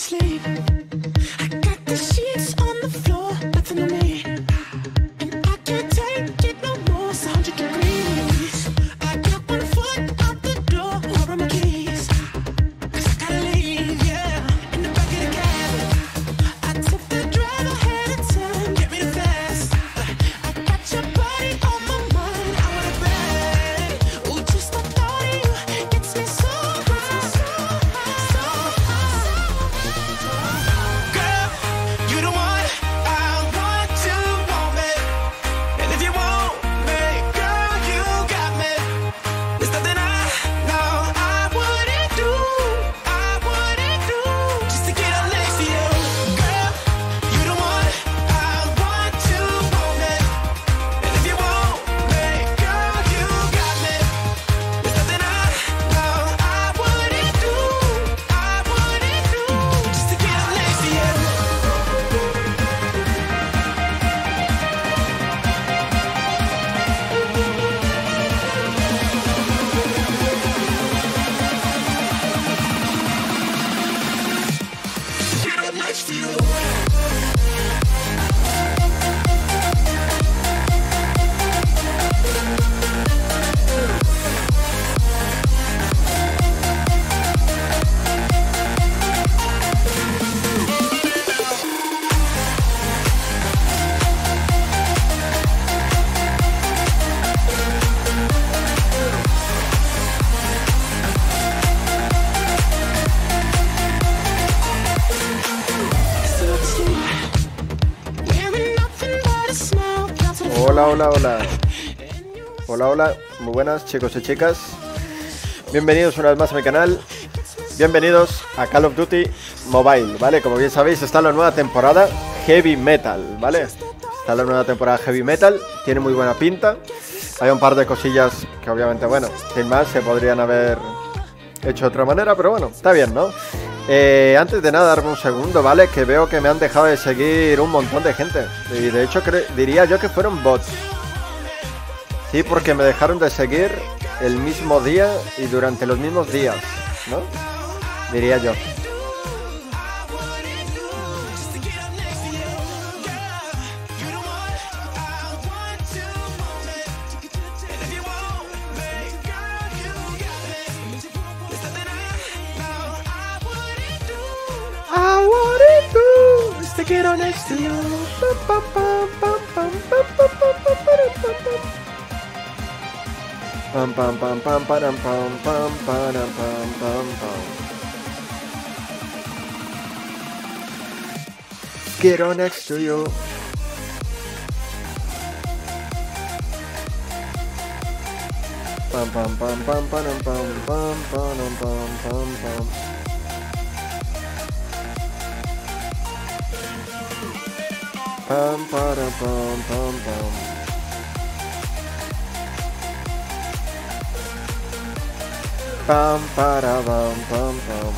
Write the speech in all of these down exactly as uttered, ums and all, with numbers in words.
sleep. I got the sheets on the floor, nothing on me. And I can't take it no more, it's a hundred degrees. I got one foot out the door, where are my keys? 'Cause I gotta leave, yeah. In the back of the cab, I took the drive ahead of time, get me the fast. I got your body on my mind, I wanna bed. Ooh, just the thought of you gets me so high, so high, so high. Girl, you the one I want to want me. And if you want me, girl, you got me. There's nothing I know I wouldn't do, I wouldn't do, just to get up next to you. Girl, you the one I want to want me. And if you want me, girl, you got me. There's nothing I know I wouldn't do, I wouldn't do, just to get up next to you. Get up next to you. Hola, hola, hola. Hola, hola. Muy buenas, chicos y chicas. Bienvenidos una vez más a mi canal. Bienvenidos a Call of Duty Mobile, ¿vale? Como bien sabéis, está la nueva temporada Heavy Metal, ¿vale? Está la nueva temporada Heavy Metal. Tiene muy buena pinta. Hay un par de cosillas que obviamente, bueno, sin más, se podrían haber hecho de otra manera, pero bueno, está bien, ¿no? Eh, antes de nada, darme un segundo, ¿vale? Que veo que me han dejado de seguir un montón de gente. Y de hecho, diría yo que fueron bots. Sí, porque me dejaron de seguir el mismo día y durante los mismos días, ¿no? Diría yo. I want it to is to get on next to you. Pam, pam, pam, pam, pam, pam, pam, pam, pam, pam, pam, pam, pam, pam, pam, pam, pam, pam. Get on next to you. Pam, pam, pam, pam, pam, pam, pam, pam, pam, pam, pam. Pam, para, pam, pam, pam. Pam, para, pam, pam, pam.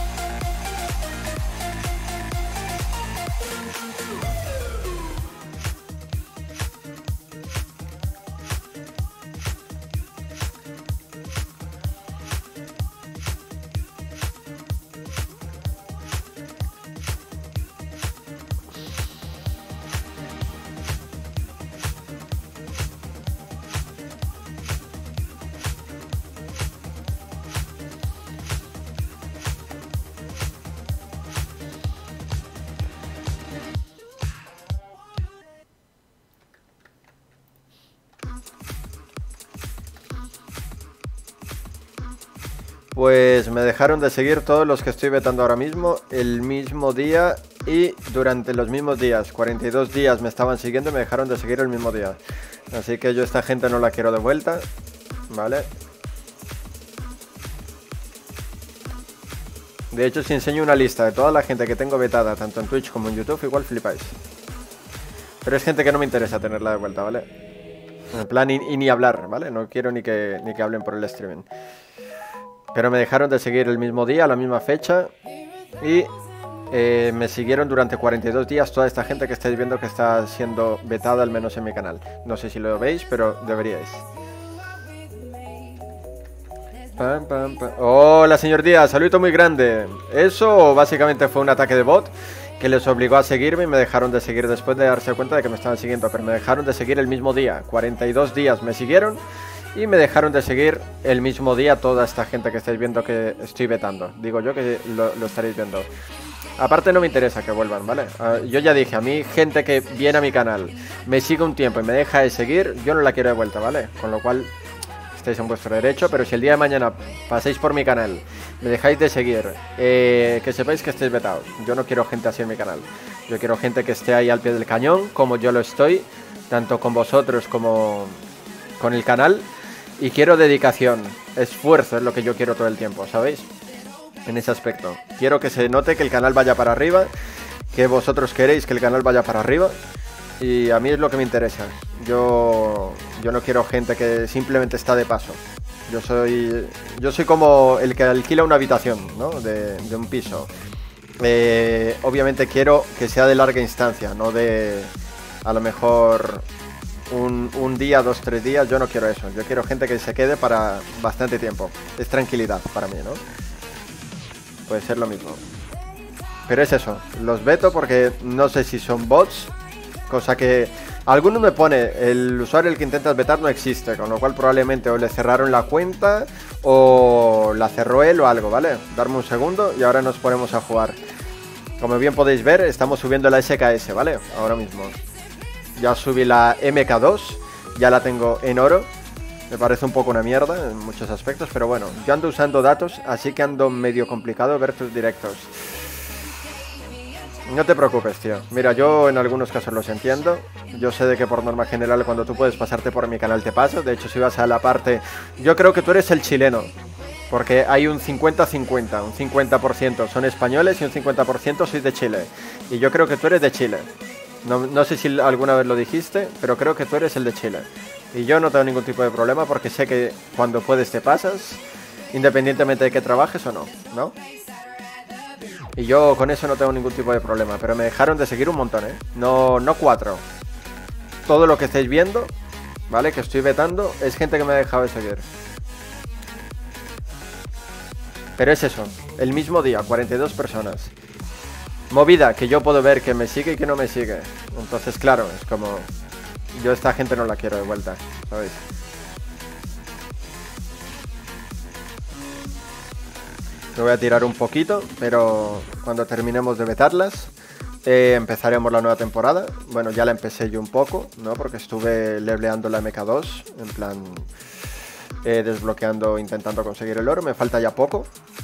Pues me dejaron de seguir todos los que estoy vetando ahora mismo el mismo día y durante los mismos días. cuarenta y dos días me estaban siguiendo y me dejaron de seguir el mismo día. Así que yo esta gente no la quiero de vuelta, ¿vale? De hecho, si enseño una lista de toda la gente que tengo vetada, tanto en Twitch como en YouTube, igual flipáis. Pero es gente que no me interesa tenerla de vuelta, ¿vale? En plan, y, y ni hablar, ¿vale? No quiero ni que, ni que hablen por el streaming. Pero me dejaron de seguir el mismo día, a la misma fecha. Y eh, me siguieron durante cuarenta y dos días toda esta gente que estáis viendo que está siendo vetada, al menos en mi canal. No sé si lo veis, pero deberíais. Pam, pam, pam. Hola, señor Díaz, saludo muy grande. Eso básicamente fue un ataque de bot que les obligó a seguirme y me dejaron de seguir después de darse cuenta de que me estaban siguiendo. Pero me dejaron de seguir el mismo día. cuarenta y dos días me siguieron y me dejaron de seguir el mismo día toda esta gente que estáis viendo que estoy vetando. Digo yo que lo, lo estaréis viendo. Aparte no me interesa que vuelvan, ¿vale? Uh, yo ya dije, a mí gente que viene a mi canal, me sigue un tiempo y me deja de seguir, yo no la quiero de vuelta, ¿vale? Con lo cual... estáis en vuestro derecho, pero si el día de mañana pasáis por mi canal, me dejáis de seguir, eh, que sepáis que estáis vetados. Yo no quiero gente así en mi canal. Yo quiero gente que esté ahí al pie del cañón, como yo lo estoy, tanto con vosotros como con el canal. Y quiero dedicación, esfuerzo es lo que yo quiero todo el tiempo, ¿sabéis? En ese aspecto. Quiero que se note que el canal vaya para arriba, que vosotros queréis que el canal vaya para arriba. Y a mí es lo que me interesa. Yo, yo no quiero gente que simplemente está de paso. Yo soy, yo soy como el que alquila una habitación, ¿no? De, de un piso. Eh, obviamente quiero que sea de larga instancia, no de a lo mejor un, un día, dos, tres días. Yo no quiero eso. Yo quiero gente que se quede para bastante tiempo. Es tranquilidad para mí, ¿no? Puede ser lo mismo. Pero es eso. Los veto porque no sé si son bots. Cosa que alguno me pone, el usuario el que intentas vetar no existe, con lo cual probablemente o le cerraron la cuenta o la cerró él o algo, ¿vale? Darme un segundo y ahora nos ponemos a jugar. Como bien podéis ver, estamos subiendo la S K S, ¿vale? Ahora mismo. Ya subí la M K dos, ya la tengo en oro. Me parece un poco una mierda en muchos aspectos, pero bueno, yo ando usando datos, así que ando medio complicado ver tus directos. No te preocupes, tío. Mira, yo en algunos casos los entiendo. Yo sé de que por norma general cuando tú puedes pasarte por mi canal te pasas. De hecho, si vas a la parte... Yo creo que tú eres el chileno. Porque hay un cincuenta cincuenta. Un cincuenta por ciento son españoles y un cincuenta por ciento sois de Chile. Y yo creo que tú eres de Chile. No, no sé si alguna vez lo dijiste, pero creo que tú eres el de Chile. Y yo no tengo ningún tipo de problema porque sé que cuando puedes te pasas, independientemente de que trabajes o no, ¿no? Y yo con eso no tengo ningún tipo de problema. Pero me dejaron de seguir un montón, ¿eh? No, no cuatro. Todo lo que estáis viendo, ¿vale? Que estoy vetando, es gente que me ha dejado de seguir. Pero es eso, el mismo día, cuarenta y dos personas. Movida que yo puedo ver que me sigue y que no me sigue. Entonces, claro, es como... Yo esta gente no la quiero de vuelta, ¿sabéis? Me voy a tirar un poquito, pero cuando terminemos de vetarlas, eh, empezaremos la nueva temporada. Bueno, ya la empecé yo un poco, ¿no? Porque estuve leveleando la M K dos, en plan, eh, desbloqueando, intentando conseguir el oro. Me falta ya poco.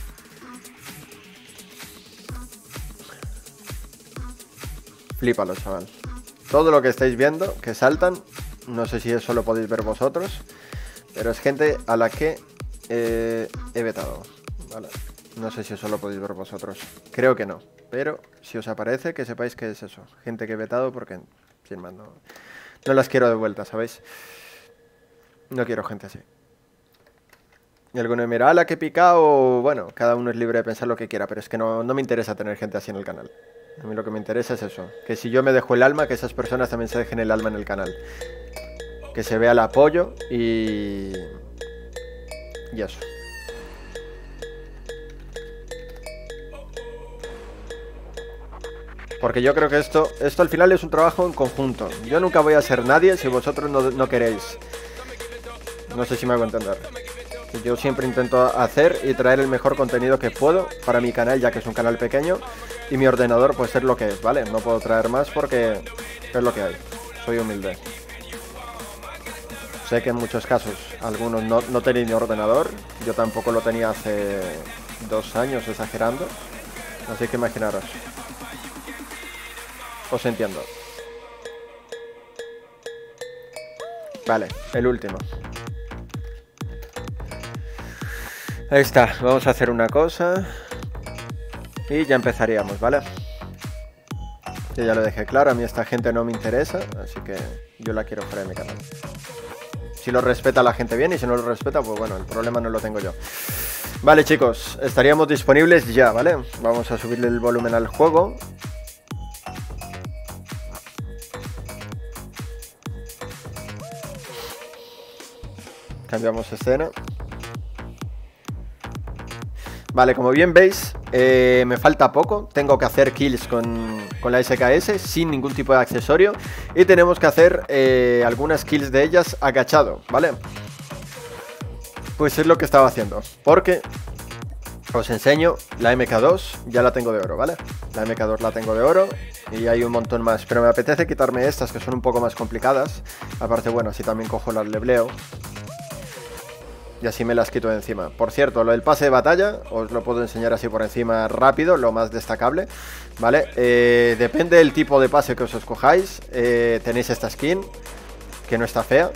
Flípalo, chaval. Todo lo que estáis viendo, que saltan, no sé si eso lo podéis ver vosotros, pero es gente a la que eh, he vetado, ¿vale? No sé si eso lo podéis ver vosotros. Creo que no. Pero si os aparece, que sepáis que es eso. Gente que he vetado porque, sin más, no, no las quiero de vuelta, ¿sabéis? No quiero gente así. Y alguno me dirá, ala, que picado. Bueno, cada uno es libre de pensar lo que quiera, pero es que no, no me interesa tener gente así en el canal. A mí lo que me interesa es eso. Que si yo me dejo el alma, que esas personas también se dejen el alma en el canal. Que se vea el apoyo y... Y eso. Porque yo creo que esto, esto al final es un trabajo en conjunto. Yo nunca voy a ser nadie si vosotros no, no queréis. No sé si me hago entender. Yo siempre intento hacer y traer el mejor contenido que puedo para mi canal, ya que es un canal pequeño. Y mi ordenador puede ser lo que es, ¿vale? No puedo traer más porque es lo que hay. Soy humilde. Sé que en muchos casos algunos no, no tenéis ni ordenador. Yo tampoco lo tenía hace dos años, exagerando. Así que imaginaros. Os entiendo. Vale, el último. Ahí está, vamos a hacer una cosa. Y ya empezaríamos, ¿vale? Yo ya lo dejé claro, a mí esta gente no me interesa, así que yo la quiero fuera de mi canal. Si lo respeta la gente bien y si no lo respeta, pues bueno, el problema no lo tengo yo. Vale, chicos, estaríamos disponibles ya, ¿vale? Vamos a subirle el volumen al juego. Cambiamos escena. Vale, como bien veis, eh, me falta poco. Tengo que hacer kills con, con la S K S sin ningún tipo de accesorio. Y tenemos que hacer eh, algunas kills de ellas agachado, ¿vale? Pues es lo que estaba haciendo. Porque os enseño la M K dos, ya la tengo de oro, ¿vale? La M K dos la tengo de oro y hay un montón más. Pero me apetece quitarme estas que son un poco más complicadas. Aparte, bueno, así también cojo las lebleo. Y así me las quito de encima. Por cierto, lo del pase de batalla os lo puedo enseñar así por encima rápido, lo más destacable, ¿vale? Eh, depende del tipo de pase que os escojáis. eh, Tenéis esta skin, que no está fea,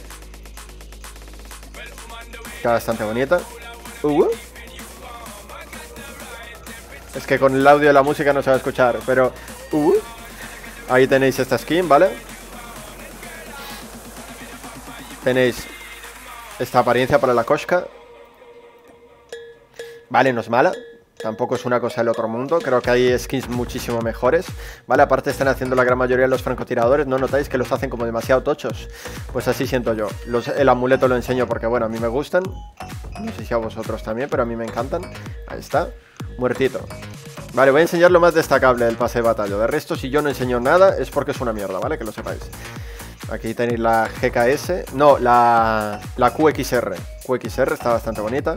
está bastante bonita. uh. Es que con el audio de la música no se va a escuchar, pero uh. Ahí tenéis esta skin, ¿vale? Tenéis esta apariencia para la Koshka. Vale, no es mala. Tampoco es una cosa del otro mundo. Creo que hay skins muchísimo mejores. Vale, aparte están haciendo la gran mayoría de los francotiradores. ¿No notáis que los hacen como demasiado tochos? Pues así siento yo. Los, el amuleto lo enseño porque, bueno, a mí me gustan. No sé si a vosotros también, pero a mí me encantan. Ahí está. Muertito. Vale, voy a enseñar lo más destacable del pase de batalla. De resto, si yo no enseño nada, es porque es una mierda, ¿vale? Que lo sepáis. Aquí tenéis la G K S. No, la, la Q X R. Q X R está bastante bonita.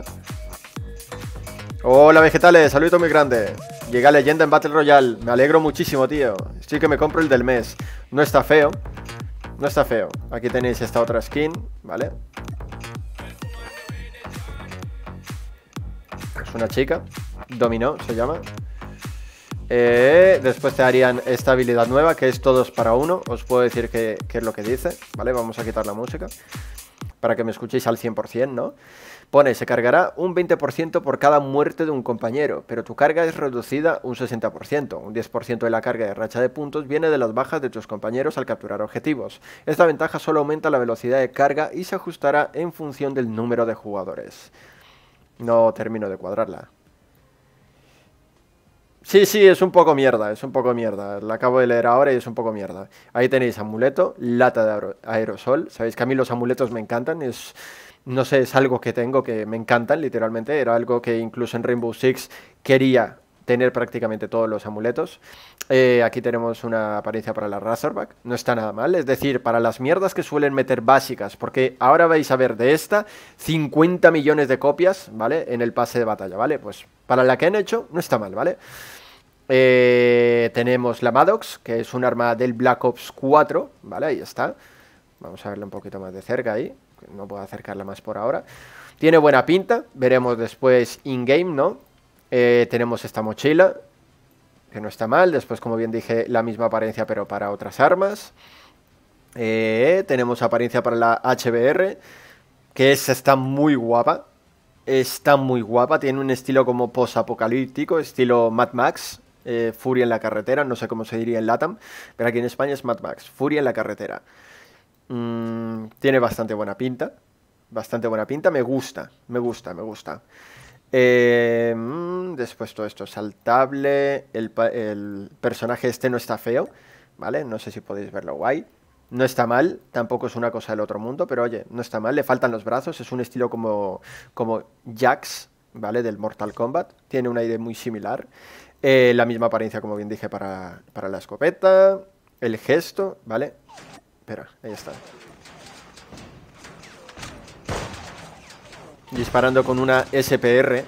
Hola vegetales, saludito muy grande. Llega leyenda en Battle Royale. Me alegro muchísimo, tío. Estoy que me compro el del mes. No está feo. No está feo. Aquí tenéis esta otra skin, ¿vale? Es una chica. Dominó, se llama. Eh, después te harían esta habilidad nueva, que es todos para uno. Os puedo decir qué es lo que dice, ¿vale? Vamos a quitar la música para que me escuchéis al cien por cien, ¿no? Pone, se cargará un veinte por ciento por cada muerte de un compañero, pero tu carga es reducida un sesenta por ciento. Un diez por ciento de la carga de racha de puntos viene de las bajas de tus compañeros al capturar objetivos. Esta ventaja solo aumenta la velocidad de carga y se ajustará en función del número de jugadores. No termino de cuadrarla. Sí, sí, es un poco mierda, es un poco mierda. La acabo de leer ahora y es un poco mierda. Ahí tenéis amuleto, lata de aerosol. Sabéis que a mí los amuletos me encantan. Es, no sé, es algo que tengo que me encantan, literalmente. Era algo que incluso en Rainbow Six quería tener prácticamente todos los amuletos. Eh, aquí tenemos una apariencia para la Razorback. No está nada mal. Es decir, para las mierdas que suelen meter básicas. Porque ahora vais a ver de esta cincuenta millones de copias, ¿vale? En el pase de batalla, ¿vale? Pues para la que han hecho, no está mal, ¿vale? Eh, tenemos la Maddox, que es un arma del Black Ops cuatro, ¿vale? Ahí está. Vamos a verla un poquito más de cerca ahí. No puedo acercarla más por ahora. Tiene buena pinta. Veremos después in-game, ¿no? Eh, tenemos esta mochila, que no está mal. Después, como bien dije, la misma apariencia, pero para otras armas. Eh, tenemos apariencia para la H B R, que es, está muy guapa. Está muy guapa. Tiene un estilo como post-apocalíptico, estilo Mad Max. Eh, Furia en la carretera, no sé cómo se diría en LATAM, pero aquí en España es Mad Max, Furia en la carretera. Mm, tiene bastante buena pinta, bastante buena pinta, me gusta, me gusta, me gusta. Eh, mm, después todo esto es saltable, el, el personaje este no está feo, ¿vale? No sé si podéis verlo guay. No está mal, tampoco es una cosa del otro mundo, pero oye, no está mal, le faltan los brazos, es un estilo como, como Jax, ¿vale? Del Mortal Kombat, tiene una idea muy similar. Eh, la misma apariencia, como bien dije, para, para la escopeta. El gesto, ¿vale? Espera, ahí está. Disparando con una S P R.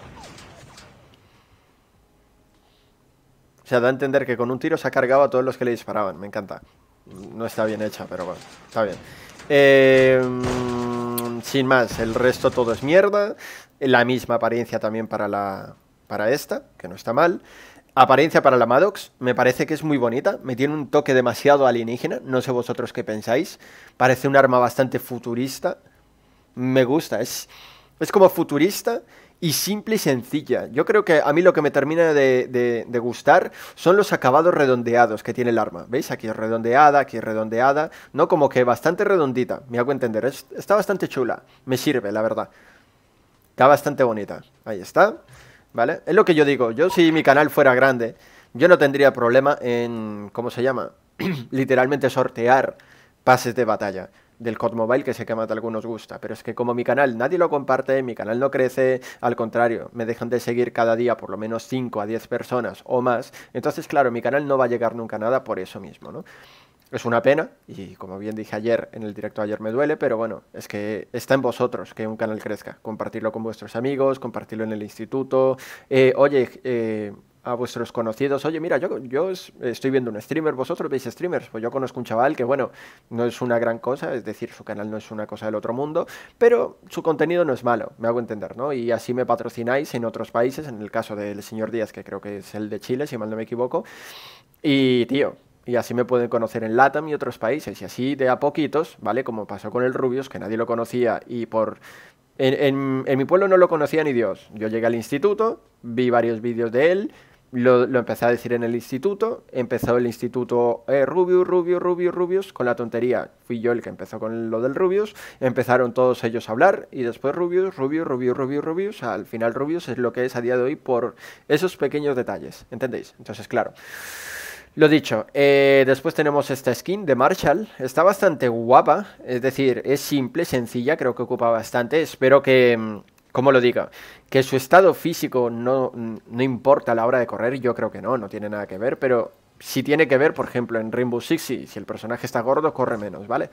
O sea, da a entender que con un tiro se ha cargado a todos los que le disparaban. Me encanta. No está bien hecha, pero bueno, está bien. Eh, sin más, el resto todo es mierda. La misma apariencia también para, la, para esta, que no está mal. Apariencia para la Maddox, me parece que es muy bonita, me tiene un toque demasiado alienígena, no sé vosotros qué pensáis, parece un arma bastante futurista, me gusta, es, es como futurista y simple y sencilla. Yo creo que a mí lo que me termina de, de, de gustar son los acabados redondeados que tiene el arma, ¿veis? Aquí es redondeada, aquí es redondeada, no, como que bastante redondita, me hago entender, es, está bastante chula, me sirve, la verdad, está bastante bonita, ahí está. ¿Vale? Es lo que yo digo, yo si mi canal fuera grande, yo no tendría problema en, ¿cómo se llama? Literalmente sortear pases de batalla. del C O D Mobile, que sé que a más de algunos gusta, pero es que como mi canal nadie lo comparte, mi canal no crece, al contrario, me dejan de seguir cada día por lo menos cinco a diez personas o más, entonces claro, mi canal no va a llegar nunca a nada por eso mismo, ¿no? Es una pena, y como bien dije ayer, en el directo de ayer me duele, pero bueno, es que está en vosotros que un canal crezca. Compartirlo con vuestros amigos, compartirlo en el instituto, eh, oye, eh, a vuestros conocidos, oye, mira, yo, yo estoy viendo un streamer, vosotros veis streamers, pues yo conozco un chaval que, bueno, no es una gran cosa, es decir, su canal no es una cosa del otro mundo, pero su contenido no es malo, me hago entender, ¿no? Y así me patrocináis en otros países, en el caso del señor Díaz, que creo que es el de Chile, si mal no me equivoco, y, tío... Y así me pueden conocer en LATAM y otros países. Y así de a poquitos, ¿vale? Como pasó con el Rubius, que nadie lo conocía y por... En, en, en mi pueblo no lo conocía ni Dios. Yo llegué al instituto, vi varios vídeos de él, lo, lo empecé a decir en el instituto, empezó el instituto eh, Rubius, Rubius, Rubius, Rubius, con la tontería. Fui yo el que empezó con lo del Rubius, empezaron todos ellos a hablar y después Rubius, Rubius, Rubius, Rubius, Rubius. Al final Rubius es lo que es a día de hoy por esos pequeños detalles, ¿entendéis? Entonces, claro... Lo dicho, eh, después tenemos esta skin de Marshall, está bastante guapa, es decir, es simple, sencilla, creo que ocupa bastante, espero que, mm, como lo diga, que su estado físico no, no importa a la hora de correr, yo creo que no, no tiene nada que ver, pero si tiene que ver, por ejemplo, en Rainbow Six, si, si el personaje está gordo, corre menos, ¿vale?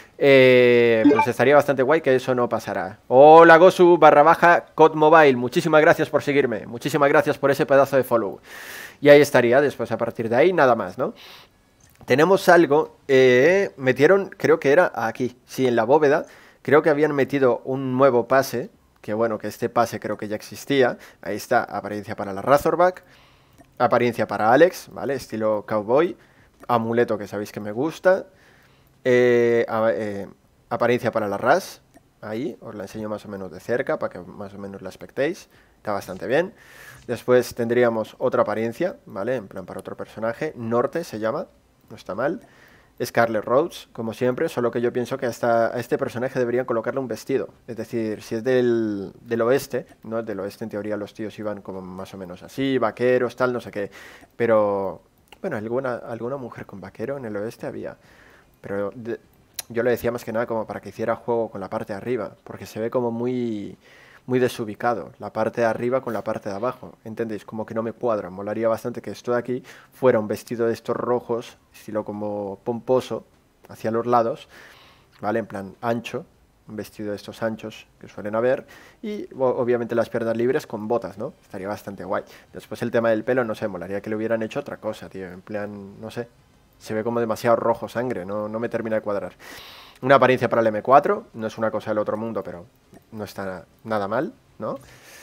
Eh, pues estaría bastante guay que eso no pasará. Hola Gosu barra baja C O D Mobile, muchísimas gracias por seguirme, muchísimas gracias por ese pedazo de follow. Y ahí estaría, después a partir de ahí, nada más, ¿no? Tenemos algo, eh, metieron, creo que era aquí, sí, en la bóveda, creo que habían metido un nuevo pase, que bueno, que este pase creo que ya existía, ahí está, apariencia para la Razorback, apariencia para Alex, ¿vale? Estilo cowboy, amuleto que sabéis que me gusta, eh, a, eh, apariencia para la Raz, ahí, os la enseño más o menos de cerca para que más o menos la expectéis, está bastante bien. Después tendríamos otra apariencia, ¿vale? En plan para otro personaje, Norte se llama, no está mal. Scarlet Rhodes, como siempre, solo que yo pienso que hasta a este personaje deberían colocarle un vestido. Es decir, si es del, del oeste, ¿no? Del oeste en teoría los tíos iban como más o menos así, vaqueros, tal, no sé qué. Pero, bueno, alguna, alguna mujer con vaquero en el oeste había. Pero de, yo le decía más que nada como para que hiciera juego con la parte de arriba, porque se ve como muy... muy desubicado, la parte de arriba con la parte de abajo, ¿entendéis? Como que no me cuadra, molaría bastante que esto de aquí fuera un vestido de estos rojos, estilo como pomposo, hacia los lados, ¿vale? En plan ancho, un vestido de estos anchos que suelen haber, y obviamente las piernas libres con botas, ¿no? Estaría bastante guay. Después el tema del pelo, no sé, molaría que le hubieran hecho otra cosa, tío, en plan, no sé, se ve como demasiado rojo sangre, no, no me termina de cuadrar. Una apariencia para el eme cuatro, no es una cosa del otro mundo, pero no está nada mal, ¿no?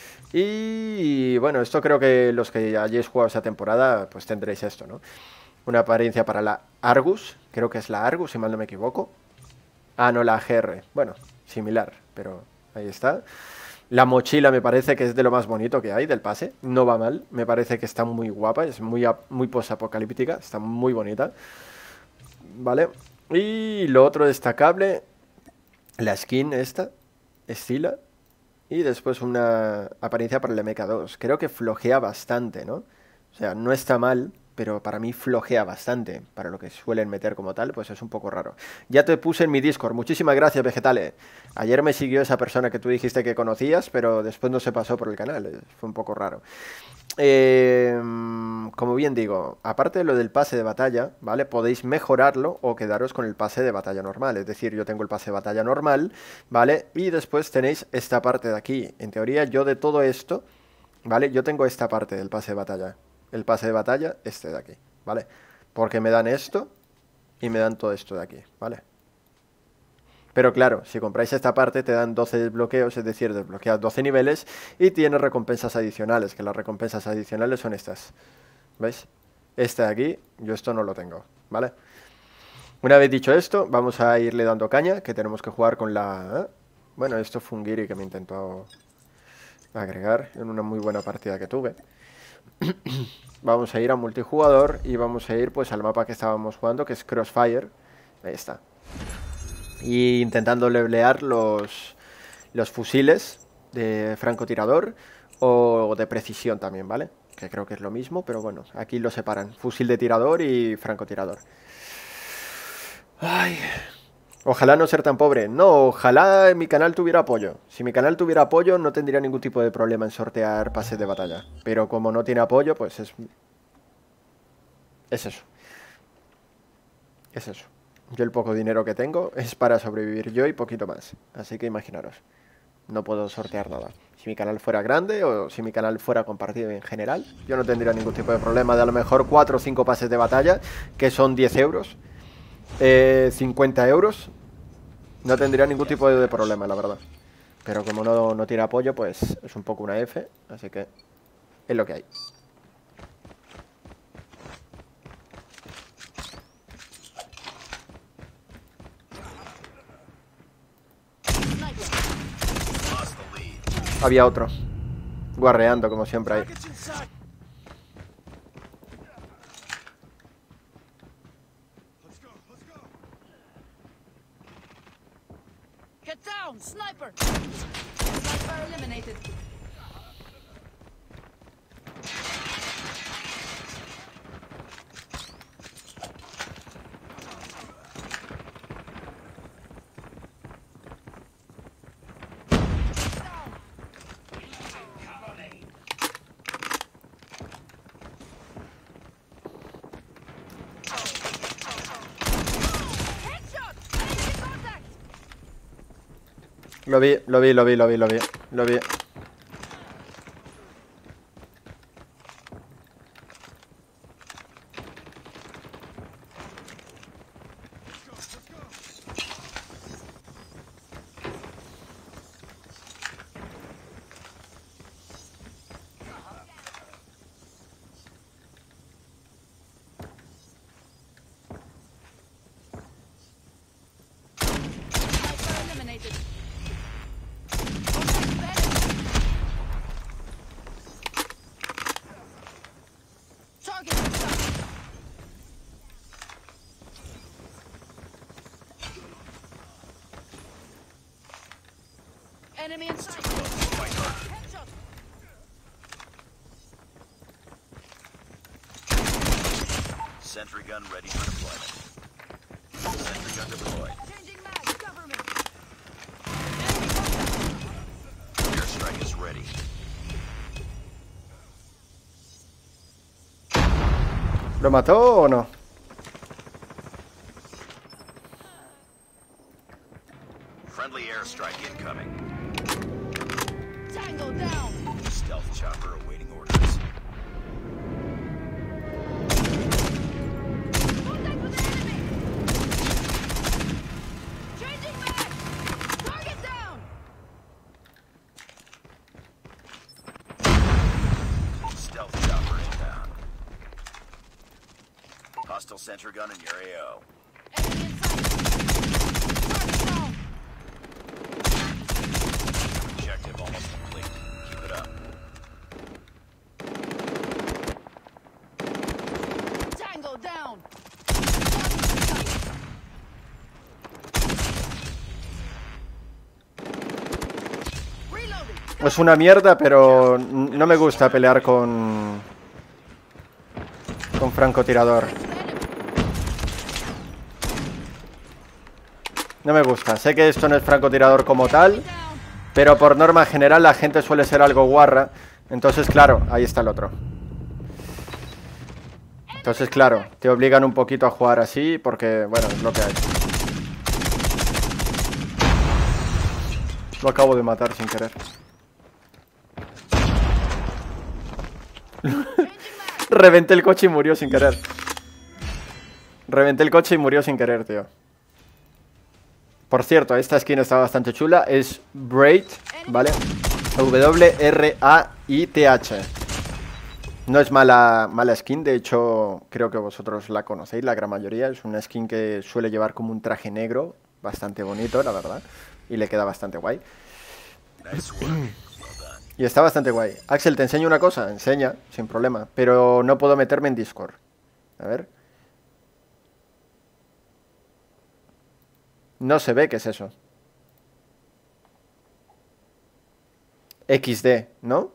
Y bueno, esto creo que los que hayáis jugado esa temporada, pues tendréis esto, ¿no? Una apariencia para la Argus, creo que es la Argus, si mal no me equivoco. Ah, no, la ge erre, bueno, similar, pero ahí está. La mochila me parece que es de lo más bonito que hay del pase, no va mal, me parece que está muy guapa, es muy, muy post-apocalíptica, está muy bonita, ¿vale? Y lo otro destacable, la skin esta, Estila, y después una apariencia para el eme ka dos. Creo que flojea bastante, ¿no? O sea, no está mal, pero para mí flojea bastante. Para lo que suelen meter como tal, pues es un poco raro. Ya te puse en mi Discord. Muchísimas gracias, Vegetale. Ayer me siguió esa persona que tú dijiste que conocías, pero después no se pasó por el canal. Fue un poco raro. Eh, como bien digo, aparte de lo del pase de batalla, ¿vale? Podéis mejorarlo o quedaros con el pase de batalla normal. Es decir, yo tengo el pase de batalla normal, ¿vale? Y después tenéis esta parte de aquí. En teoría, yo de todo esto, ¿vale? Yo tengo esta parte del pase de batalla. El pase de batalla, este de aquí, ¿vale? Porque me dan esto y me dan todo esto de aquí, ¿vale? Pero claro, si compráis esta parte te dan doce desbloqueos, es decir, desbloqueas doce niveles y tienes recompensas adicionales, que las recompensas adicionales son estas. ¿Veis? Este de aquí, yo esto no lo tengo, ¿vale? Una vez dicho esto, vamos a irle dando caña, que tenemos que jugar con la... ¿eh? Bueno, esto fue un guiri que me intentó agregar en una muy buena partida que tuve. Vamos a ir a multijugador y vamos a ir pues al mapa que estábamos jugando, que es Crossfire. Ahí está. Y intentando levelear los, los fusiles de francotirador o de precisión también, ¿vale? Que creo que es lo mismo, pero bueno, aquí lo separan. Fusil de tirador y francotirador. Ay. Ojalá no ser tan pobre. No, ojalá mi canal tuviera apoyo. Si mi canal tuviera apoyo, no tendría ningún tipo de problema en sortear pases de batalla. Pero como no tiene apoyo, pues es... Es eso. Es eso. Yo el poco dinero que tengo es para sobrevivir yo y poquito más. Así que imaginaros. No puedo sortear nada. Si mi canal fuera grande o si mi canal fuera compartido en general, yo no tendría ningún tipo de problema de a lo mejor cuatro o cinco pases de batalla, que son diez euros, eh, cincuenta euros. No tendría ningún tipo de problema, la verdad. Pero como no, no tiene apoyo, pues es un poco una F. Así que es lo que hay. Había otro guarreando, como siempre ahí. Get down, sniper! Sniper eliminated. Lo vi, lo vi, lo vi, lo vi, lo vi, lo vi. Sniper eliminated. Target shot. Enemy in sight. Headshot. Sentry gun ready for deployment. Sentry gun deployed. Changing mag. Cover me. Airstrike is ready. ¿Lo mató o no? Friendly airstrike incoming. Tango down. Stealth chopper awaiting orders. Contact with the enemy. Changing mag. Target down. Stealth chopper inbound. Hostile sentry gun in your A O. Enemy in sight. Target down. Objective almost complete. Keep it up. Tango down. Reloading. Es una mierda, pero no me gusta pelear con... Con francotirador. No me gusta. Sé que esto no es francotirador como tal, pero por norma general la gente suele ser algo guarra. Entonces, claro, ahí está el otro. Entonces, claro, te obligan un poquito a jugar así porque, bueno, es lo que hay. Lo acabo de matar sin querer. Reventé el coche y murió sin querer. Reventé el coche y murió sin querer, tío. Por cierto, esta skin está bastante chula. Es Braid, ¿vale? W R A I T H. No es mala, mala skin, de hecho creo que vosotros la conocéis, la gran mayoría. Es una skin que suele llevar como un traje negro, bastante bonito, la verdad. Y le queda bastante guay. Nice work. Well done. Y está bastante guay. Axel, ¿te enseño una cosa? Enseña, sin problema. Pero no puedo meterme en Discord. A ver. No se ve qué es eso. equis de, ¿no?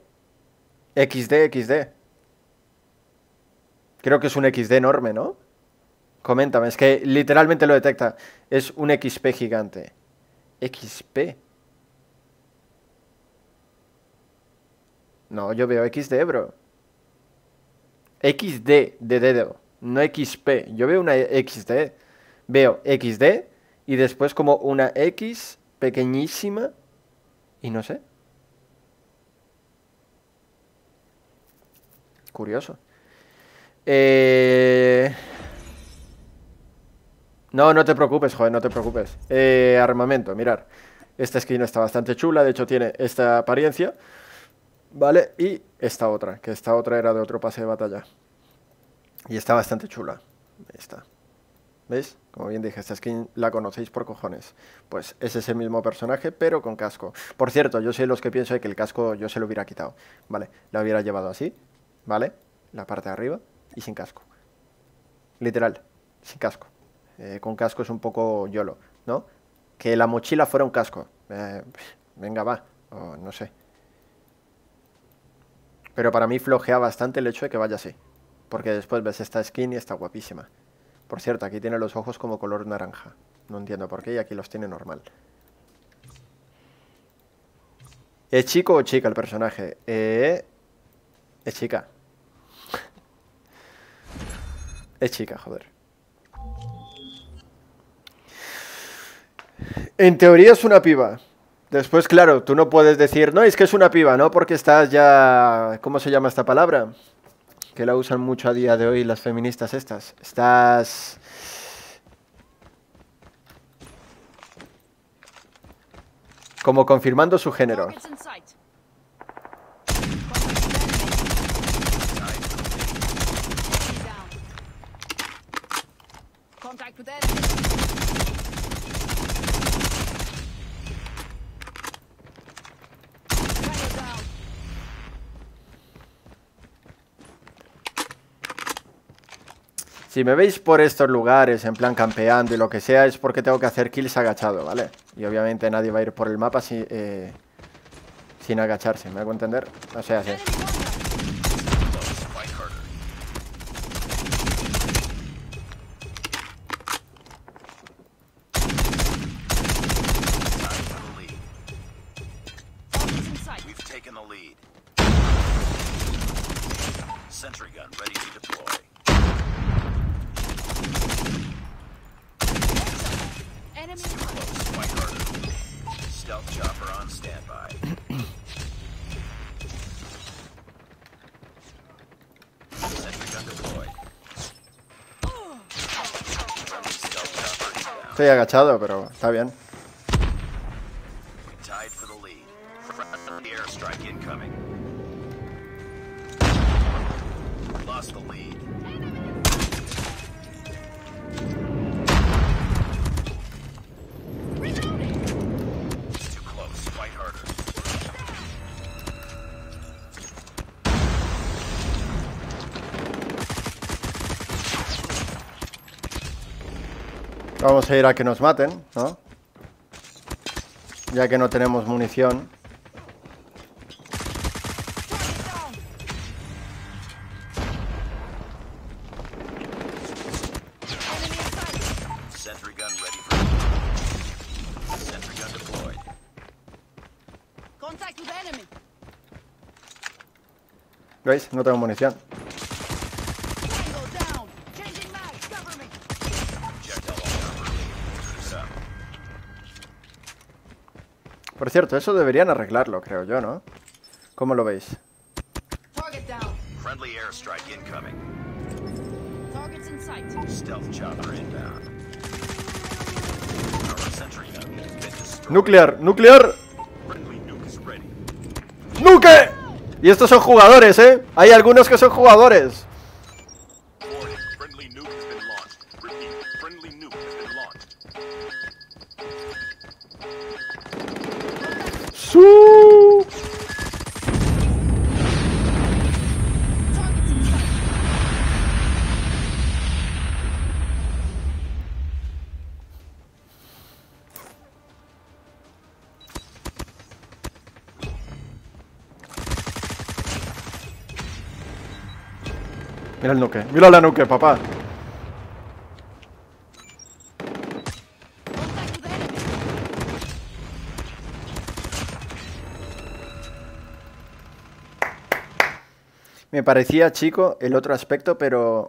equis de, equis de. Creo que es un equis de enorme, ¿no? Coméntame, es que literalmente lo detecta. Es un X P gigante. X P. No, yo veo X D, bro. X D de dedo, no X P. Yo veo una X D. Veo X D y después como una X pequeñísima y no sé. Curioso. Eh... No, no te preocupes, joder, no te preocupes. Eh, armamento, mirar. Esta skin está bastante chula, de hecho tiene esta apariencia. Vale, y esta otra, que esta otra era de otro pase de batalla. Y está bastante chula. Ahí está. ¿Veis? Como bien dije, esta skin la conocéis por cojones. Pues es ese mismo personaje, pero con casco. Por cierto, yo soy los que pienso que el casco yo se lo hubiera quitado. Vale, lo hubiera llevado así, ¿vale? La parte de arriba y sin casco. Literal, sin casco. Eh, con casco es un poco YOLO, ¿no? Que la mochila fuera un casco. Eh, venga, va. O no sé. Pero para mí flojea bastante el hecho de que vaya así. Porque después ves esta skin y está guapísima. Por cierto, aquí tiene los ojos como color naranja. No entiendo por qué y aquí los tiene normal. ¿Es chico o chica el personaje? Eh, es chica. Es chica, joder. En teoría es una piba. Después, claro, tú no puedes decir, no, es que es una piba, ¿no? Porque estás ya... ¿Cómo se llama esta palabra? Que la usan mucho a día de hoy las feministas estas. Estás... como confirmando su género. Targets in sight. Contact with enemy. Tango down. Si me veis por estos lugares, en plan campeando y lo que sea, es porque tengo que hacer kills agachado, ¿vale? Y obviamente nadie va a ir por el mapa si, eh, sin agacharse, ¿me hago entender? O sea, sí. Enemy contact. Close, fight harder. Time for the lead. Targets in sight. We've taken the lead. Sentry gun ready to deploy. Enemy Close, fight harder. Stealth chopper on standby. Sentry gun deployed. Friendly stealth chopper inbound. Estoy agachado, pero está bien. We tied for the lead. Friendly airstrike incoming. Lost the lead. It's too close. Fight harder. Vamos a ir a que nos maten, ¿no? Ya que no tenemos munición. target down. Enemy in sight. Sentry gun ready for deployment. Sentry gun deployed. Contact with enemy. ¿Veis? No tengo munición. Tango down. Changing mag. Cover me. Projectile chopper. Keep it up. Por cierto, eso deberían arreglarlo, creo yo, ¿no? ¿Cómo lo veis? Target down. Friendly airstrike incoming. Targets in sight. Stealth chopper inbound. Our sentry gun has been destroyed. ¡Nuclear! ¡Nuclear! Friendly nuke is ready. ¡Nuke! Y estos son jugadores, ¿eh? Hay algunos que son jugadores. Warning, friendly nuke has been launched. Repeat, friendly nuke has been launched. ¡Su! Targets in sight. Mira el nuke. Mira la nuke, papá. Me parecía chico el otro aspecto, pero...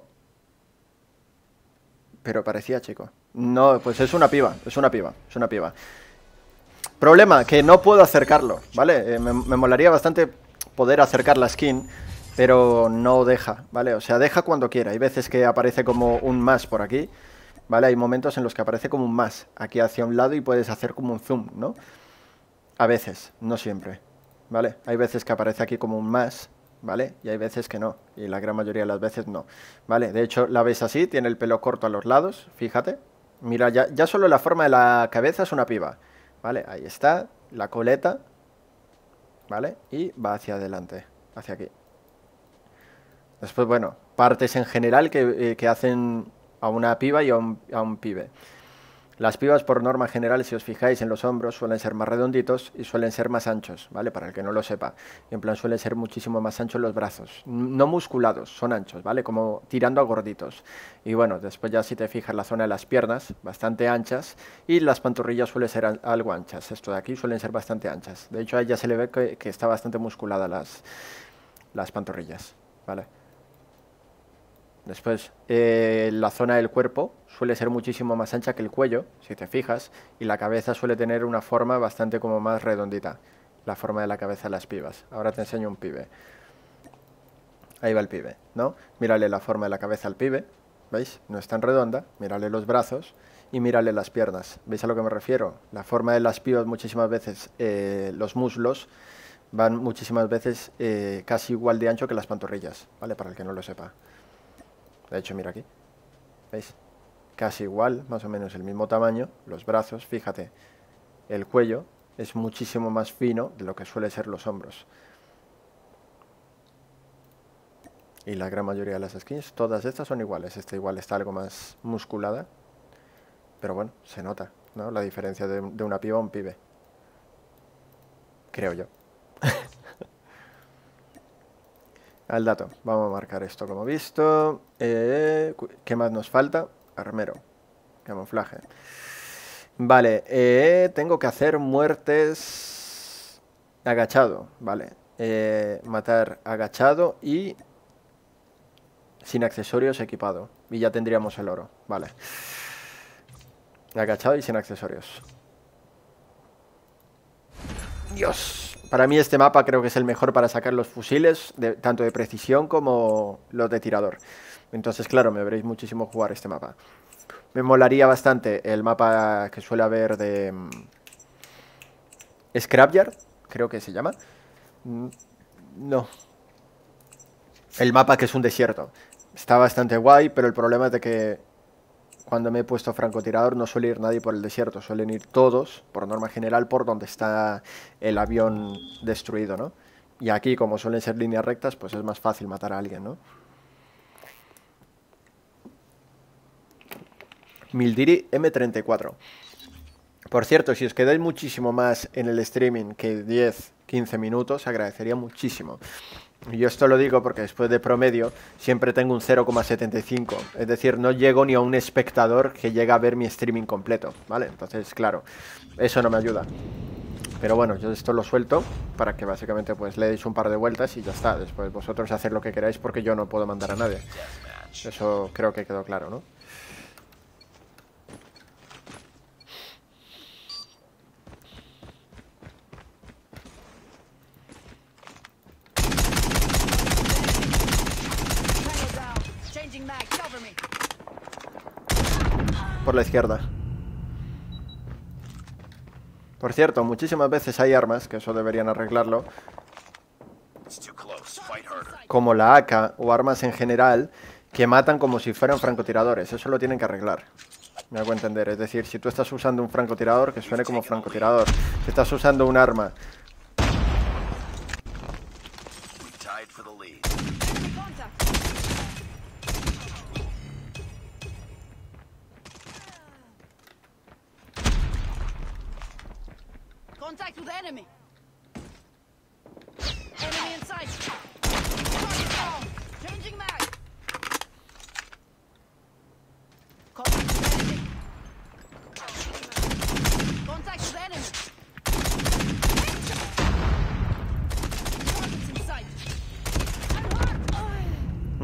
Pero parecía chico. No, pues es una piba, es una piba, es una piba. Problema, que no puedo acercarlo, ¿vale? Eh, me, me molaría bastante poder acercar la skin, pero no deja, ¿vale? O sea, deja cuando quiera. Hay veces que aparece como un más por aquí, ¿vale? Hay momentos en los que aparece como un más aquí hacia un lado y puedes hacer como un zoom, ¿no? A veces, no siempre, ¿vale? Hay veces que aparece aquí como un más, ¿vale? Y hay veces que no, y la gran mayoría de las veces no, ¿vale? De hecho, la ves así, tiene el pelo corto a los lados, fíjate. Mira, ya, ya solo la forma de la cabeza es una piba, ¿vale? Ahí está, la coleta, ¿vale? Y va hacia adelante, hacia aquí. Después, bueno, partes en general que, eh, que hacen a una piba y a un, a un pibe. Las pibas, por norma general, si os fijáis en los hombros, suelen ser más redonditos y suelen ser más anchos, ¿vale? Para el que no lo sepa. En plan, suelen ser muchísimo más anchos los brazos. No musculados, son anchos, ¿vale? Como tirando a gorditos. Y bueno, después ya si te fijas la zona de las piernas, bastante anchas. Y las pantorrillas suelen ser algo anchas. Esto de aquí suelen ser bastante anchas. De hecho, a ella se le ve que, que está bastante musculada las, las pantorrillas, ¿vale? Después, eh, la zona del cuerpo suele ser muchísimo más ancha que el cuello, si te fijas, y la cabeza suele tener una forma bastante como más redondita, la forma de la cabeza de las pibas. Ahora te enseño un pibe. Ahí va el pibe, ¿no? Mírale la forma de la cabeza al pibe, ¿veis? No es tan redonda, mírale los brazos y mírale las piernas. ¿Veis a lo que me refiero? La forma de las pibas muchísimas veces, eh, los muslos van muchísimas veces eh, casi igual de ancho que las pantorrillas, ¿vale? Para el que no lo sepa. De hecho, mira aquí, ¿veis? Casi igual, más o menos el mismo tamaño. Los brazos, fíjate, el cuello es muchísimo más fino de lo que suele ser los hombros. Y la gran mayoría de las skins, todas estas son iguales. Esta igual está algo más musculada, pero bueno, se nota, ¿no? La diferencia de, de una piba a un pibe, creo yo. Al dato, vamos a marcar esto como visto. eh, ¿Qué más nos falta? Armero, camuflaje. Vale, eh, tengo que hacer muertes agachado, vale. eh, Matar agachado y sin accesorios equipado. Y ya tendríamos el oro, vale. Agachado y sin accesorios. Dios. Para mí este mapa creo que es el mejor para sacar los fusiles, de, tanto de precisión como los de tirador. Entonces, claro, me veréis muchísimo jugar este mapa. Me molaría bastante el mapa que suele haber de... Um, Scrapyard, creo que se llama. Mm, no. El mapa que es un desierto. Está bastante guay, pero el problema es de que cuando me he puesto francotirador no suele ir nadie por el desierto, suelen ir todos, por norma general, por donde está el avión destruido, ¿no? Y aquí, como suelen ser líneas rectas, pues es más fácil matar a alguien, ¿no? Mildiri M treinta y cuatro. Por cierto, si os quedáis muchísimo más en el streaming que diez, quince minutos, agradecería muchísimo. Y yo esto lo digo porque después de promedio siempre tengo un cero coma setenta y cinco. Es decir, no llego ni a un espectador que llega a ver mi streaming completo, ¿vale? Entonces, claro, eso no me ayuda. Pero bueno, yo esto lo suelto para que básicamente pues le deis un par de vueltas y ya está. Después vosotros haced lo que queráis porque yo no puedo mandar a nadie. Eso creo que quedó claro, ¿no? Por la izquierda. Por cierto, muchísimas veces hay armas, que eso deberían arreglarlo, como la A K o armas en general, que matan como si fueran francotiradores. Eso lo tienen que arreglar. Me hago entender. Es decir, si tú estás usando un francotirador, que suene como francotirador. Si estás usando un arma... Contact with enemy. Enemy in sight. Target down. Changing mag. Contact with enemy. Contact with enemy. Targets in sight.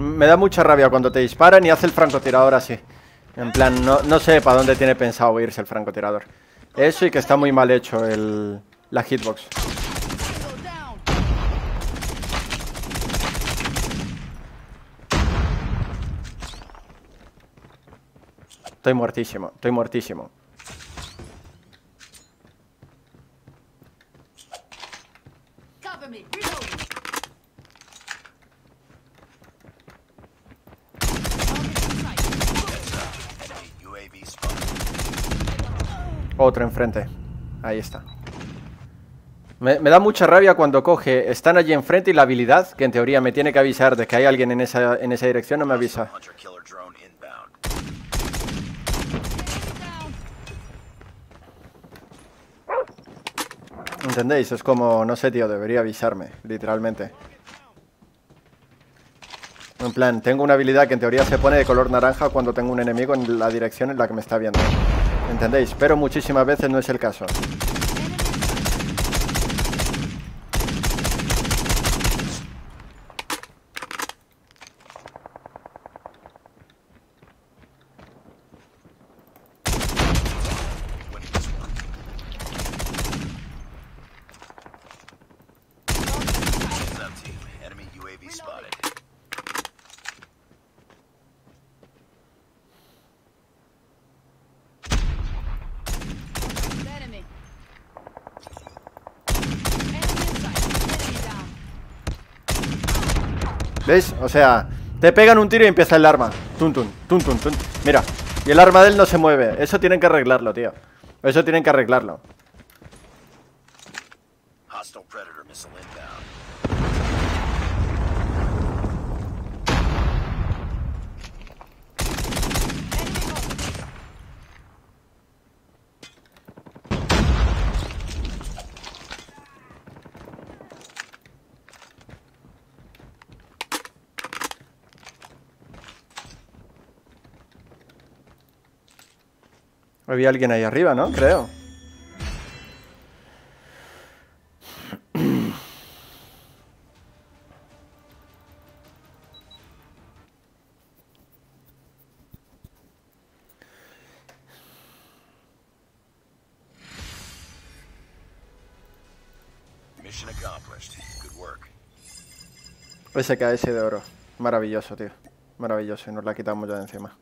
Me da mucha rabia cuando te disparan y hace el francotirador así. En plan, no, no sé para dónde tiene pensado irse el francotirador. Eso y que está muy mal hecho el, la hitbox. Tango down. Estoy muertísimo, estoy muertísimo. Cover me. Reloading. Enemy U A V spotted. Otro enfrente. Ahí está. Me, me da mucha rabia cuando coge, están allí enfrente y la habilidad, que en teoría me tiene que avisar de que hay alguien en esa, en esa dirección, no me avisa. Hunter killer drone inbound. Down. ¿Entendéis? Es como, no sé, tío, debería avisarme, literalmente. En plan, tengo una habilidad que en teoría se pone de color naranja cuando tengo un enemigo en la dirección en la que me está viendo. ¿Entendéis? Pero muchísimas veces no es el caso. Winning this one. Sub team. Enemy U A V spotted. Enemy. Enemy in sight. Enemy down. ¿Veis? O sea, te pegan un tiro y empieza el arma. Tun, tun, tun, tun, tun. Mira, y el arma de él no se mueve. Eso tienen que arreglarlo, tío. Eso tienen que arreglarlo. Hostile predator missile inbound. Había alguien ahí arriba, ¿no? Creo. Mission accomplished. Good work. S K S de oro. Maravilloso, tío. Maravilloso. Y nos la quitamos ya de encima.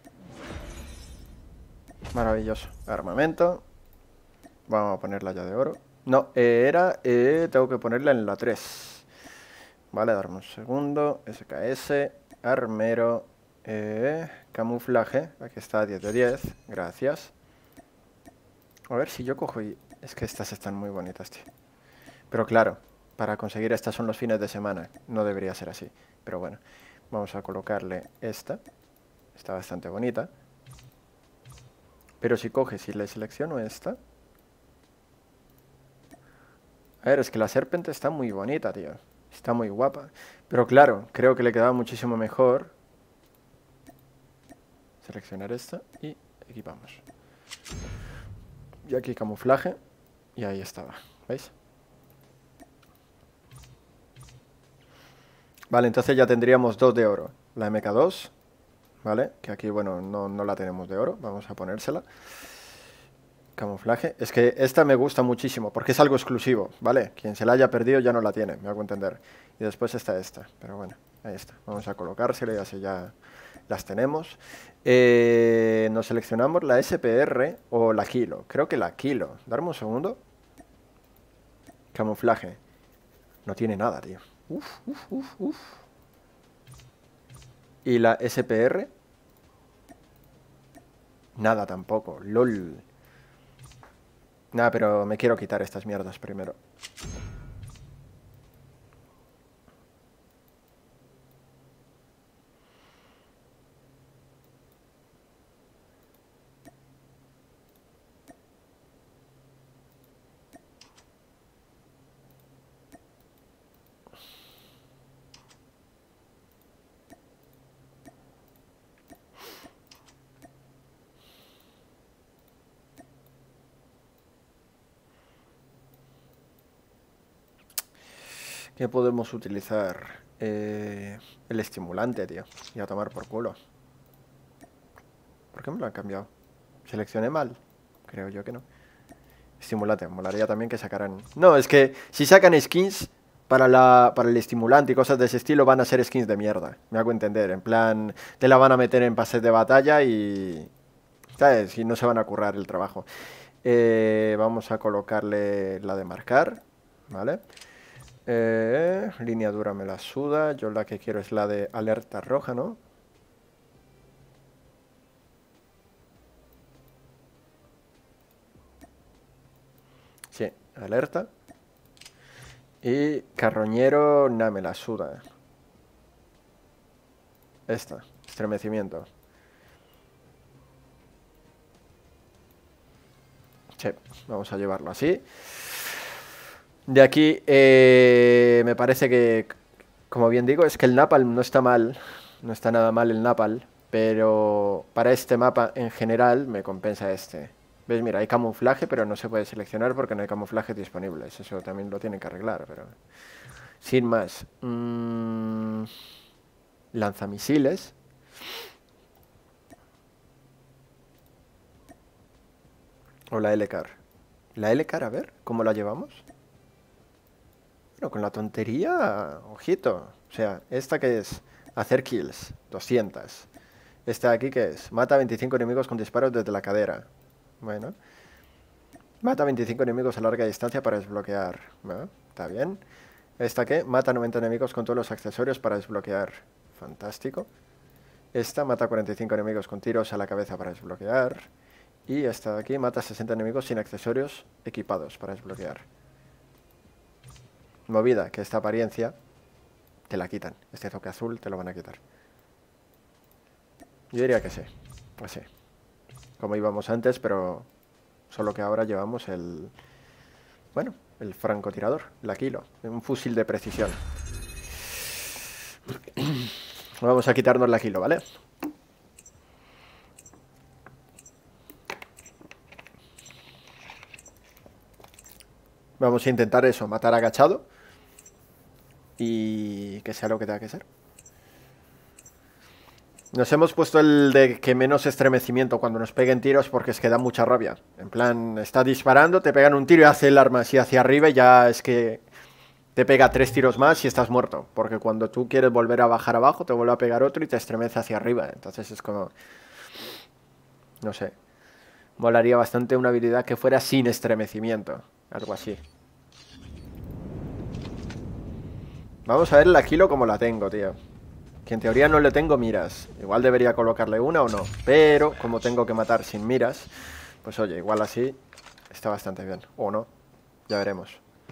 Maravilloso. Armamento. Vamos a ponerla ya de oro. No, eh, era... Eh, tengo que ponerla en la tres. Vale, darme un segundo. S K S. Armero. Eh, camuflaje. Aquí está, diez de diez. Gracias. A ver si yo cojo y... Es que estas están muy bonitas, tío. Pero claro, para conseguir estas son los fines de semana. No debería ser así. Pero bueno, vamos a colocarle esta. Está bastante bonita. Pero si coges y le selecciono esta... A ver, es que la serpiente está muy bonita, tío. Está muy guapa. Pero claro, creo que le quedaba muchísimo mejor seleccionar esta y equipamos. Y aquí camuflaje. Y ahí estaba. ¿Veis? Vale, entonces ya tendríamos dos de oro. La M K dos, ¿vale? Que aquí, bueno, no, no la tenemos de oro. Vamos a ponérsela. Camuflaje. Es que esta me gusta muchísimo porque es algo exclusivo, ¿vale? Quien se la haya perdido ya no la tiene, me hago entender. Y después está esta, pero bueno, ahí está. Vamos a colocársela y así ya las tenemos. Eh, nos seleccionamos la S P R o la Kilo. Creo que la Kilo. Darme un segundo. Camuflaje. No tiene nada, tío. Uf, uf, uf, uf. Y la S P R. Nada tampoco. LOL. Nada, pero me quiero quitar estas mierdas primero. ¿Qué podemos utilizar? Eh, el estimulante, tío. Y a tomar por culo. ¿Por qué me lo han cambiado? ¿Seleccioné mal? Creo yo que no. Estimulante, molaría también que sacaran... No, es que si sacan skins para, la, para el estimulante y cosas de ese estilo, van a ser skins de mierda. Me hago entender, en plan, te la van a meter en pases de batalla y... ¿sabes? Y no se van a currar el trabajo. Eh, vamos a colocarle la de marcar, ¿vale? Eh, línea dura me la suda, yo la que quiero es la de alerta roja, ¿no? Sí, alerta. Y carroñero, nada, me la suda. Esta, estremecimiento. Sí, vamos a llevarlo así. De aquí, eh, me parece que, como bien digo, es que el napalm no está mal. No está nada mal el napalm. Pero para este mapa en general me compensa este. ¿Ves? Mira, hay camuflaje, pero no se puede seleccionar porque no hay camuflaje disponibles. Eso también lo tienen que arreglar, pero... sin más. Mm... Lanzamisiles. O la L-Car. La L-Car, a ver, ¿cómo la llevamos? Bueno, con la tontería, ojito. O sea, ¿esta qué es? Hacer kills, doscientos. Esta de aquí, ¿qué es? Mata a veinticinco enemigos con disparos desde la cadera. Bueno. Mata a veinticinco enemigos a larga distancia para desbloquear. Bueno, está bien. ¿Esta qué? Mata a noventa enemigos con todos los accesorios para desbloquear. Fantástico. Esta mata a cuarenta y cinco enemigos con tiros a la cabeza para desbloquear. Y esta de aquí mata a sesenta enemigos sin accesorios equipados para desbloquear. Movida, que esta apariencia te la quitan. Este toque azul te lo van a quitar. Yo diría que sí. Pues sí. Como íbamos antes, pero solo que ahora llevamos el... bueno, el francotirador, la kilo. Un fusil de precisión. Vamos a quitarnos la kilo, ¿vale? Vamos a intentar eso, matar agachado. Y que sea lo que tenga que ser. Nos hemos puesto el de que menos estremecimiento cuando nos peguen tiros porque es que da mucha rabia. En plan, está disparando, te pegan un tiro y hace el arma así hacia arriba y ya es que te pega tres tiros más y estás muerto. Porque cuando tú quieres volver a bajar abajo, te vuelve a pegar otro y te estremece hacia arriba. Entonces es como... no sé. Molaría bastante una habilidad que fuera sin estremecimiento. Algo así. Vamos a ver la kilo como la tengo, tío. Que en teoría no le tengo miras. Igual debería colocarle una o no. Pero como tengo que matar sin miras, pues oye, igual así está bastante bien. O no, ya veremos.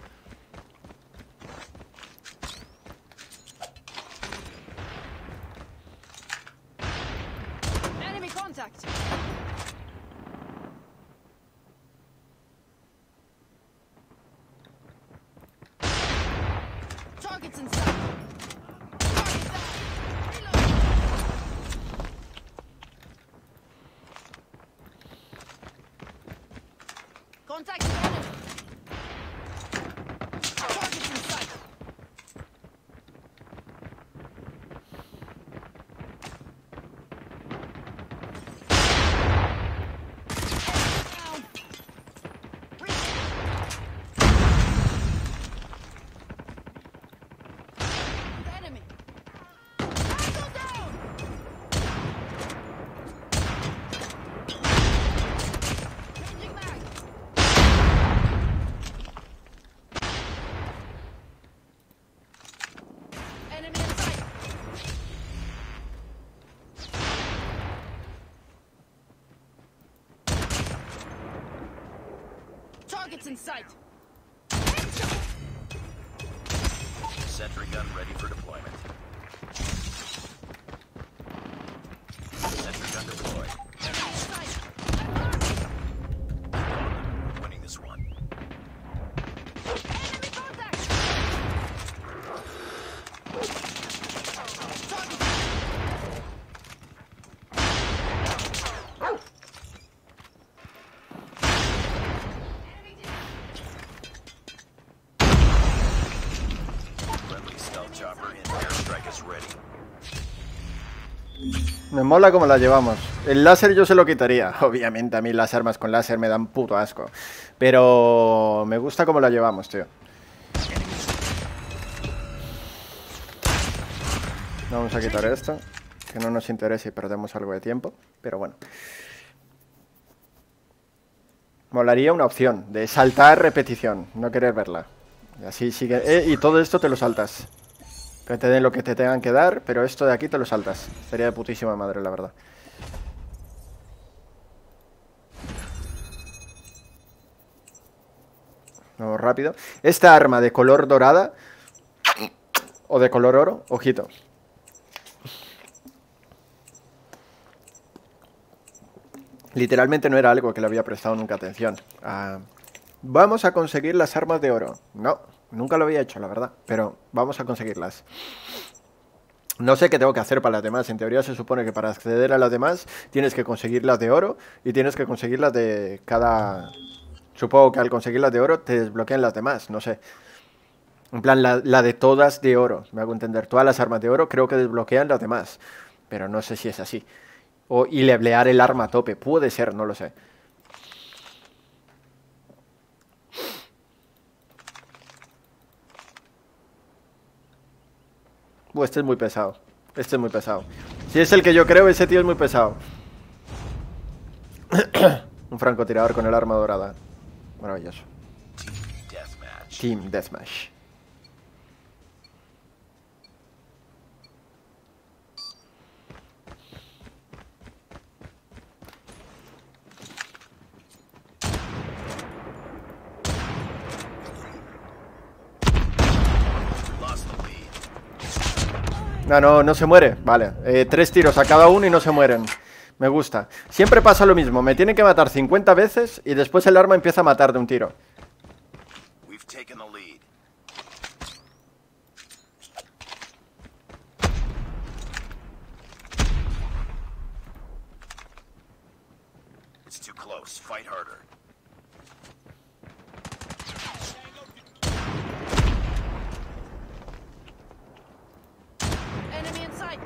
Enemy contact. Targets in sight. Targets down. Reload. Contact the enemy. Targets in sight. Down. Enemy. Tango down. Changing mag. Enemy in sight. Targets in sight. Sentry gun ready for deployment. Sentry gun deployed. Enemy in sight. Winning this one. Enemy contact. Target. Enemy down. in. Airstrike is ready. Me mola cómo la llevamos. El láser yo se lo quitaría. Obviamente a mí las armas con láser me dan puto asco. Pero me gusta cómo la llevamos, tío. Vamos a quitar esto, que no nos interesa y perdemos algo de tiempo. Pero bueno. Molaría una opción de saltar repetición, no querer verla. Y así sigue. Eh, y todo esto te lo saltas. Que te den lo que te tengan que dar, pero esto de aquí te lo saltas. Sería de putísima madre, la verdad. Vamos rápido. Esta arma de color dorada o de color oro, ojito. Literalmente no era algo que le había prestado nunca atención. Ah, vamos a conseguir las armas de oro. No, nunca lo había hecho, la verdad. Pero vamos a conseguirlas. No sé qué tengo que hacer para las demás. En teoría se supone que para acceder a las demás tienes que conseguirlas de oro y tienes que conseguirlas de cada... Supongo que al conseguirlas de oro te desbloquean las demás, no sé. En plan, la, la de todas de oro. Me hago entender. Todas las armas de oro creo que desbloquean las demás. Pero no sé si es así. O, y leblear el arma a tope. Puede ser, no lo sé. Uh, este es muy pesado. Este es muy pesado. Si es el que yo creo, ese tío es muy pesado. Un francotirador con el arma dorada. Maravilloso. Deathmatch. Team Deathmatch. Lost the lead. No, no, no se muere. Vale. Eh, tres tiros a cada uno y no se mueren. Me gusta. Siempre pasa lo mismo. Me tienen que matar cincuenta veces y después el arma empieza a matar de un tiro. We've taken the lead. It's too close. Fight harder. Enemy in sight.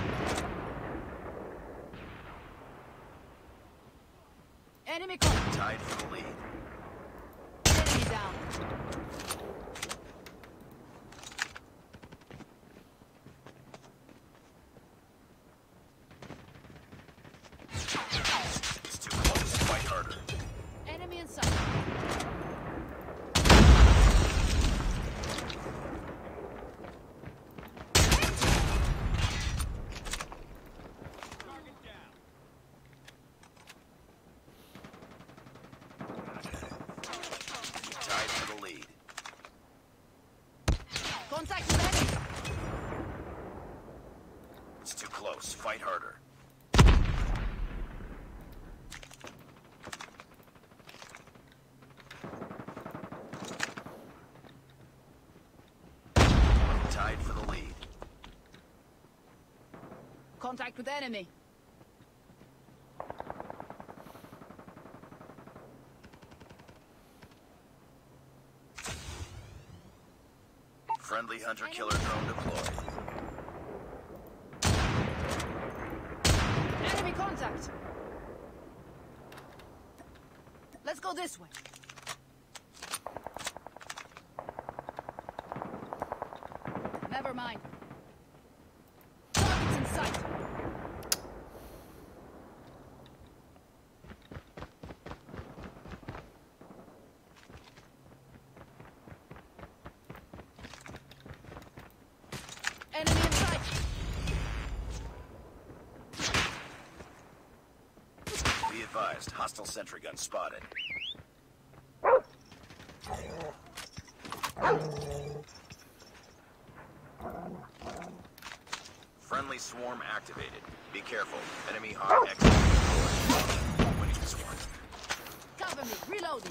Enemy caught. Tied for the lead. Enemy down. It's too close. Fight harder. Enemy in sight. Tied for the lead. Contact with enemy. It's too close. Fight harder. Tied for the lead. Contact with enemy. Friendly hunter-killer drone deployed. Enemy contact. Let's go this way. Never mind. Targets in sight. Enemy in sight. Be advised, hostile sentry gun spotted. Friendly swarm activated. Be careful. Enemy hot X deployed. Winning this one. Cover me. Reloading.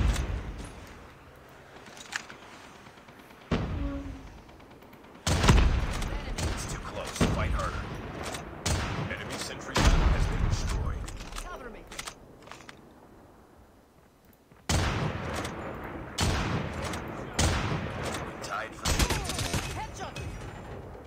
Enemy. It's too close. Fight harder. Enemy sentry gun has been destroyed. Cover me. Tied for the lead. Headshot.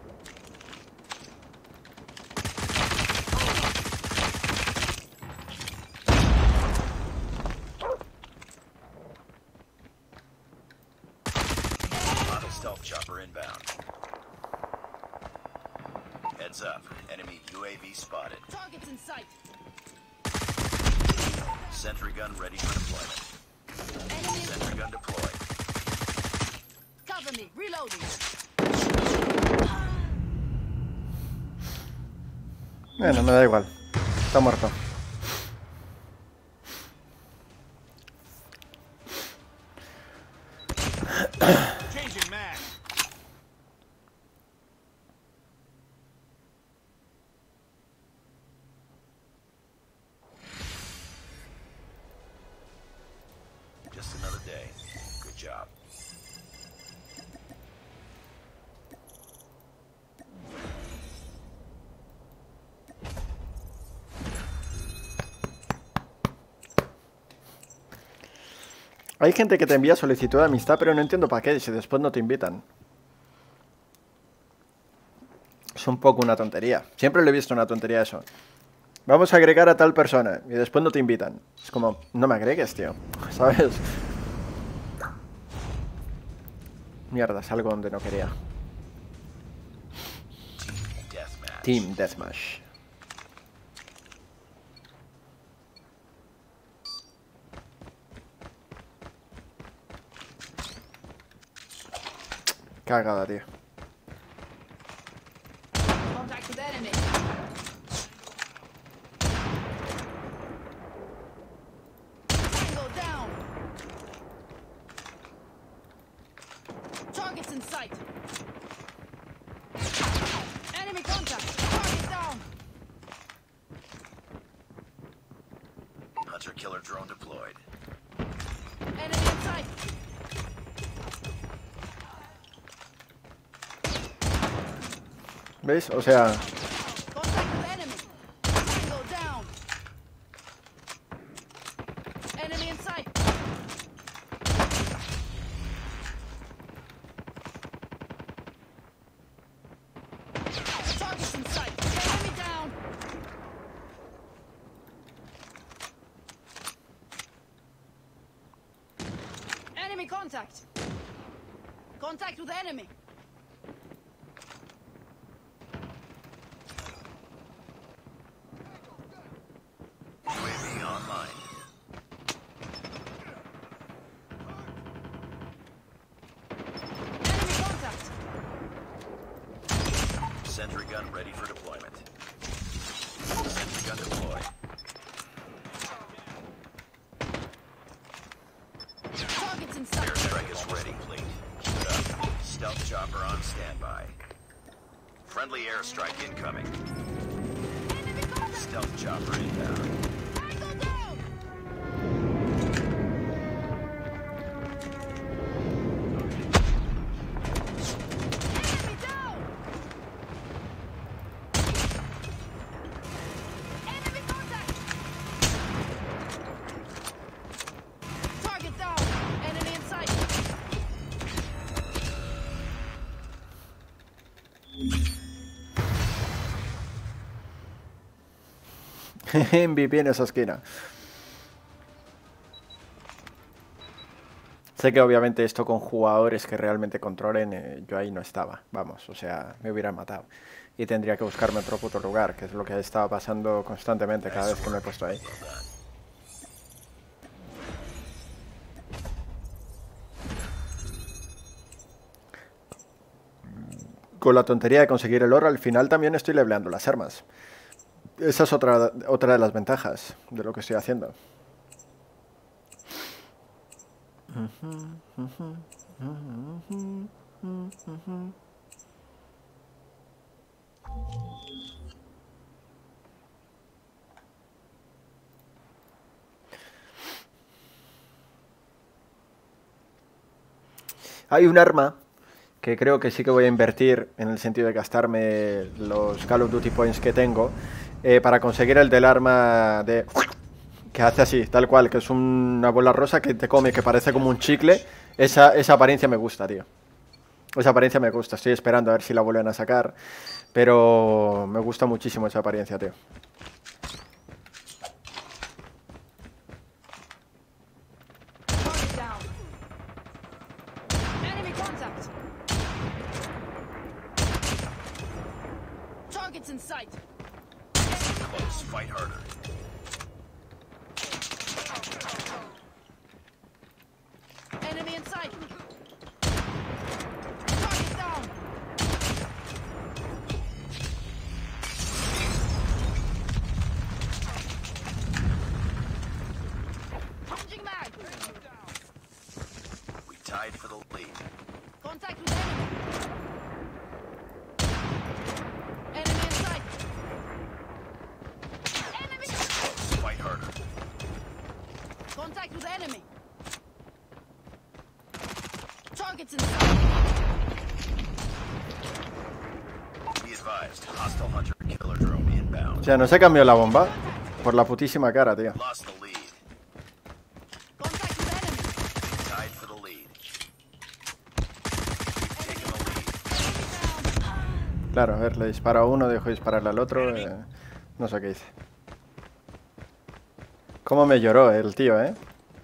Heads up. Enemy U A V spotted. Targets in sight. Sentry gun ready for deployment. Enemy. Sentry gun deployed. Cover me. Reloading. Bueno, me da igual. Está muerto. Changing mag. Just another day. Good job. Hay gente que te envía solicitud de amistad, pero no entiendo para qué, si después no te invitan. Es un poco una tontería. Siempre lo he visto una tontería eso. Vamos a agregar a tal persona y después no te invitan. Es como, no me agregues, tío. ¿Sabes? Mierda, salgo donde no quería. Deathmatch. Team Deathmatch. Cagada, tío. Contact with enemy. Tango down. Targets in sight. Enemy contact. Target down. Hunter killer drone deployed. Enemy in sight. ¿Veis? O sea, Contact with enemy. Tango down. Enemy in sight. Targets in sight. Enemy down. Enemy contact. Contact with enemy. U A V online. Enemy contact. Sentry gun ready for deployment. Sentry gun deployed. Targets in sight. Airstrike is ready. Complete. Keep it up. Stealth chopper on standby. Friendly airstrike incoming. Enemy contact. Stealth chopper inbound. Tango down. Enemy down. Enemy contact. Target down. Enemy in sight. M V P en esa esquina. Sé que obviamente esto con jugadores que realmente controlen, eh, yo ahí no estaba, vamos, o sea, me hubieran matado. Y tendría que buscarme otro puto lugar, que es lo que estaba pasando constantemente cada vez que me he puesto ahí. Con la tontería de conseguir el oro, al final también estoy leveleando las armas. Esa es otra, otra de las ventajas de lo que estoy haciendo. Hay un arma que creo que sí que voy a invertir en el sentido de gastarme los Call of Duty Points que tengo eh, para conseguir el del arma de... que hace así, tal cual, que es una bola rosa que te come, que parece como un chicle. Esa, esa apariencia me gusta, tío. Esa apariencia me gusta, estoy esperando a ver si la vuelven a sacar. Pero me gusta muchísimo esa apariencia, tío. Target down. Enemy contact. Target Targets in sight. Close. Fight harder. Enemy in sight. Target down. Changing mag. We tied for the lead. Contact with enemy. Enemy in sight. Enemy. Close. Fight harder. Contact with enemy. Targets in sight. Be advised. Hostile hunter killer drone O inbound. sea, no se cambió la bomba por la putísima cara, tío. Lost the lead. Contact with enemy. Tied for the lead. We've taken the lead. Claro, a ver, le disparo a uno, dejo dispararle al otro. eh, no sé qué hice. Cómo me lloró el tío, ¿eh?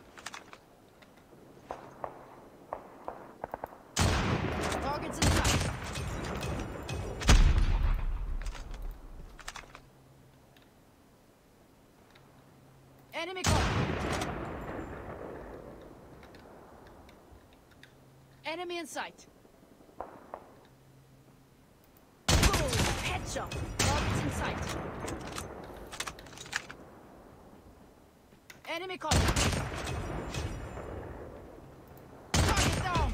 Targets in sight. Enemy call. Enemy in sight. Boom. Headshot. Targets in sight. Enemy call. Target down.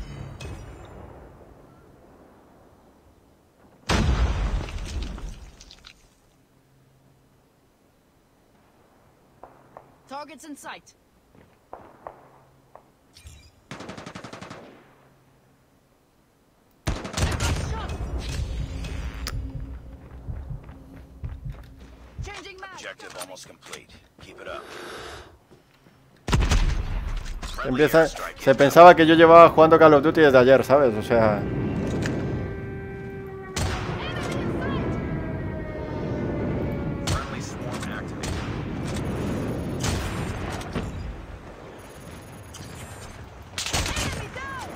Targets in sight. Shot. Changing mag. Objective almost complete. Keep it up. Empieza, se pensaba que yo llevaba jugando Call of Duty desde ayer, ¿sabes? O sea, Friendly swarm activated. Enemy down.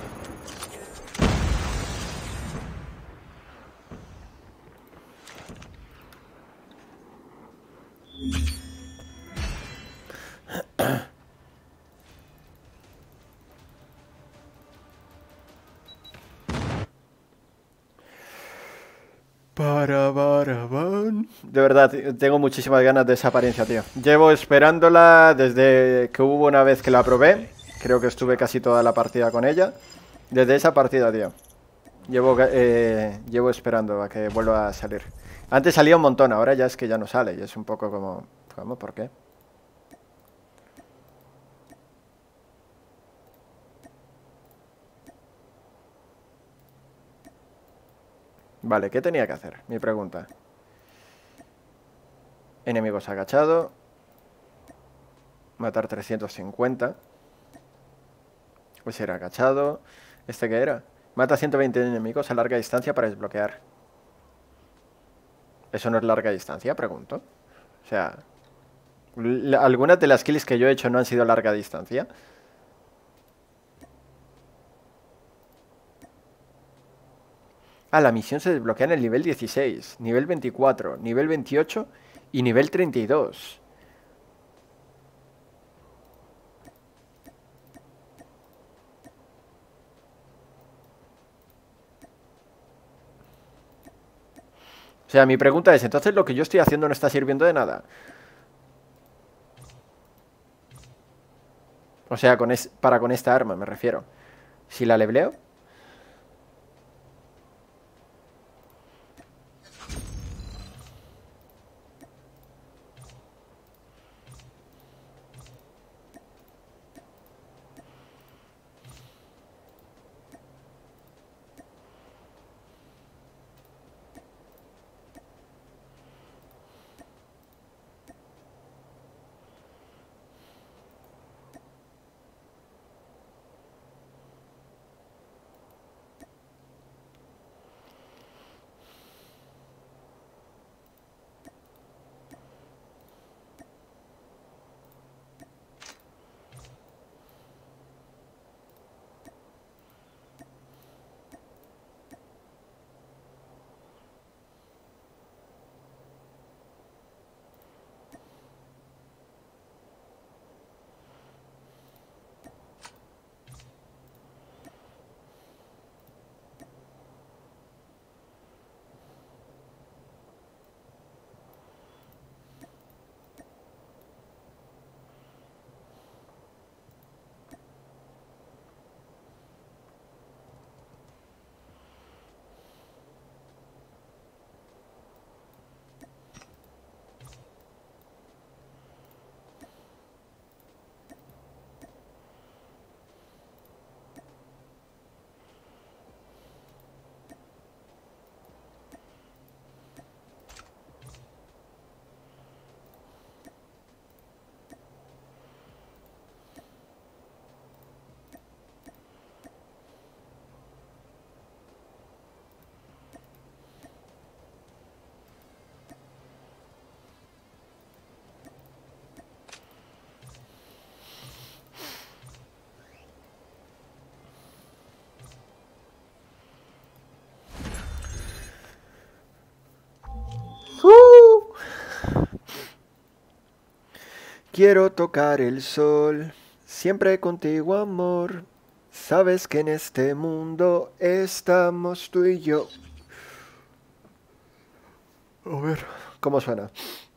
para, para, van. De verdad, t- tengo muchísimas ganas de esa apariencia, tío. Llevo esperándola desde que hubo una vez que la probé. Creo que estuve casi toda la partida con ella. Desde esa partida, tío. Llevo, ga- eh, llevo esperando a que vuelva a salir. Antes salía un montón, ahora ya es que ya no sale. Y es un poco como... ¿Cómo? ¿Por qué? Vale, ¿qué tenía que hacer? Mi pregunta. Enemigos agachado. Matar trescientos cincuenta. Pues era agachado. ¿Este qué era? Mata ciento veinte enemigos a larga distancia para desbloquear. ¿Eso no es larga distancia? Pregunto. O sea, l- ¿algunas de las kills que yo he hecho no han sido larga distancia? Ah, la misión se desbloquea en el nivel dieciséis, nivel veinticuatro, nivel veintiocho y nivel treinta y dos. O sea, mi pregunta es, ¿entonces lo que yo estoy haciendo no está sirviendo de nada? O sea, con es- para con esta arma me refiero. Si la lebleo... Quiero tocar el sol, siempre contigo, amor. Sabes que en este mundo estamos tú y yo. A ver, ¿cómo suena?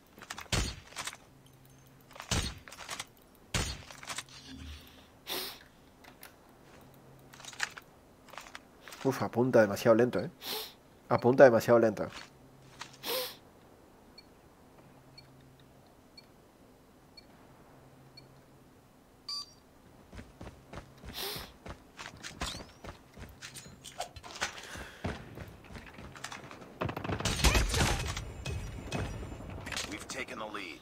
Uf, apunta demasiado lento, ¿eh? Apunta demasiado lento. We've taken the lead.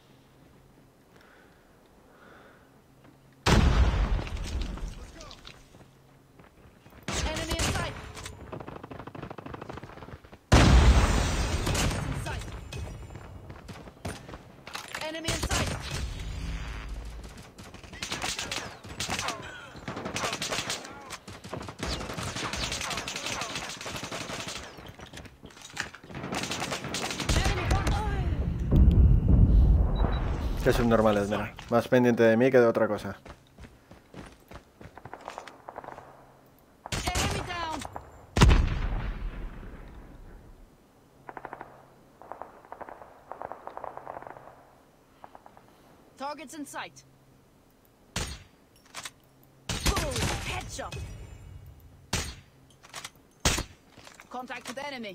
Enemy in sight. In sight. Enemy in sight. Enemy one. Qué subnormales, mira. Más pendiente de mí que de otra cosa. Enemy down. Targets in sight. Boom! Headshot. Contact with enemy.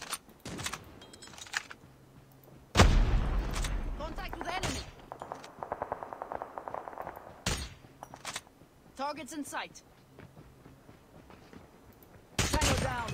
Contact with enemy. Targets in sight. Tango down.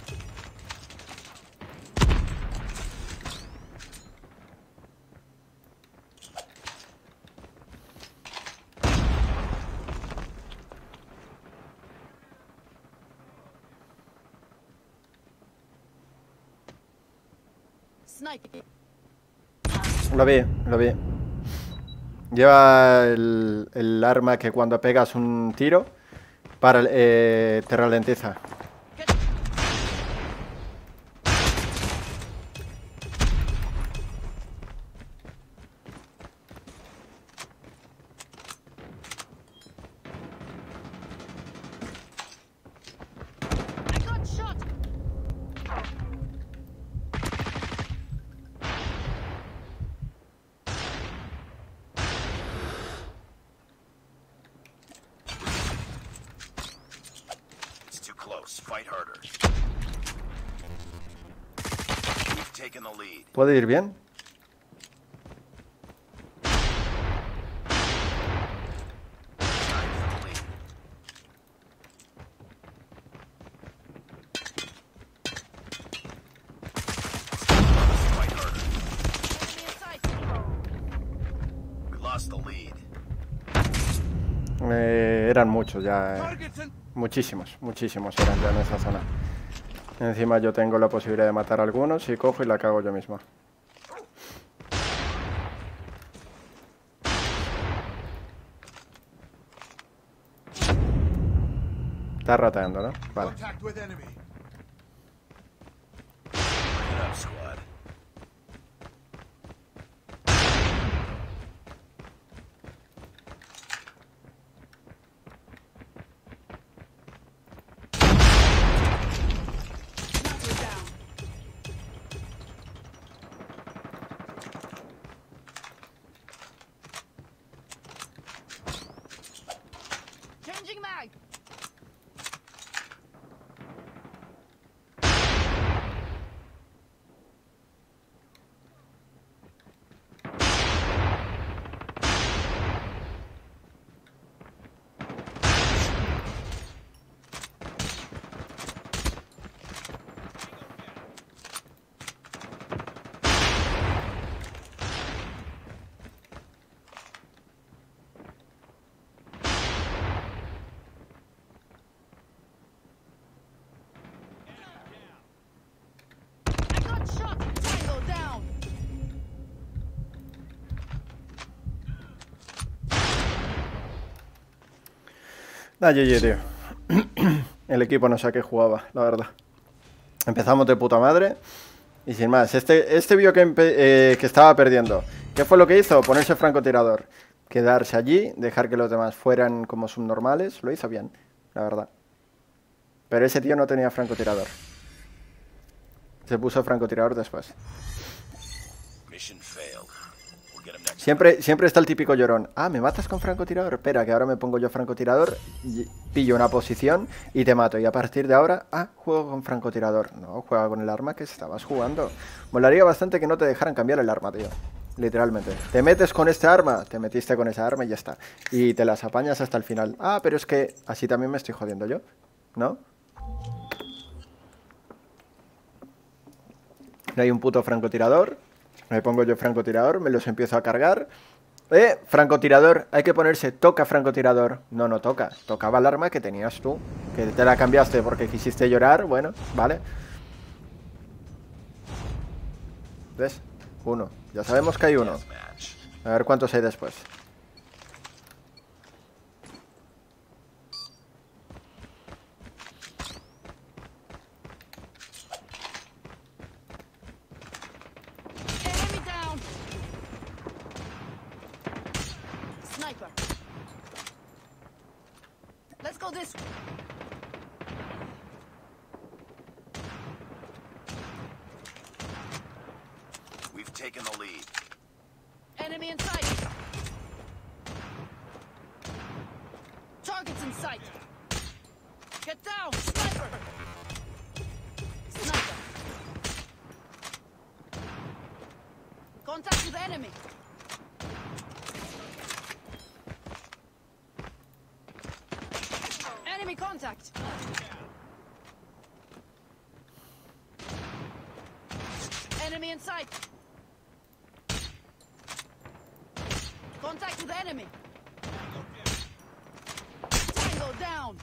Snipe. Lo vi, lo vi. Lleva el, el arma que cuando pegas un tiro para, eh, te ralentiza. I got shot. It's too close. Fight harder. We've taken the lead. ¿Puede ir bien? Time for the lead. Fight harder. Enemy in sight. We lost the lead. Eh, eran muchos ya. eh. Targets in. Muchísimos, muchísimos eran ya en esa zona. Encima yo tengo la posibilidad de matar a algunos y cojo y la cago yo mismo. Está rateando, ¿no? Vale. Contact with enemy. Bring it up, squad. Sniper down. Changing mag. I got shot. Tango down. Ah, G G, tío. El equipo no sé a qué jugaba, la verdad. Empezamos de puta madre. Y sin más, este, este vio que, empe- eh, que estaba perdiendo ¿Qué fue lo que hizo? Ponerse francotirador. Quedarse allí, dejar que los demás fueran como subnormales. Lo hizo bien, la verdad. Pero ese tío no tenía francotirador. Se puso francotirador después. Mission failed. We'll get him next Siempre, siempre está el típico llorón. Ah, ¿me matas con francotirador? Espera, que ahora me pongo yo francotirador, y pillo una posición y te mato. Y a partir de ahora, ah, juego con francotirador. No, juega con el arma que estabas jugando. Molaría bastante que no te dejaran cambiar el arma, tío. Literalmente. Te metes con este arma, te metiste con esa arma y ya está. Y te las apañas hasta el final. Ah, pero es que así también me estoy jodiendo yo, ¿no? No hay un puto francotirador. Me pongo yo francotirador, me los empiezo a cargar. Eh, francotirador, hay que ponerse, toca francotirador. No, no toca, tocaba el arma que tenías tú. Que te la cambiaste porque quisiste llorar, bueno, vale. ¿Ves? Uno, ya sabemos que hay uno. match. A ver cuántos hay después. Enemy down. Sniper. Let's go this way. We've taken the lead. Enemy in sight. Targets in sight. Get down, sniper. Sniper. Contact with enemy. Enemy contact. Enemy in sight. Contact with enemy. Tango down.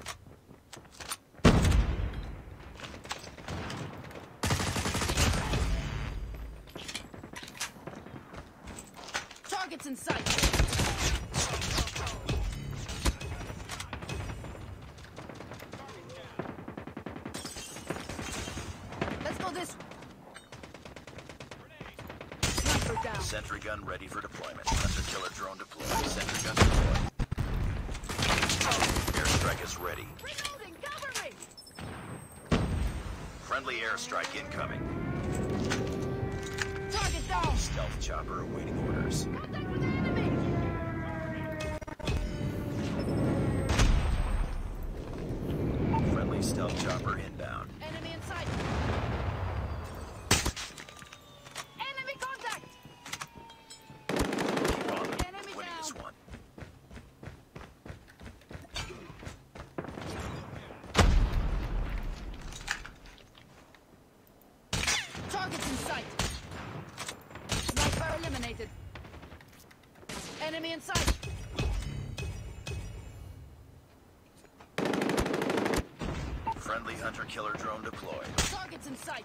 Targets in sight. Let's go this way. Sniper down. Sentry gun ready for deployment. Hunter killer drone deployed. Sentry gun deployed. Airstrike is ready. Reloading, cover me. Friendly airstrike incoming. Target down. Stealth chopper awaiting orders. Contact with enemy. Friendly stealth chopper inbound. Enemy in sight. Enemy contact. Keep on them. Enemy Winning this down. one. Targets in sight. Sniper eliminated. Enemy in sight. Friendly hunter killer drone deployed. Targets in sight.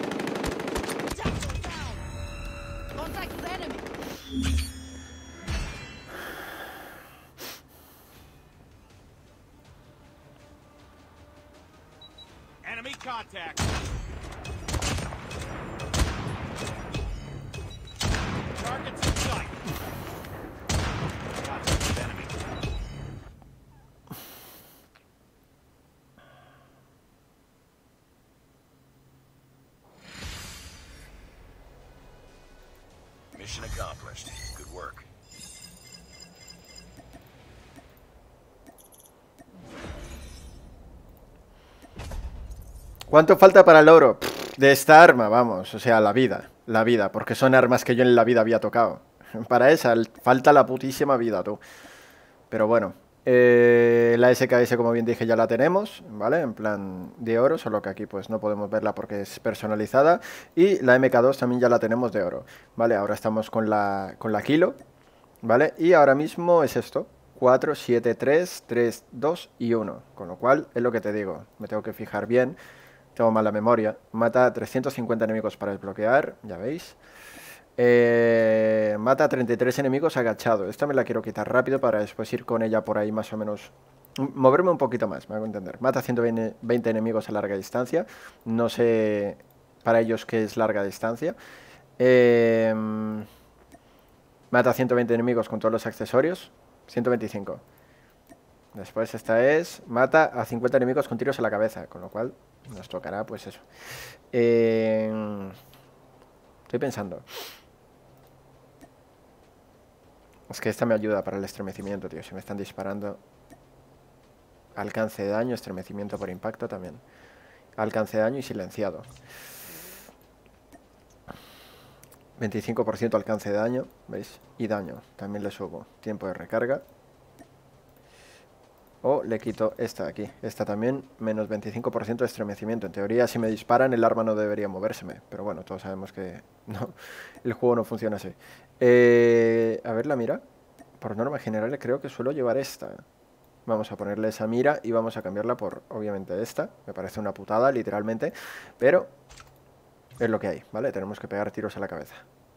Tango down. Contact with enemy. Enemy contact. Targets in sight. Contact with enemy. Mission accomplished. Good work. ¿Cuánto falta para el oro? Pff, de esta arma, vamos, o sea, la vida, la vida, porque son armas que yo en la vida había tocado. Para esa, el- falta la putísima vida, tú. Pero bueno, eh, la S K S, como bien dije, ya la tenemos, ¿vale? En plan de oro, solo que aquí pues no podemos verla porque es personalizada. Y la M K dos también ya la tenemos de oro, ¿vale? Ahora estamos con la, con la Kilo, ¿vale? Y ahora mismo es esto, cuatro, siete, tres, tres, dos y uno. Con lo cual, es lo que te digo, me tengo que fijar bien. Tengo mala memoria. Mata trescientos cincuenta enemigos para desbloquear, ya veis. Eh, mata treinta y tres enemigos agachado. Esta me la quiero quitar rápido para después ir con ella por ahí más o menos. m- Moverme un poquito más, me hago entender. Mata ciento veinte enemigos a larga distancia. No sé para ellos qué es larga distancia. Eh, Mata a ciento veinte enemigos con todos los accesorios. ciento veinticinco. Después esta es... Mata a cincuenta enemigos con tiros en la cabeza. Con lo cual nos tocará pues eso. Eh... Estoy pensando. Es que esta me ayuda para el estremecimiento, tío. Si me están disparando. Alcance de daño, estremecimiento por impacto también. Alcance de daño y silenciado. veinticinco por ciento alcance de daño, ¿veis? Y daño, también le subo. Tiempo de recarga. O le quito esta de aquí. Esta también, menos veinticinco por ciento de estremecimiento. En teoría, si me disparan, el arma no debería movérseme. Pero bueno, todos sabemos que no, el juego no funciona así. Eh, a ver la mira. Por norma general creo que suelo llevar esta. Vamos a ponerle esa mira y vamos a cambiarla por, obviamente, esta. Me parece una putada, literalmente. Pero es lo que hay, ¿vale? Tenemos que pegar tiros a la cabeza.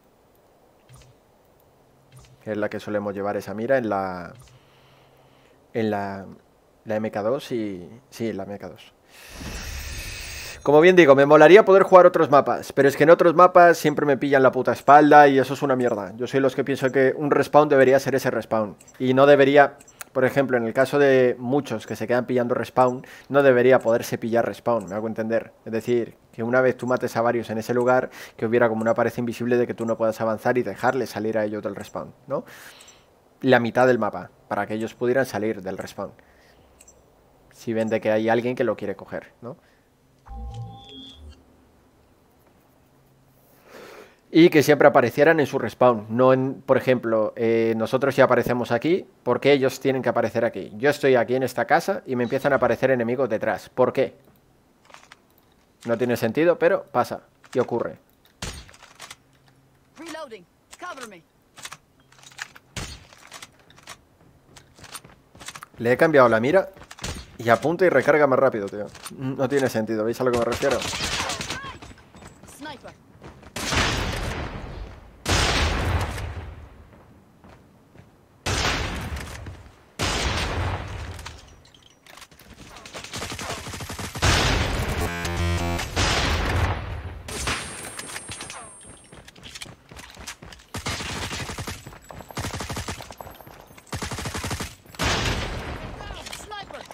Que es la que solemos llevar esa mira en la... En la, la M K dos y... Sí, en la M K dos. Como bien digo, me molaría poder jugar otros mapas, pero es que en otros mapas siempre me pillan la puta espalda y eso es una mierda. Yo soy los que pienso que un respawn debería ser ese respawn. Y no debería... Por ejemplo, en el caso de muchos que se quedan pillando respawn, no debería poderse pillar respawn, me hago entender. Es decir, que una vez tú mates a varios en ese lugar, que hubiera como una pared invisible de que tú no puedas avanzar y dejarle salir a ellos del respawn, ¿no? La mitad del mapa, para que ellos pudieran salir del respawn. Si ven de que hay alguien que lo quiere coger, ¿no? Y que siempre aparecieran en su respawn. No en, por ejemplo, eh, nosotros ya aparecemos aquí, ¿por qué ellos tienen que aparecer aquí? Yo estoy aquí en esta casa y me empiezan a aparecer enemigos detrás. ¿Por qué? No tiene sentido, pero pasa y ocurre. Reloading. Cover me. Le he cambiado la mira y apunta y recarga más rápido, tío. No tiene sentido, ¿veis a lo que me refiero? Sniper. Sniper.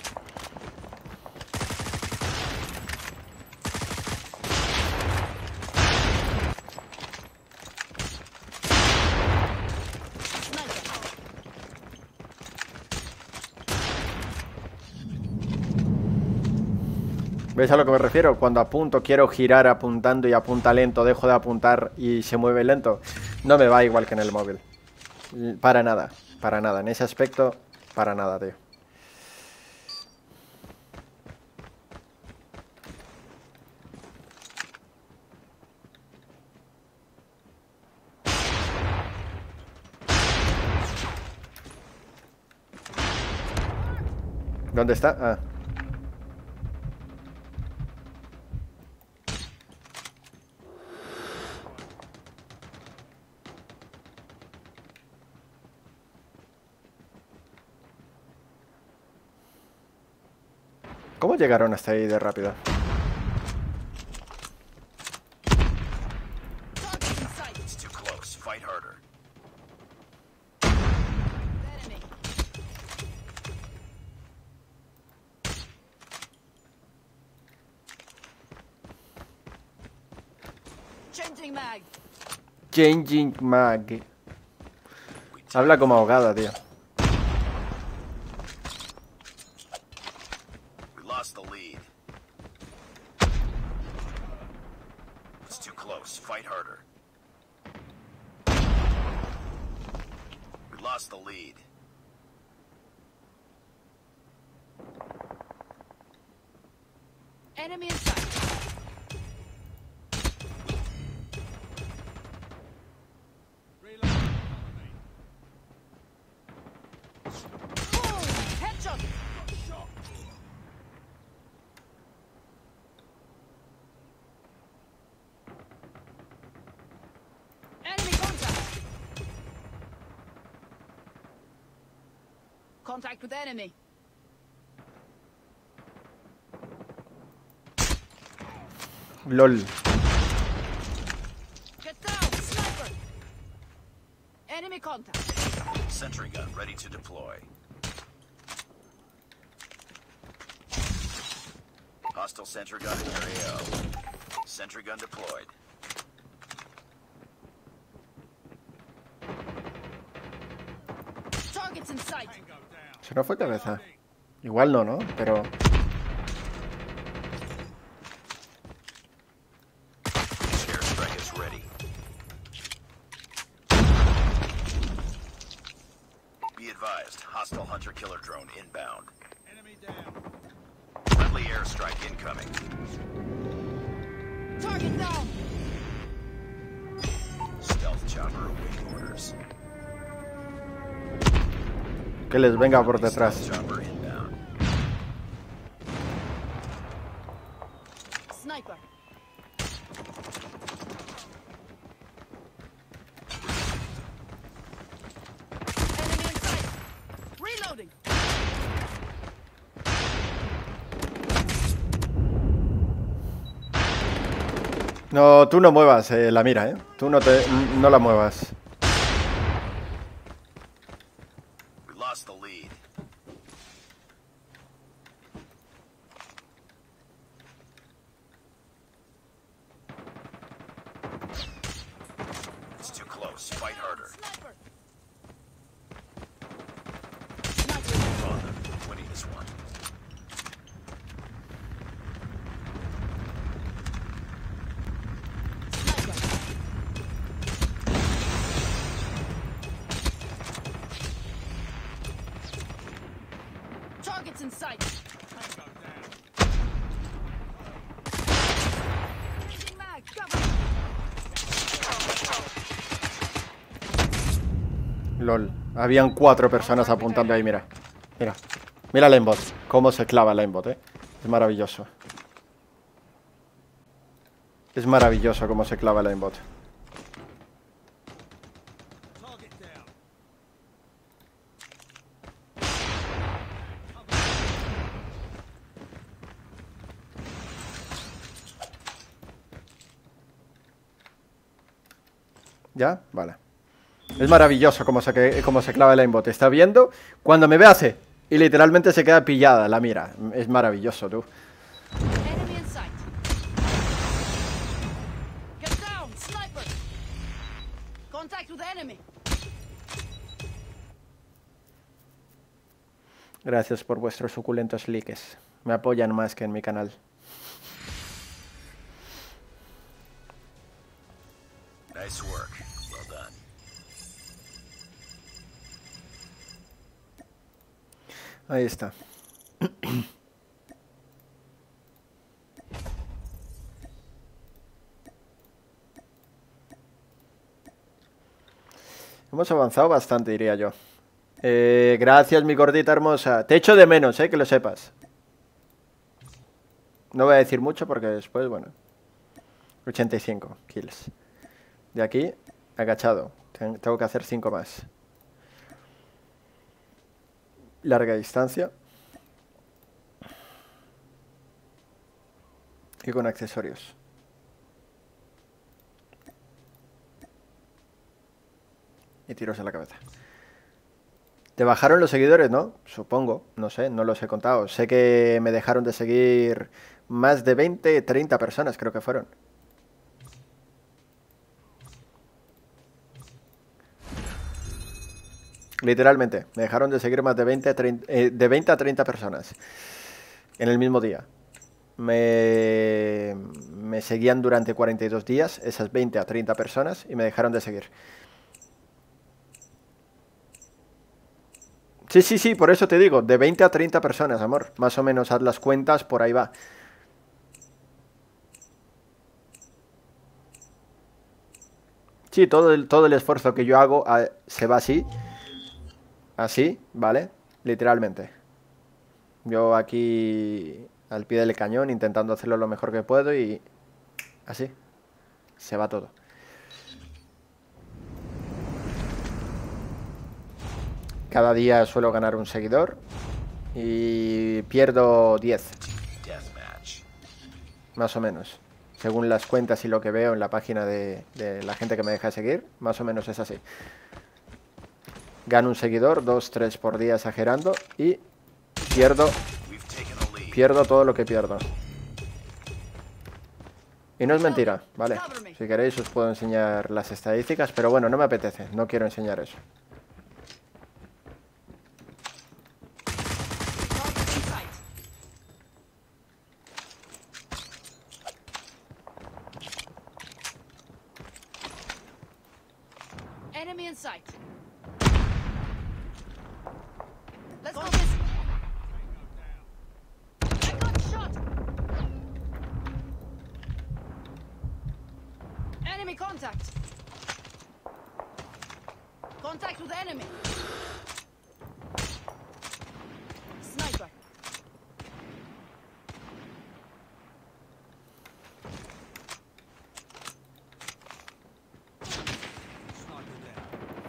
¿Veis a lo que me refiero? Cuando apunto, quiero girar apuntando y apunta lento, dejo de apuntar y se mueve lento. No me va igual que en el móvil. Para nada, para nada. En ese aspecto, para nada, tío. ¿Dónde está? Ah. ¿Cómo llegaron hasta ahí de rápido? Target in sight. It's too close. Fight harder. Enemy. Changing mag. Changing mag. Habla como ahogada, tío. We lost the lead. It's too close. Fight harder. We lost the lead. Enemy in sight. Reload. Cover me. Boom. Headshot. Shot. Enemy contact. Contact with enemy. LOL. Get down, sniper. Enemy Enemy contact. Sentry gun ready to deploy. Hostile sentry gun in your A O. Sentry gun deployed. Targets in sight. Tango down. Si no fue cabeza. Igual no, ¿no? Pero... Airstrike is ready. Be advised, hostile hunter-killer drone inbound. Enemy down. Friendly airstrike incoming. Target down. Stealth chopper awaiting orders. Que les venga por detrás. Stealth chopper inbound. Sniper. Enemy in sight. Reloading. No, tú no muevas eh, la mira, ¿eh? Tú no, te, no la muevas. We lost the lead. It's too close. Fight harder. Sniper. On them. Winning this one. Targets in sight. Tango down. Changing mag. Cover. LOL. Habían cuatro personas apuntando ahí, mira. Mira. Mira la aimbot. Cómo se clava la aimbot, eh. Es maravilloso. Es maravilloso cómo se clava la aimbot. Target down. ¿Ya? Vale. Es maravilloso cómo se, que- cómo se clava el aimbot. Está viendo, cuando me ve hace. Y literalmente se queda pillada la mira. Es maravilloso, tú. Enemy in sight. Get down. Sniper. Contact with enemy. Gracias por vuestros suculentos likes. Me apoyan más que en mi canal. Nice work. Well done. Ahí está. Hemos avanzado bastante, diría yo. Eh, gracias, mi gordita hermosa. Te echo de menos, eh, que lo sepas. No voy a decir mucho porque después, bueno. ochenta y cinco kills. De aquí, agachado. Ten- Tengo que hacer cinco más. Larga distancia. Y con accesorios. Y tiros en la cabeza. ¿Te bajaron los seguidores, no? Supongo, no sé, no los he contado. Sé que me dejaron de seguir más de veinte, treinta personas, creo que fueron. Literalmente, me dejaron de seguir más de veinte, treinta, eh, de veinte a treinta personas en el mismo día. Me, me seguían durante cuarenta y dos días, esas veinte a treinta personas, y me dejaron de seguir. Sí, sí, sí, por eso te digo, de veinte a treinta personas, amor. Más o menos, haz las cuentas, por ahí va. Sí, todo el, todo el esfuerzo que yo hago ah, se va así. Así, ¿vale? Literalmente. Yo aquí al pie del cañón intentando hacerlo lo mejor que puedo y así. Se va todo. Cada día suelo ganar un seguidor y pierdo diez, Deathmatch. más o menos. Según las cuentas y lo que veo en la página de, de la gente que me deja seguir, más o menos es así. gano un seguidor, dos, tres por día exagerando, y pierdo, We've taken the lead. pierdo todo lo que pierdo. Y no es mentira, ¿vale? Si queréis os puedo enseñar las estadísticas, pero bueno, no me apetece, no quiero enseñar eso. Target in sight. Enemy in sight. Let's go this way. I got shot. Enemy contact. Contact with enemy. Sniper. Sniper down.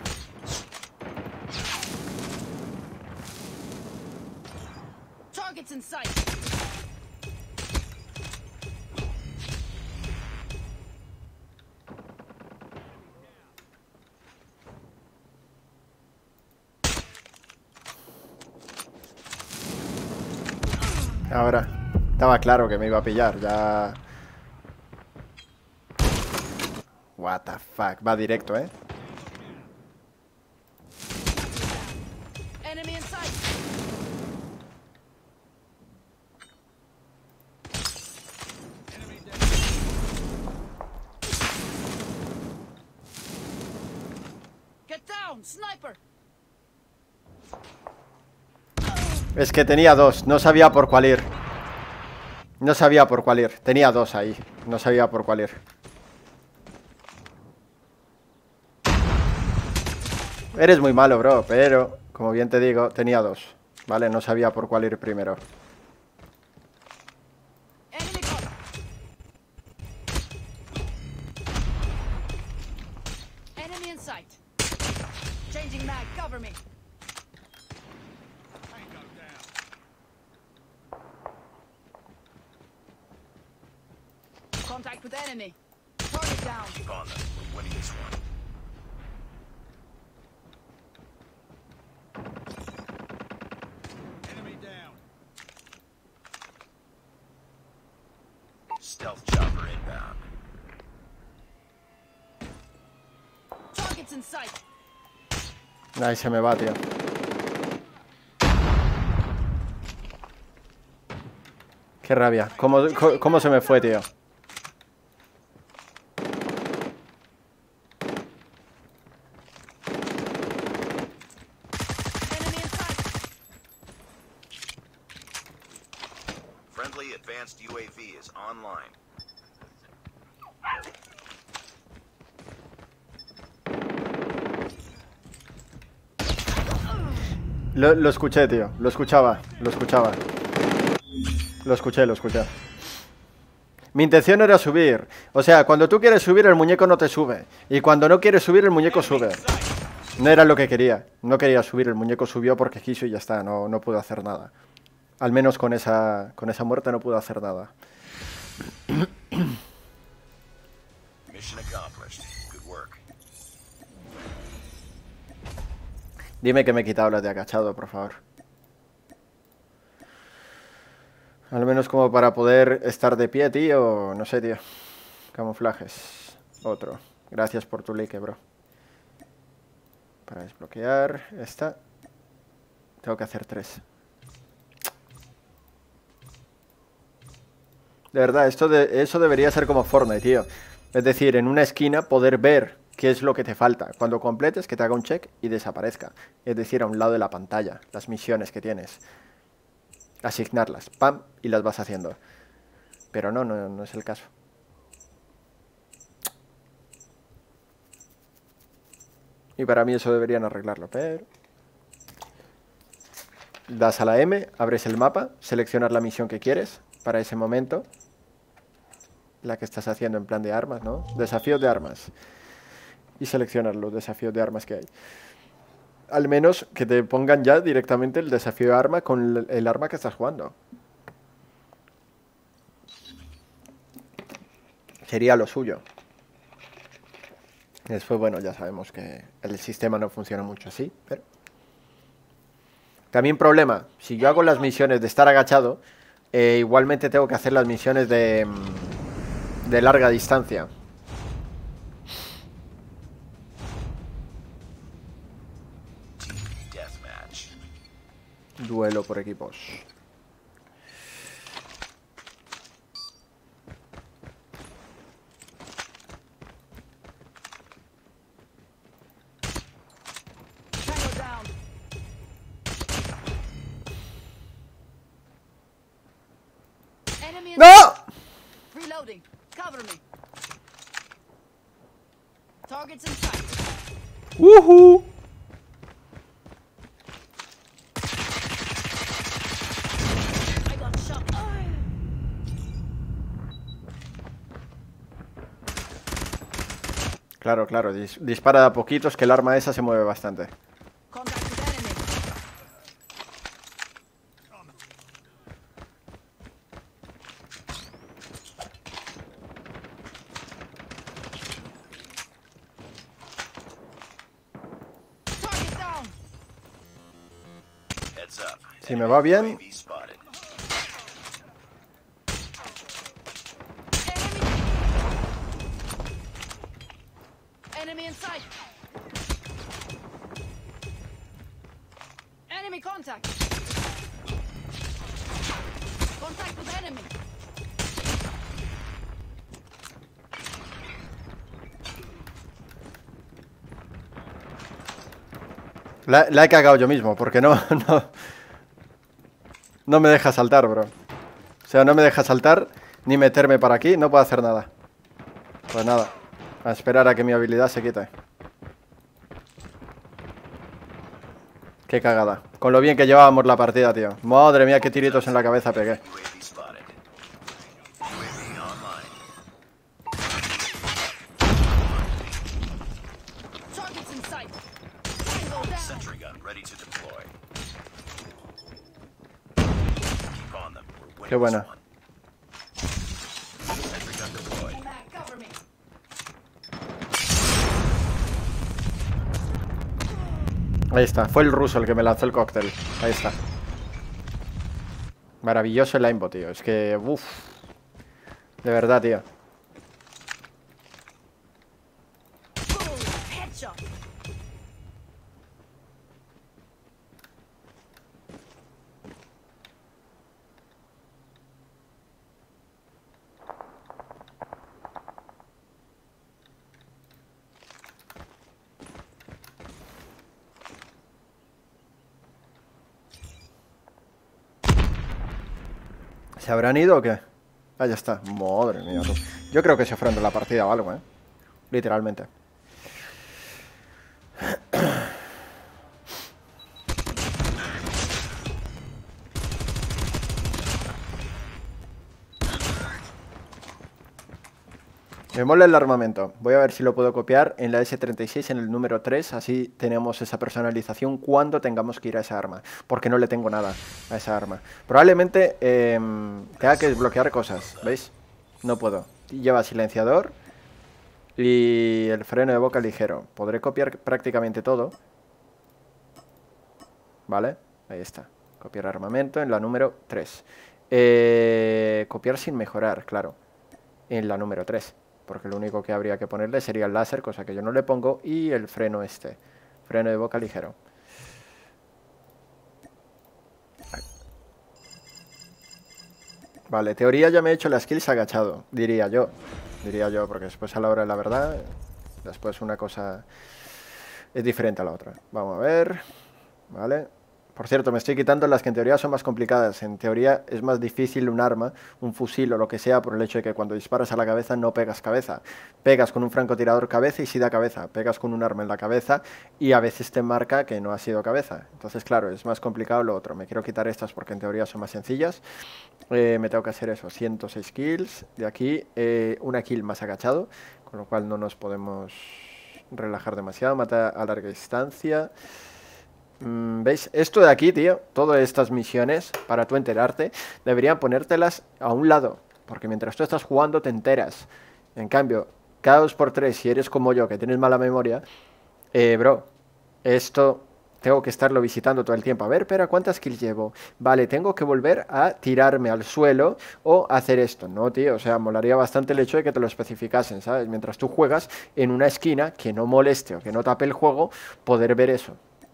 Targets in sight. Ahora, estaba claro que me iba a pillar, ya... What the fuck, va directo, ¿eh? Enemy in sight. Enemy down. Get down, sniper. Es que tenía dos, no sabía por cuál ir. No sabía por cuál ir, tenía dos ahí, no sabía por cuál ir. Eres muy malo, bro, pero, como bien te digo, tenía dos, ¿vale? No sabía por cuál ir primero. Enemy contact. Enemy in sight. Changing mag, cover me. Tango down. Contact with enemy. Target down. Keep on them. We're winning this one. Enemy down. Stealth chopper inbound. Targets in sight. Ahí se me va, tío. Qué rabia, ¿cómo, cómo, cómo se me fue, tío? Enemy in sight. Friendly advanced U A V is online. Lo, lo escuché, tío, lo escuchaba, lo escuchaba. Lo escuché, lo escuché. Mi intención era subir. O sea, cuando tú quieres subir, el muñeco no te sube. Y cuando no quieres subir, el muñeco sube. No era lo que quería. No quería subir, el muñeco subió porque quiso y ya está. No, no pude hacer nada. Al menos con esa, con esa muerte no pude hacer nada. Mission accomplished. Good work. Dime que me he quitado las de agachado, por favor. Al menos como para poder estar de pie, tío. No sé, tío. Camuflajes. Otro. Gracias por tu like, bro. Para desbloquear esta. Tengo que hacer tres. De verdad, esto de, eso debería ser como Fortnite, tío. Es decir, en una esquina poder ver qué es lo que te falta. Cuando completes, que te haga un check y desaparezca. Es decir, a un lado de la pantalla. Las misiones que tienes. Asignarlas, pam, y las vas haciendo. Pero no, no, no es el caso. Y para mí eso deberían arreglarlo, pero... Das a la M, abres el mapa, seleccionas la misión que quieres para ese momento. La que estás haciendo en plan de armas, ¿no? Desafíos de armas. Y seleccionas los desafíos de armas que hay. Al menos que te pongan ya directamente el desafío de arma con el, el arma que estás jugando. Sería lo suyo. Después, bueno, ya sabemos que el sistema no funciona mucho así, pero... También problema, si yo hago las misiones de estar agachado, eh, igualmente tengo que hacer las misiones de, de larga distancia. Deathmatch. Duelo por equipos. Tango down. Enemy in ¡No! Reloading. Cover me. Targets in sight. ¡Woohoo! I got shot. Claro, claro, dis- dispara de a poquitos que el arma esa se mueve bastante. Contact with enemy. Target down. Heads up. Si me va bien, U A V spotted. Enemy. Enemy in sight. Enemy contact. Contact with enemy. la, la he cagado yo mismo, porque no, no, no me deja saltar, bro. O sea, no me deja saltar ni meterme para aquí, no puedo hacer nada. Pues nada, a esperar a que mi habilidad se quite. Qué cagada. Con lo bien que llevábamos la partida, tío. Madre mía, qué tiritos en la cabeza pegué. U A V spotted. U A V online. Targets in sight. Tango down. Sentry gun ready to deploy. Keep on them. We're winning Qué buena. this one. Sentry gun deployed. Back, cover me. Ahí está, fue el ruso el que me lanzó el cóctel. Ahí está. Maravilloso el aimbot, tío. Es que, uff. De verdad, tío. Boom. Headshot. ¿Se habrán ido o qué? Ah, ya está. Madre mía, tú. Yo creo que se fueron de la partida o algo, ¿eh? Literalmente. Me mola el armamento. Voy a ver si lo puedo copiar en la ese treinta y seis en el número tres. Así tenemos esa personalización cuando tengamos que ir a esa arma. Porque no le tengo nada a esa arma. Probablemente eh, tenga que desbloquear cosas. ¿Veis? No puedo. Lleva silenciador y el freno de boca ligero. Podré copiar prácticamente todo. ¿Vale? Ahí está. Copiar armamento en la número tres. Eh, copiar sin mejorar, claro. En la número tres. Porque lo único que habría que ponerle sería el láser, cosa que yo no le pongo, y el freno este. Freno de boca ligero. Vale, teoría ya me he hecho las kills agachado, diría yo. Diría yo, porque después a la hora de la verdad, después una cosa es diferente a la otra. Vamos a ver. Vale. Por cierto, me estoy quitando las que en teoría son más complicadas. En teoría es más difícil un arma, un fusil o lo que sea, por el hecho de que cuando disparas a la cabeza no pegas cabeza. Pegas con un francotirador cabeza y sí da cabeza. Pegas con un arma en la cabeza y a veces te marca que no ha sido cabeza. Entonces, claro, es más complicado lo otro. Me quiero quitar estas porque en teoría son más sencillas. Eh, me tengo que hacer eso, ciento seis kills. De aquí, eh, una kill más agachado, con lo cual no nos podemos relajar demasiado. Mata a larga distancia. ¿Veis? Esto de aquí, tío, todas estas misiones, para tú enterarte, deberían ponértelas a un lado, porque mientras tú estás jugando te enteras. En cambio, cada dos por tres, si eres como yo, que tienes mala memoria, eh, bro, esto tengo que estarlo visitando todo el tiempo. A ver, espera, ¿cuántas kills llevo? Vale, tengo que volver a tirarme al suelo o hacer esto. No, tío, o sea, molaría bastante el hecho de que te lo especificasen, ¿sabes? Mientras tú juegas en una esquina que no moleste o que no tape el juego, poder ver eso.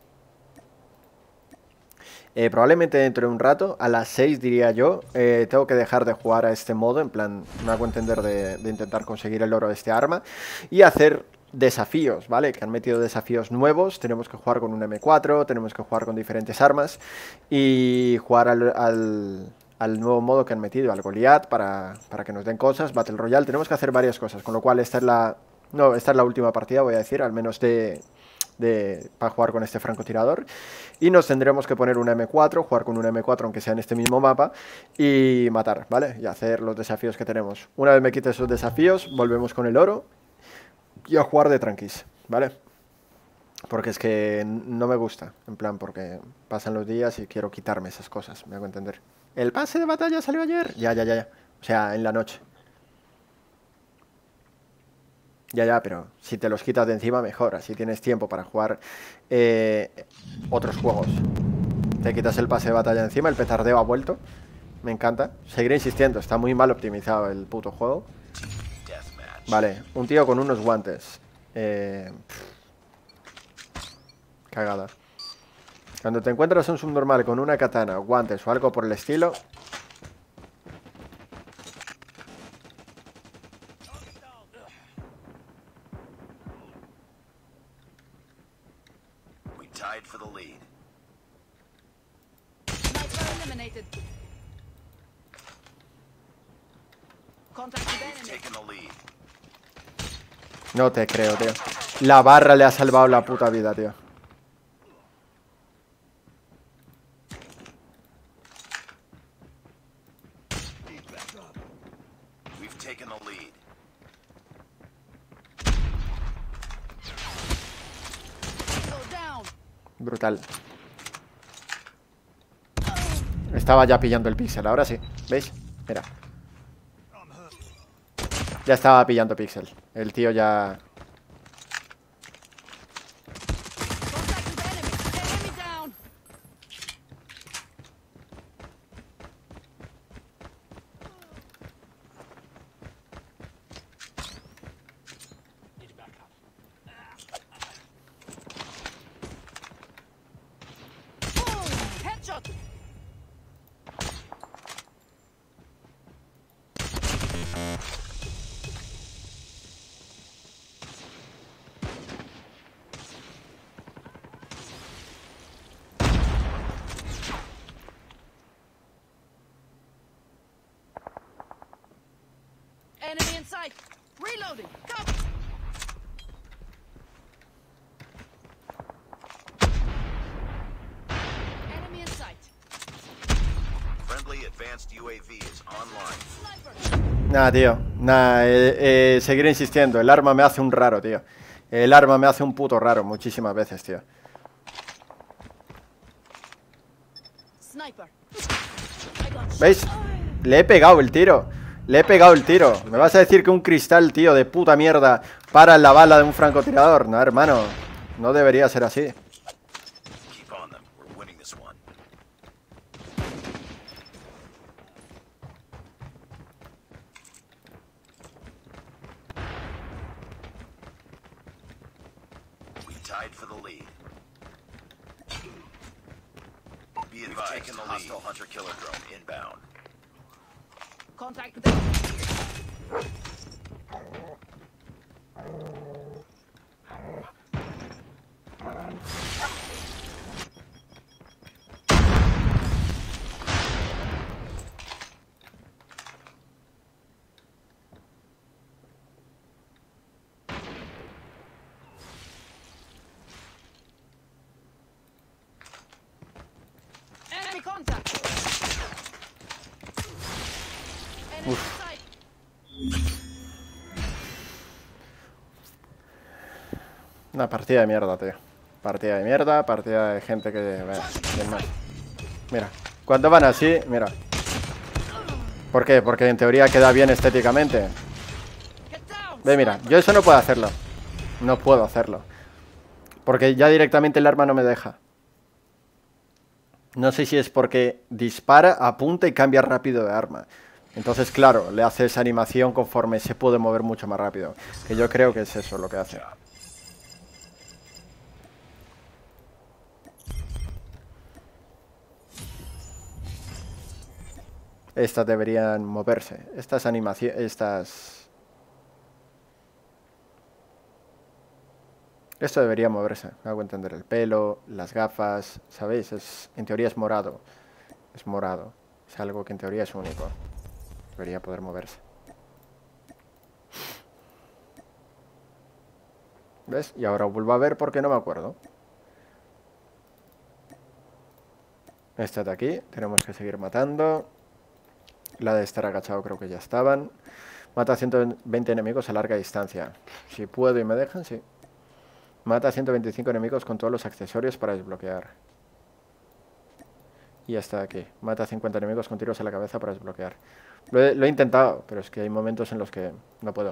Eh, probablemente dentro de un rato, a las seis diría yo, eh, tengo que dejar de jugar a este modo, en plan, me hago entender de, de intentar conseguir el oro de este arma y hacer desafíos, ¿vale? Que han metido desafíos nuevos, tenemos que jugar con un eme cuatro, tenemos que jugar con diferentes armas y jugar al, al, al nuevo modo que han metido, al Goliath, para, para que nos den cosas, Battle Royale, tenemos que hacer varias cosas, con lo cual esta es la, no, esta es la última partida, voy a decir, al menos de... De, para jugar con este francotirador y nos tendremos que poner un eme cuatro, jugar con un eme cuatro aunque sea en este mismo mapa y matar, ¿vale? Y hacer los desafíos que tenemos. Una vez me quite esos desafíos, volvemos con el oro y a jugar de tranquis, ¿vale? Porque es que no me gusta, en plan, porque pasan los días y quiero quitarme esas cosas, me hago entender. ¿El pase de batalla salió ayer? Ya, ya, ya, ya. O sea, en la noche. Ya, ya, pero si te los quitas de encima, mejor. Así tienes tiempo para jugar eh, otros juegos. Te quitas el pase de batalla de encima, el petardeo ha vuelto. Me encanta. Seguiré insistiendo, está muy mal optimizado el puto juego. Vale, un tío con unos guantes. Eh, cagada. Cuando te encuentras un subnormal con una katana, guantes o algo por el estilo... Tied for the lead. Sniper eliminated. Contact with enemy. Taking the lead. No te creo, tío. La barra le ha salvado la puta vida, tío. We've taken the lead. Go down. Brutal. Estaba ya pillando el píxel, ahora sí. ¿Veis? Mira. Ya estaba pillando píxel. El tío ya... Contact with enemy. Enemy down. Boom. Headshot. Enemy in sight. Reloading. Cover. Enemy in sight. Friendly advanced U A V is online. Sniper. Nada, tío. Nada, eh, eh, seguiré insistiendo. El arma me hace un raro, tío. El arma me hace un puto raro muchísimas veces, tío. Sniper. I got shot. ¿Veis? Le he pegado el tiro. Le he pegado el tiro. ¿Me vas a decir que un cristal, tío, de puta mierda para la bala de un francotirador? No, hermano. No debería ser así. Keep on them. We're winning this one. We tied for the lead. Be advised, taking the lead. Hostile hunter killer drone inbound. Contact with enemy. Enemy contact. Enemy in sight. Una partida de mierda, tío. Partida de mierda, partida de gente que... bueno, bien mal. Mira, cuando van así, mira. ¿Por qué? Porque en teoría queda bien estéticamente. Get down. Ve, mira, yo eso no puedo hacerlo. No puedo hacerlo. Porque ya directamente el arma no me deja. No sé si es porque dispara, apunta y cambia rápido de arma. Entonces, claro, le hace esa animación conforme se puede mover mucho más rápido. Que yo creo que es eso lo que hace. Estas deberían moverse. Estas animaciones... Estas... Esto debería moverse. Me hago entender. El pelo, las gafas... ¿Sabéis? Es, en teoría es morado. Es morado. Es algo que en teoría es único. Debería poder moverse. ¿Ves? Y ahora vuelvo a ver porque no me acuerdo. Esta de aquí. Tenemos que seguir matando. La de estar agachado creo que ya estaban. Mata a ciento veinte enemigos a larga distancia. Si puedo y me dejan, sí. Mata a ciento veinticinco enemigos con todos los accesorios para desbloquear. Y hasta aquí. Mata a cincuenta enemigos con tiros a la cabeza para desbloquear. Lo he, lo he intentado, pero es que hay momentos en los que no puedo.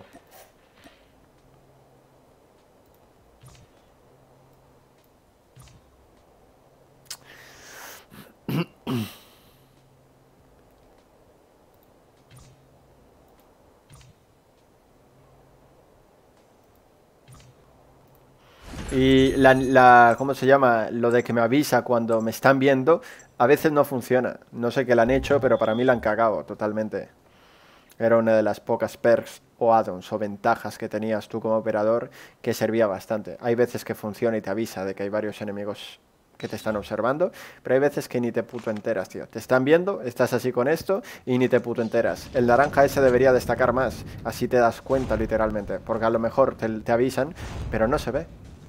Y la, la, ¿cómo se llama? Lo de que me avisa cuando me están viendo, a veces no funciona. No sé qué le han hecho, pero para mí la han cagado totalmente. Era una de las pocas perks o add-ons o ventajas que tenías tú como operador que servía bastante. Hay veces que funciona y te avisa de que hay varios enemigos que te están observando, pero hay veces que ni te puto enteras, tío. Te están viendo, estás así con esto y ni te puto enteras. El naranja ese debería destacar más, así te das cuenta literalmente, porque a lo mejor te, te avisan, pero no se ve.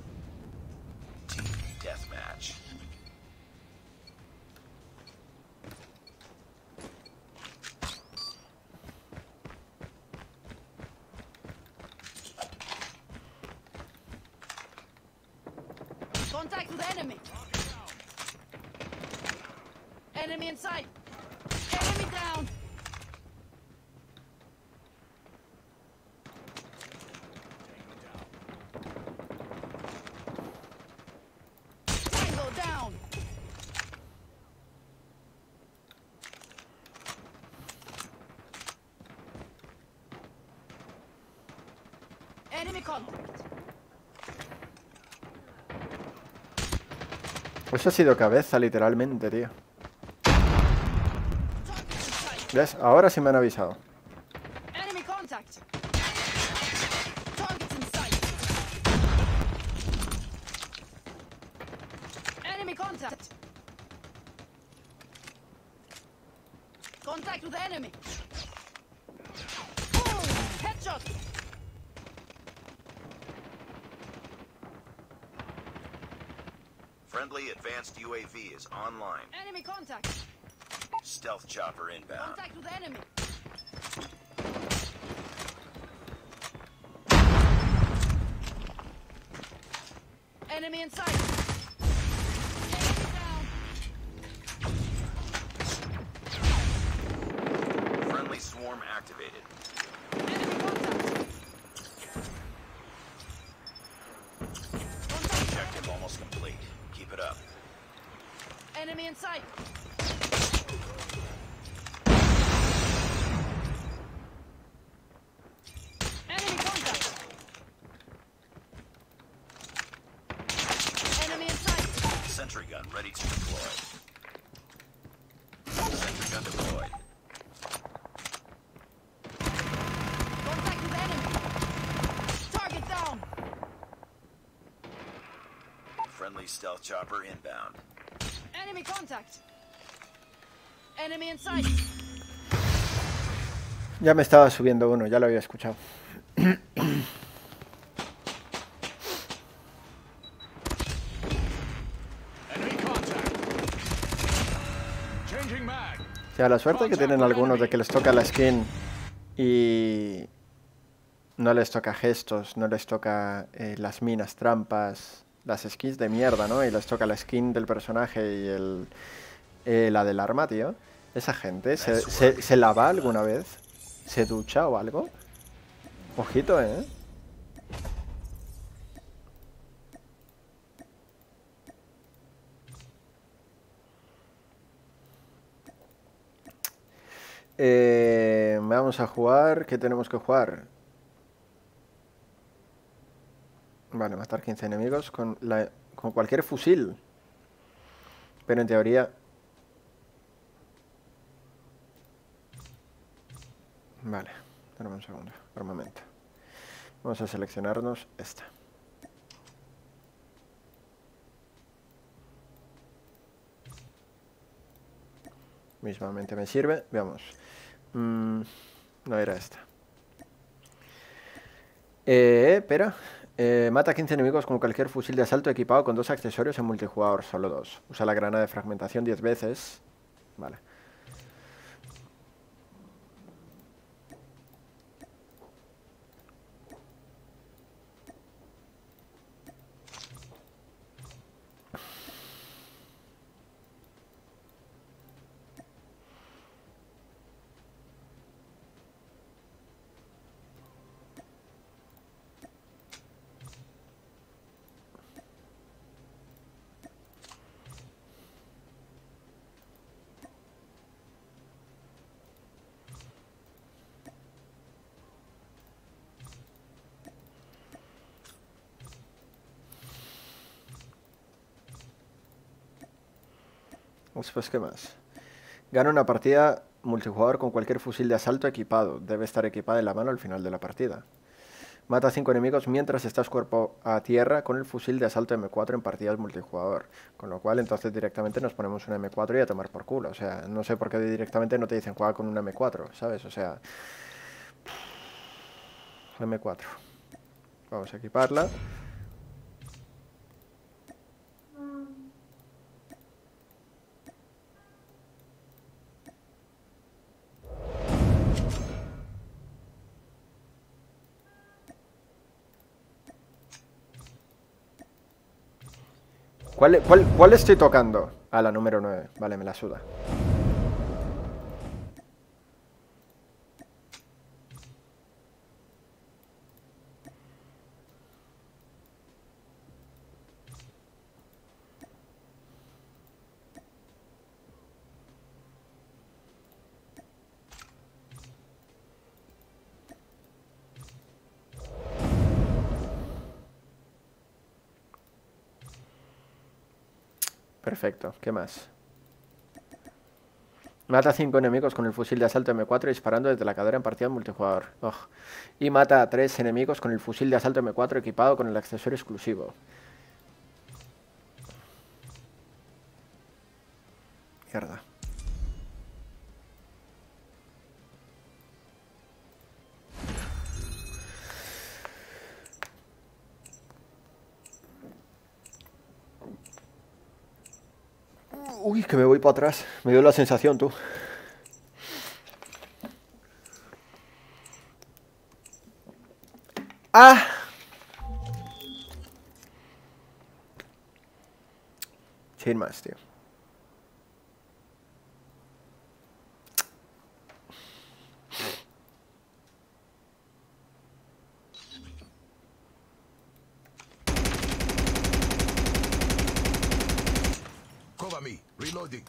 Deathmatch. Contact with enemy. Enemy in sight. Enemy down. Tango down. Enemy contact. Eso ha sido cabeza, literalmente, tío. Target in sight. ¿Ves? Ahora sí me han avisado. Enemy contact. Targets in sight. Enemy contact. Contact with enemy. Boom! Headshot. Friendly advanced U A V is online. Enemy contact. Stealth chopper inbound. Contact with enemy. Enemy in sight. Enemy down. Friendly swarm activated. Enemy contact. Contact. Objective almost complete. Keep it up. Enemy in sight. Enemy contact. Enemy in sight. Sentry gun ready to deploy. Sentry gun deployed. Contact with enemy. Target down. Friendly stealth chopper inbound. Enemy contact. Enemy in sight. Ya me estaba subiendo uno, ya lo había escuchado. Enemy contact. Changing mag. O sea, la suerte que tienen algunos de que les toca la skin y no les toca gestos, no les toca eh, las minas, trampas, las skins de mierda, ¿no? Y les toca la skin del personaje y el, eh, la del arma, tío. Esa gente, ¿se, se, ¿se lava alguna vez? ¿Se ducha o algo? Ojito, ¿eh? Eh, vamos a jugar. ¿Qué tenemos que jugar? Vale, matar quince enemigos con, la, con cualquier fusil. Pero en teoría... Vale, espérame un segundo, armamento. Vamos a seleccionarnos esta. Mismamente me sirve, veamos. Mm, no era esta. Eh, espera. Eh, mata quince enemigos con cualquier fusil de asalto equipado con dos accesorios en multijugador, solo dos. Usa la granada de fragmentación diez veces. Vale. Después, ¿qué más? Gana una partida multijugador con cualquier fusil de asalto equipado. Debe estar equipada en la mano al final de la partida. Mata a cinco enemigos mientras estás cuerpo a tierra con el fusil de asalto eme cuatro en partidas multijugador. Con lo cual, entonces directamente nos ponemos un eme cuatro y a tomar por culo. O sea, no sé por qué directamente no te dicen juega con un eme cuatro, ¿sabes? O sea... eme cuatro. Vamos a equiparla. ¿Cuál, cuál, ¿Cuál estoy tocando? A la número nueve. Vale, me la suda. Perfecto, ¿qué más? Mata a cinco enemigos con el fusil de asalto eme cuatro disparando desde la cadera en partida multijugador. Oh. Y mata a tres enemigos con el fusil de asalto eme cuatro equipado con el accesorio exclusivo. Mierda. Uy, que me voy para atrás. Me dio la sensación, tú. ¡Ah! Sin más, tío. Cover me. Reloading.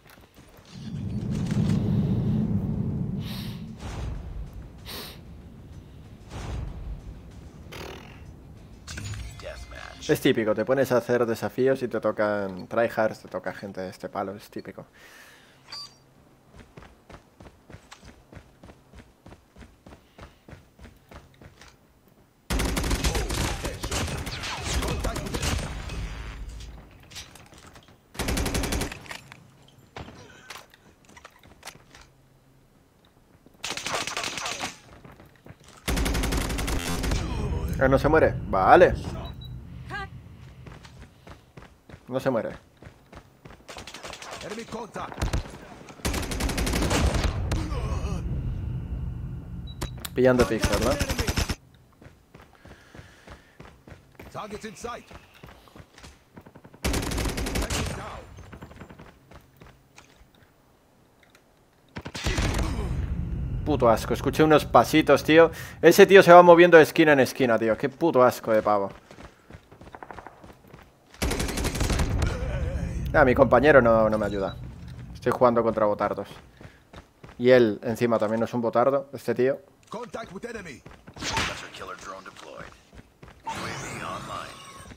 Deathmatch. Es típico, te pones a hacer desafíos y te tocan tryhards, te toca gente de este palo, es típico. Ah, ¿no se muere? Vale. No se muere. Enemy contact. Pillando pixels, ¿no? Targets in sight. Enemy down. puto asco. Escuché unos pasitos, tío. Ese tío se va moviendo de esquina en esquina, tío. Qué puto asco de pavo. Ah, mi compañero no, no me ayuda. Estoy jugando contra botardos. Y él, encima, también no es un botardo, este tío. Contact with enemy. Hunter killer drone deployed. U A V online.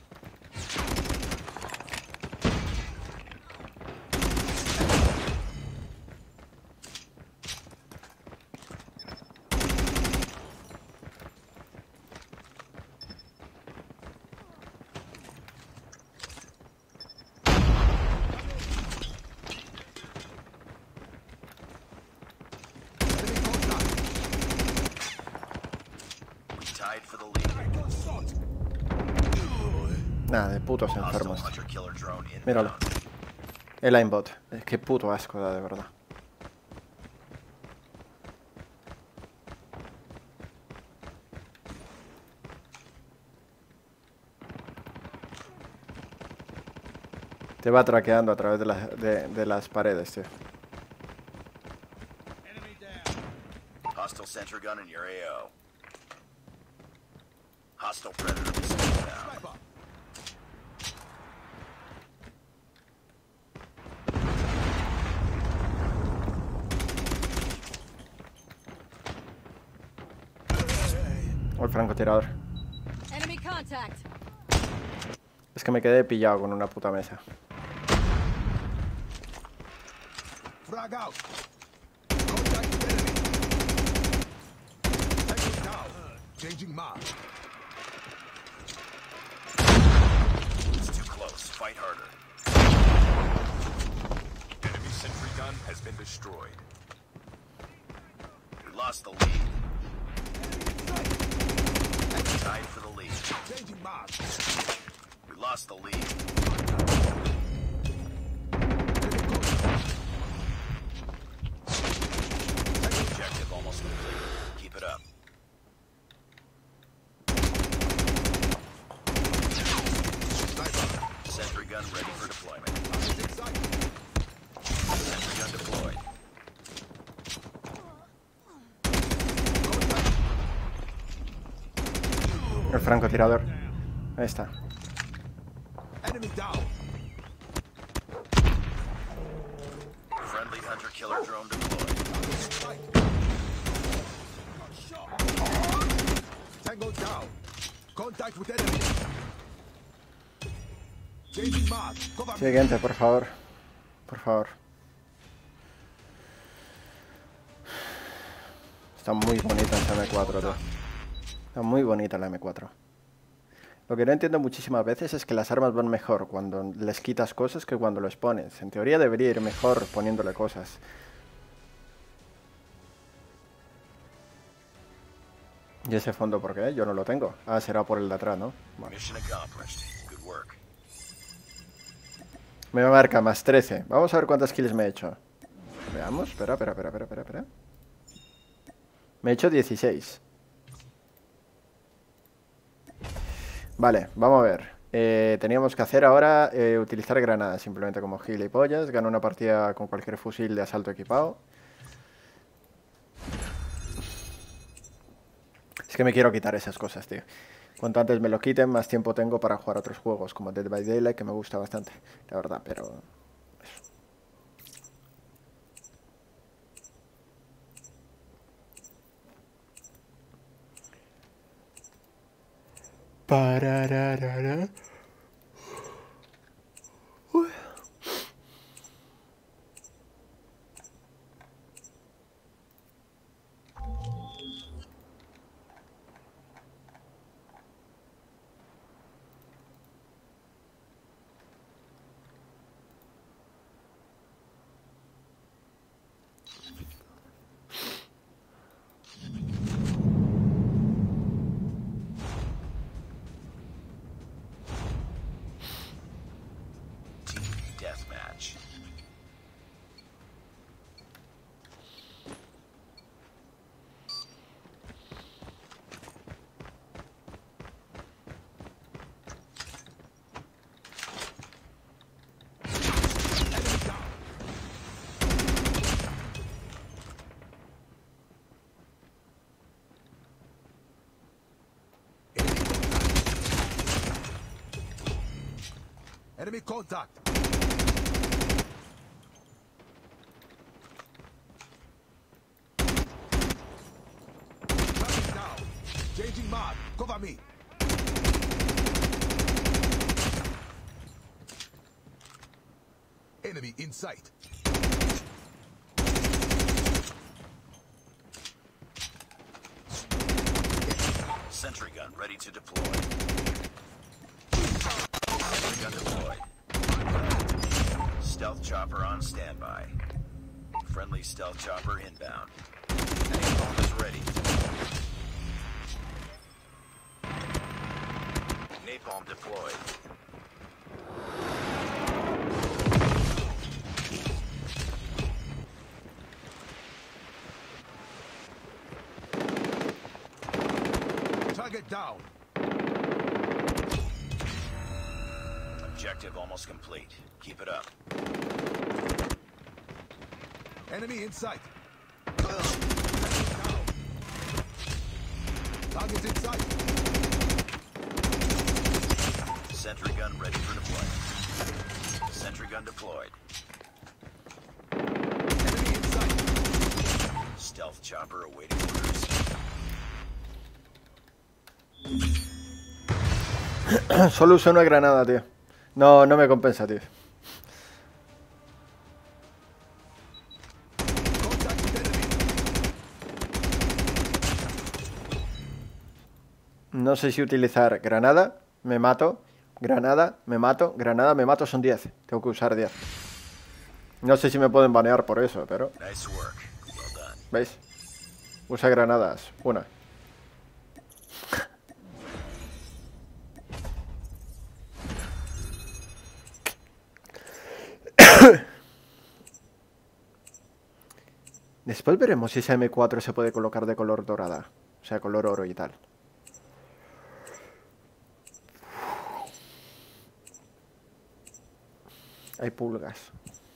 Enemy contact. We tied for the lead. Got shot. Nada, de putos Hostile enfermos. hunter killer drone inbound. Míralo. El aimbot. Es que puto asco da, de verdad. Te va traqueando a través de, las- de- de las paredes, tío. Hostile sentry gun in your A O. Hostile predator missile down. Sniper. O el francotirador. Enemy contact. Es que me quedé pillado con una puta mesa. Frag out. Contact with enemy. Tango down. Changing mark. It's too close. Fight harder. Enemy sentry gun has been destroyed. We lost the lead. Tied for the lead. Changing mark. We lost the lead. Enemy contact. Objective almost complete. Keep it up. Sniper. Sentry gun ready for deployment. Target in sight. Sentry gun deployed. El francotirador. Ahí está. Enemy down. Friendly hunter killer drone deployed. Target in sight. Tango down. Contact with enemy. Changing mark. Cover me. Siguiente, por favor. Por favor. Está muy bonita esa M cuatro, tío. Está muy bonita la M cuatro. Lo que no entiendo muchísimas veces es que las armas van mejor cuando les quitas cosas que cuando les pones. En teoría debería ir mejor poniéndole cosas. ¿Y ese fondo por qué? Yo no lo tengo. Ah, será por el de atrás, ¿no? Vale. Mission accomplished. Good work. Me marca más trece. Vamos a ver cuántas kills me he hecho. Veamos. Espera, espera, espera, espera, espera, espera. Me he hecho dieciséis. Vale, vamos a ver. Eh, teníamos que hacer ahora eh, utilizar granadas simplemente como gilipollas. Gano una partida con cualquier fusil de asalto equipado. Es que me quiero quitar esas cosas, tío. Cuanto antes me lo quiten, más tiempo tengo para jugar otros juegos como Dead by Daylight, que me gusta bastante, la verdad, pero... Parararara. Uy. Enemy contact. Target down. Changing mag. Cover me. Enemy in sight. Sentry gun ready to deploy. Sentry gun deployed. Stealth chopper on standby. Friendly stealth chopper inbound. Napalm is ready. Napalm deployed. Target down. Objective almost complete. Keep it up. Enemy in sight. Target in sight. Sentry gun ready for deployment. Sentry gun deployed. Enemy in sight. Stealth chopper awaiting orders. Solo usé una granada, tío. No, no me compensa, tío. Contact with enemy. No sé si utilizar granada, me mato. Granada, me mato. Granada, me mato, son diez. Tengo que usar diez. No sé si me pueden banear por eso, pero... Nice work. Well done. ¿Veis? Usa granadas. Una. Después veremos si esa eme cuatro se puede colocar de color dorada. O sea, color oro y tal. Hay pulgas.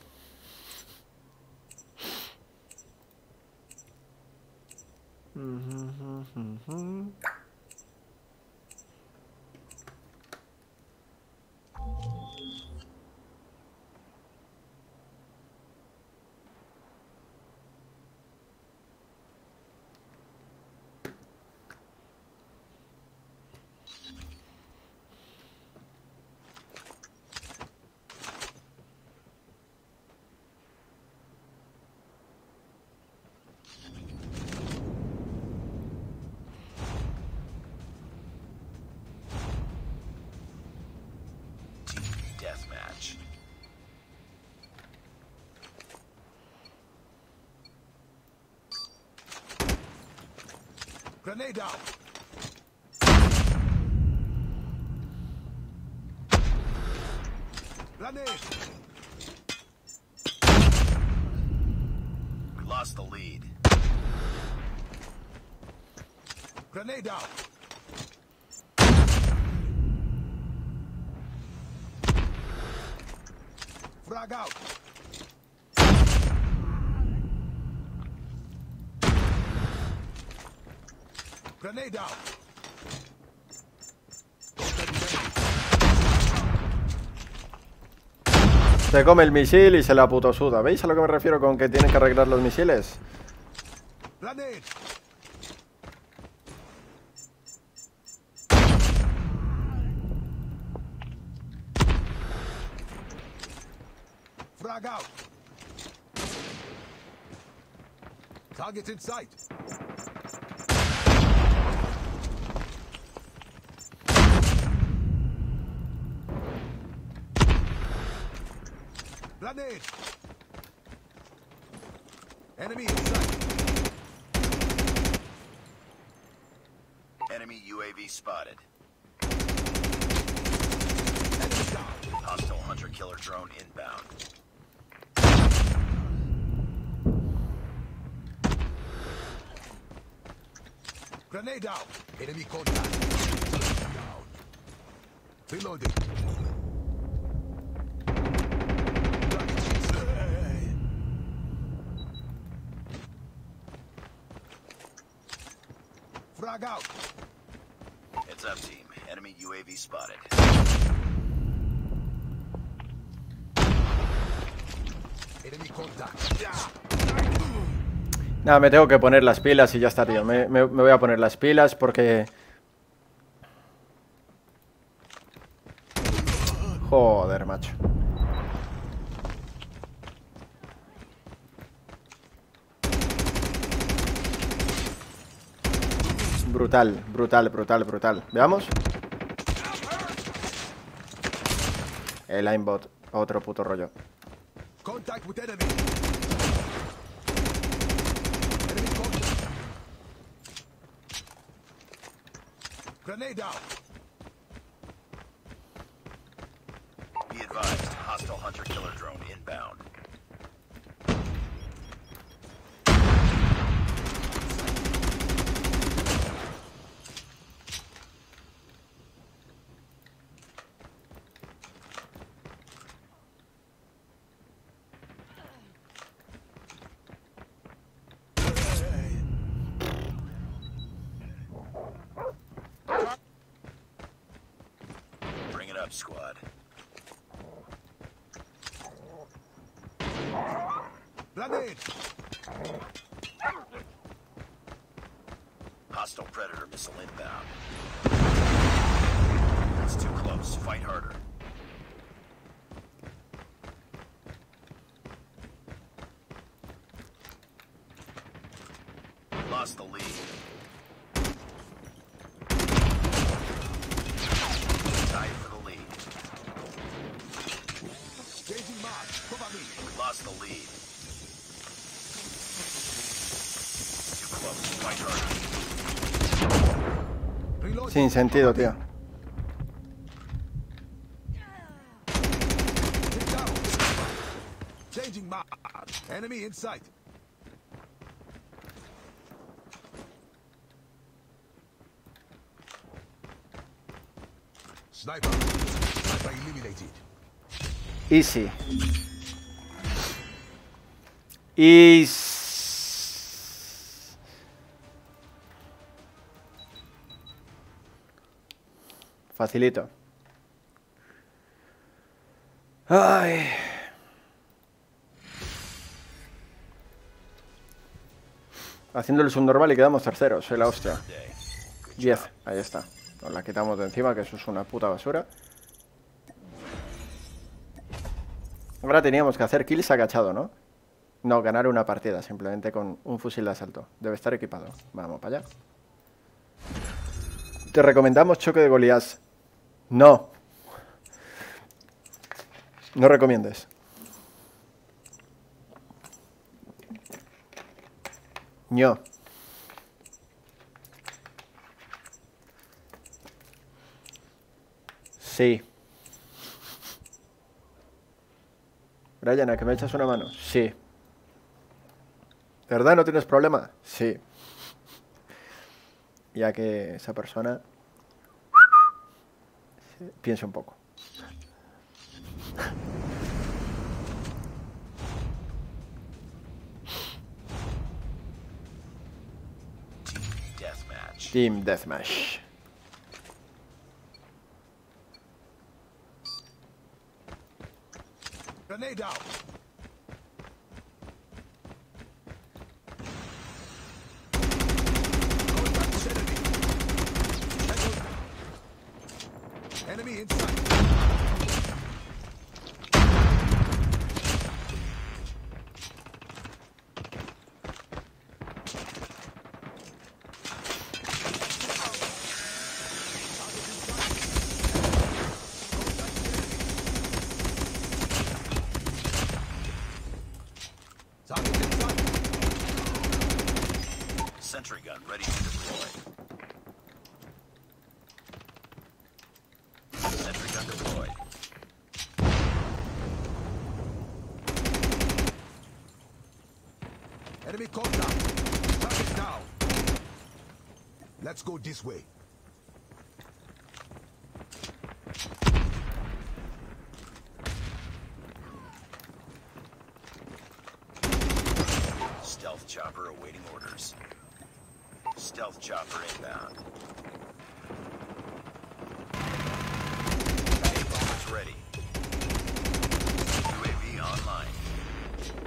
Deathmatch. Grenade out. Grenade. We lost the lead. Grenade out. Frag out. Grenade out. Se come el misil y se la putosuda. ¿Veis a lo que me refiero con que tienen que arreglar los misiles? Grenade. Frag out. Target in sight. Grenade. Enemy in sight. Enemy U A V spotted. Enemy down. Hostile hunter-killer drone inbound. Grenade out. Enemy contact. Down. Reloading. Frag out. Heads up, team. Enemy U A V spotted. Enemy contact. Nada, me tengo que poner las pilas y ya está, tío. Me, me, me voy a poner las pilas porque... Joder, macho. Brutal, brutal, brutal, brutal. ¿Veamos? El aimbot, otro puto rollo. Contact with enemy. Enemy contact. Grenade out. Be advised, hostile hunter-killer drone inbound. Bring it up, squad. Grenade. Hostile Predator missile inbound. It's too close. Fight harder. Lost the lead. Tied for the lead. Changing mark. Cover me. We lost the lead. Too close. Fight harder. Reload. Sin sentido, tío. Get down. Changing mark. Enemy in sight. Sniper. Sniper eliminated. Easy. Easy. Facilito. Ay. Haciéndoles un normal y quedamos terceros. Soy la hostia. diez. Ahí está. Nos la quitamos de encima, que eso es una puta basura. Ahora teníamos que hacer kills agachado, ¿no? No, ganar una partida simplemente con un fusil de asalto. Debe estar equipado. Vamos para allá. Te recomendamos choque de Goliath. No. No recomiendes. No. Sí. Brian, ¿a que me echas una mano? Sí. ¿Verdad? ¿No tienes problema? Sí. Ya que esa persona piense un poco. Deathmatch. Team Deathmatch. Grenade out. Contact with enemy. Enemy in sight. Target in sight. Sentry gun ready to deploy. Sentry gun deployed. Enemy contact. Target down. Let's go this way. Stealth chopper awaiting orders. Stealth chopper inbound. Bombers ready. U A V online.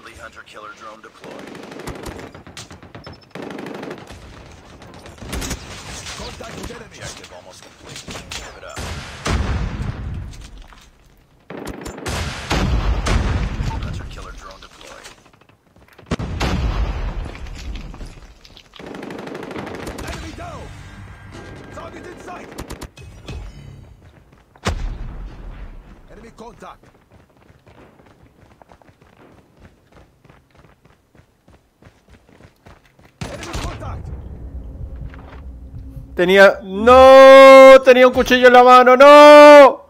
Friendly hunter-killer drone deployed. Contact with enemy. Objective almost complete. Give it up. Hunter-killer drone deployed. Enemy down. Target in sight. Enemy contact. Enemy contact. Tenía... ¡No! Tenía un cuchillo en la mano, ¡no!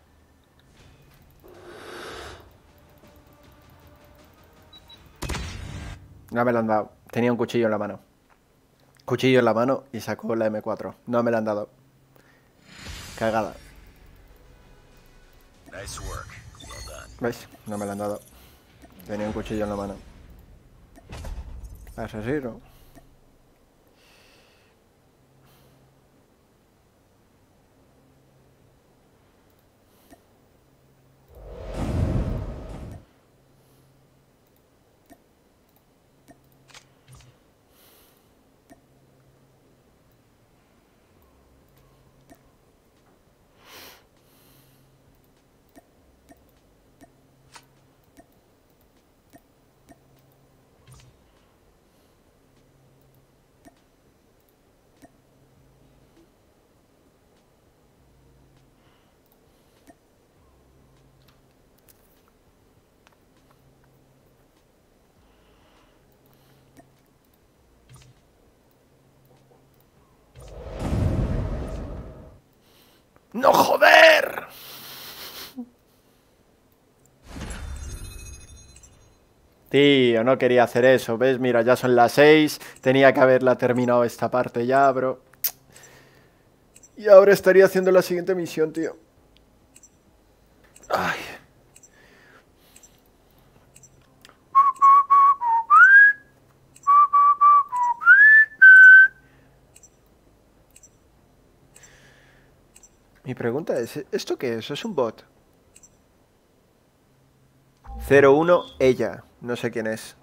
No me lo han dado. Tenía un cuchillo en la mano. Cuchillo en la mano y sacó la eme cuatro. No me la han dado. Cagada. Nice work. Well done. ¿Ves? No me la han dado. Tenía un cuchillo en la mano. Asesino. ¡No, joder! Tío, no quería hacer eso, ¿ves? Mira, ya son las seis. Tenía que haberla terminado esta parte ya, bro. Y ahora estaría haciendo la siguiente misión, tío. Ay. Mi pregunta es, ¿esto qué es? ¿Es un bot? cero uno, ella. No sé quién es.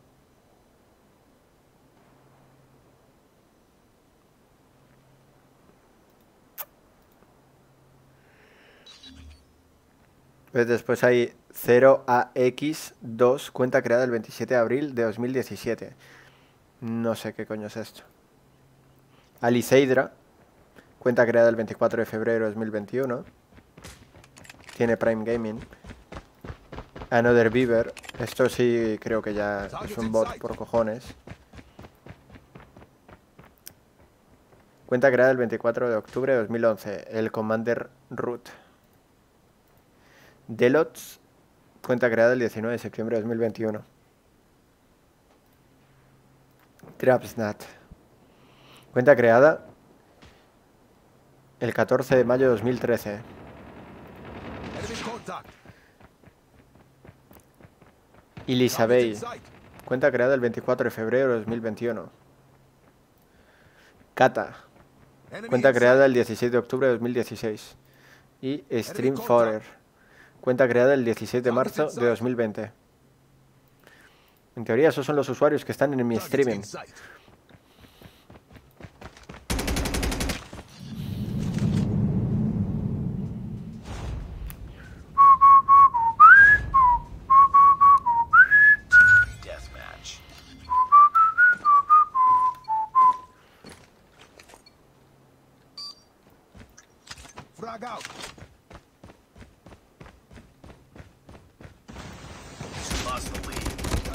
Pues después hay cero A X dos, cuenta creada el veintisiete de abril de dos mil diecisiete. No sé qué coño es esto. Aliceidra, cuenta creada el veinticuatro de febrero de dos mil veintiuno. Tiene Prime Gaming. Another Beaver. Esto sí creo que ya es un bot por cojones. Cuenta creada el veinticuatro de octubre de dos mil once. El Commander Root. Delots. Cuenta creada el diecinueve de septiembre de dos mil veintiuno. Trapsnat. Cuenta creada el catorce de mayo de dos mil trece. Enemy contact. Elizabeth. Cuenta creada el veinticuatro de febrero de dos mil veintiuno. Kata. Enemy Cuenta inside. creada el dieciséis de octubre de dos mil dieciséis. Y Streamforer. Cuenta creada el dieciséis de marzo de dos mil veinte. En teoría esos son los usuarios que están en mi Target streaming. in sight. Deathmatch. Frag out. Lost the lead.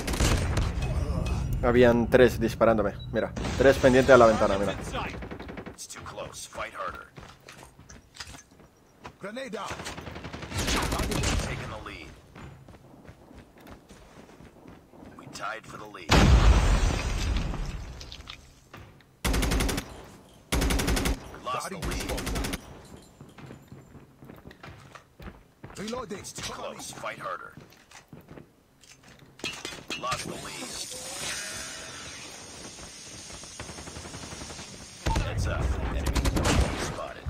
Habían tres disparándome. Mira, tres pendientes a la ventana, mira. It's too close. Fight harder. Grenade out. Taking the lead. We tied for the lead. We lost the Guarding lead. respawn. Reloading. It's too close. Fight harder. Lost the lead. Heads up. Enemy spotted.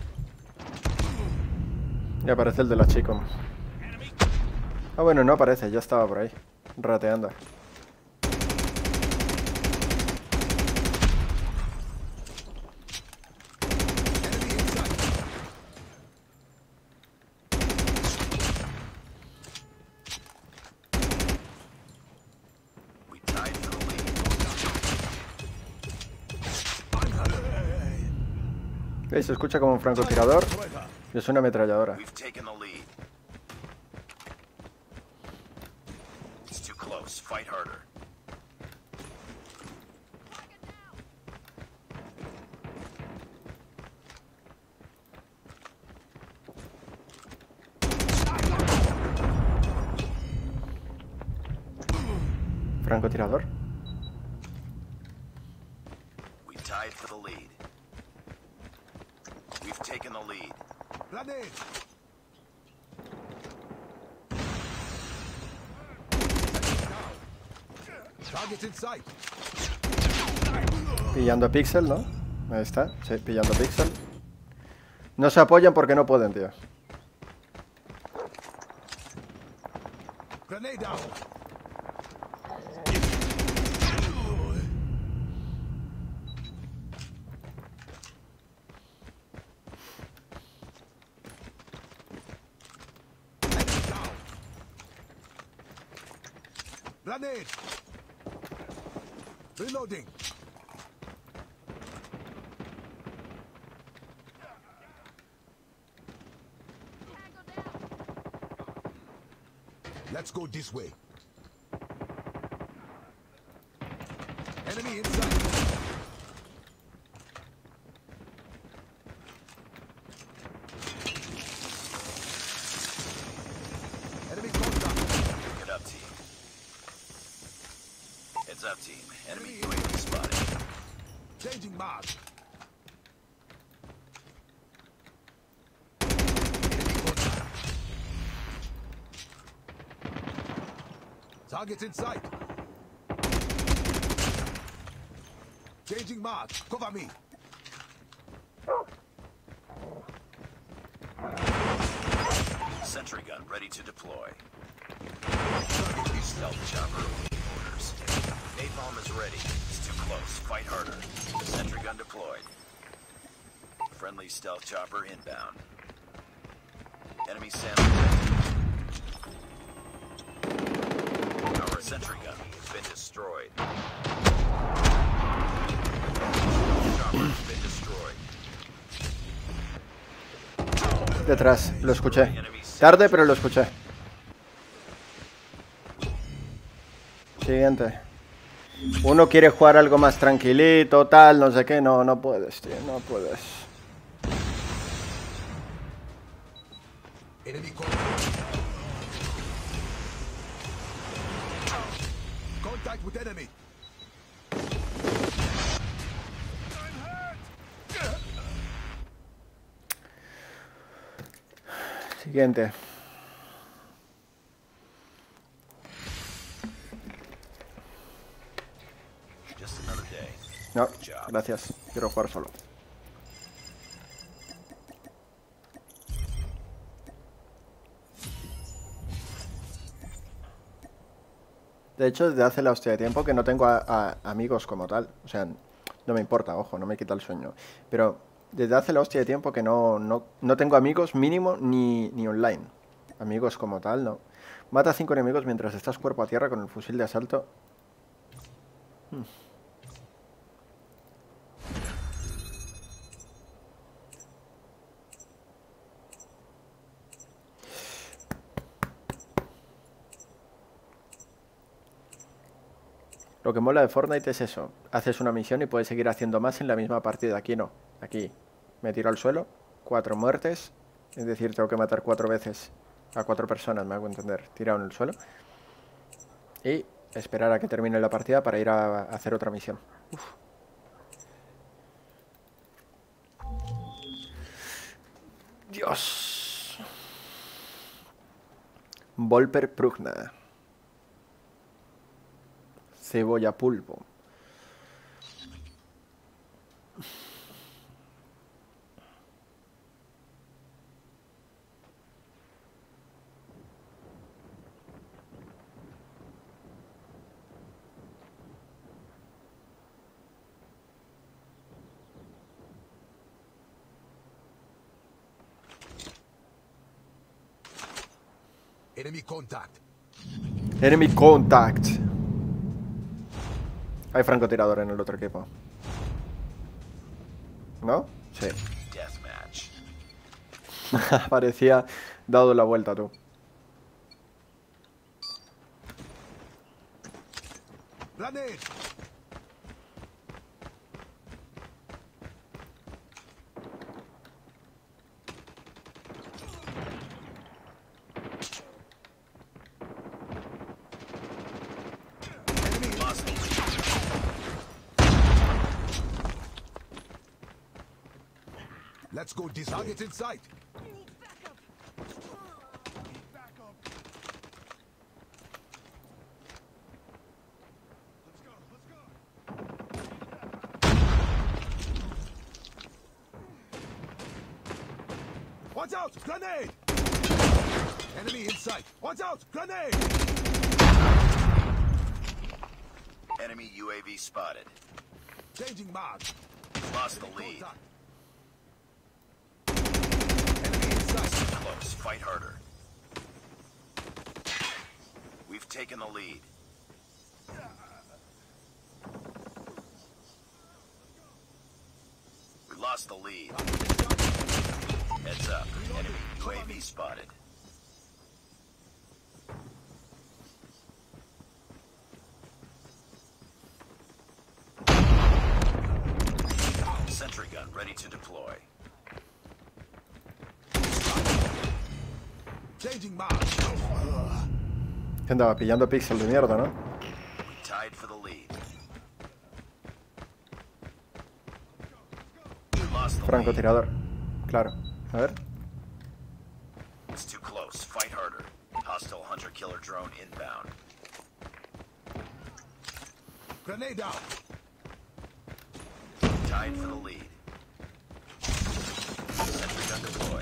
Ya aparece el de la chico. Ah, bueno, no aparece, ya estaba por ahí. Rateando. ¿Veis? Se escucha como un francotirador y es una ametralladora. We've taken the lead. It's too close. Fight harder. Francotirador. We tied for the lead. We've taken the lead. Grenade. Target in sight. Pillando pixel, ¿no? Ahí está, sí, pillando pixel. No se apoyan porque no pueden, tío. Grenade out. Enemy down. Grenade. Reloading. Let's go this way. Enemy inside. Enemy contact. Pick it up, team. Heads up, team. Enemy U A V spotted. Changing mark. Target in sight. Changing mark. Cover me. Sentry gun ready to deploy. Stealth chopper awaiting orders. Napalm is ready. It's too close. Fight harder. Sentry gun deployed. Friendly stealth chopper inbound. Enemy sample ready. Our sentry gun has been destroyed. Chopper has been destroyed. Detrás, lo escuché. Tarde, pero lo escuché. Siguiente. Uno quiere jugar algo más tranquilito, tal, no sé qué. No, no puedes, tío, no puedes. Enemy contact. Contact with enemy. Siguiente. Just another day. No, gracias. Quiero jugar solo. De hecho, desde hace la hostia de tiempo que no tengo a, a amigos como tal. O sea, no me importa, ojo, no me quita el sueño. Pero desde hace la hostia de tiempo que no, no, no tengo amigos mínimo ni, ni online. Amigos como tal, no. Mata a cinco enemigos mientras estás cuerpo a tierra con el fusil de asalto. Hmm. Lo que mola de Fortnite es eso. Haces una misión y puedes seguir haciendo más en la misma partida. Aquí no. Aquí me tiro al suelo. Cuatro muertes. Es decir, tengo que matar cuatro veces a cuatro personas, me hago entender. Tirado en el suelo. Y esperar a que termine la partida para ir a, a hacer otra misión. Uf. Dios. Volper Prugna. Cebolla pulpo. Enemy contact. Enemy contact. Hay francotirador en el otro equipo. ¿No? Sí. Death Parecía dado la vuelta, tú. Grenade! Lost the lead. Let's go. This target in sight. Watch out! Grenade! Enemy in sight. Watch out! Grenade! Enemy U A V spotted. Changing mag. Lost the lead. Contact. Enemy in sight. Close. Fight harder. We've taken the lead. We lost the lead. Heads up. Enemy U A V spotted. Sentry gun ready to deploy. Changing mag. Que andaba pillando pixel de mierda, ¿no? We tied for the lead. We lost the lead. Francotirador. Claro. A ver. It's too close. Fight harder. Hostile hunter-killer drone inbound. Grenade out. Tied for the lead. Sentry gun deployed.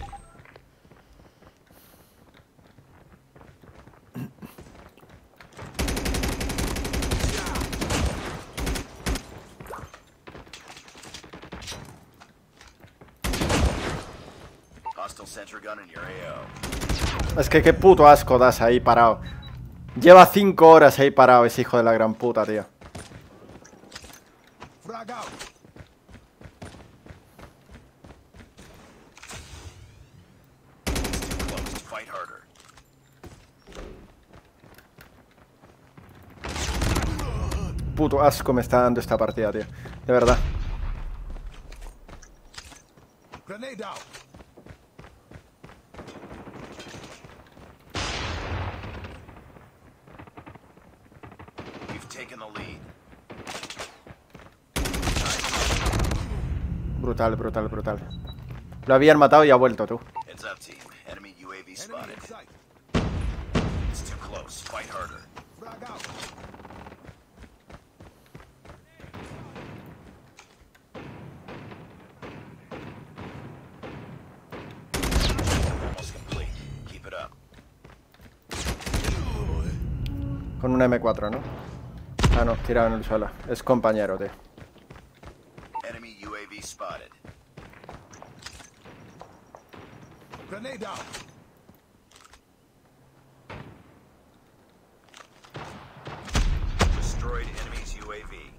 Hostile sentry gun in your A O. Es que qué puto asco das ahí parado. Lleva cinco horas ahí parado ese hijo de la gran puta, tío. Frag out. It's too close. Fight harder. Puto asco me está dando esta partida, tío. De verdad. Grenade out. We've taken the lead. Brutal, brutal, brutal. Lo habían matado y ha vuelto, tú. Heads up, team. Enemy U A V Enemy spotted. in sight. It's too close. Fight harder. Frag out. Almost complete. Keep it up. Con un eme cuatro, ¿no? Ah, no, tirado en el suelo. Es compañero, tío. Enemy U A V spotted. Grenade out. Destroyed enemy's U A V.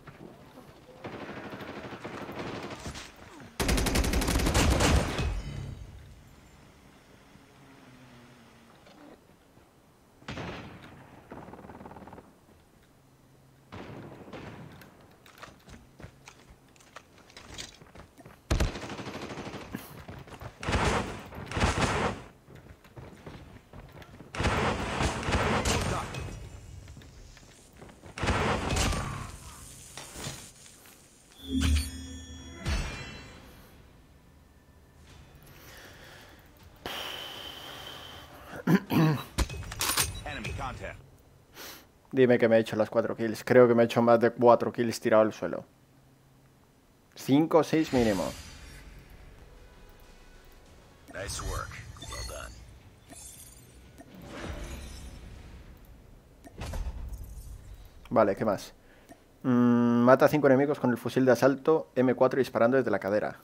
Contact. Enemy contact. Dime que me he hecho las cuatro kills. Creo que me he hecho más de cuatro kills tirado al suelo. cinco o seis mínimo. Nice work. Well done. Vale, ¿qué más? Mm, mata a cinco enemigos con el fusil de asalto eme cuatro disparando desde la cadera.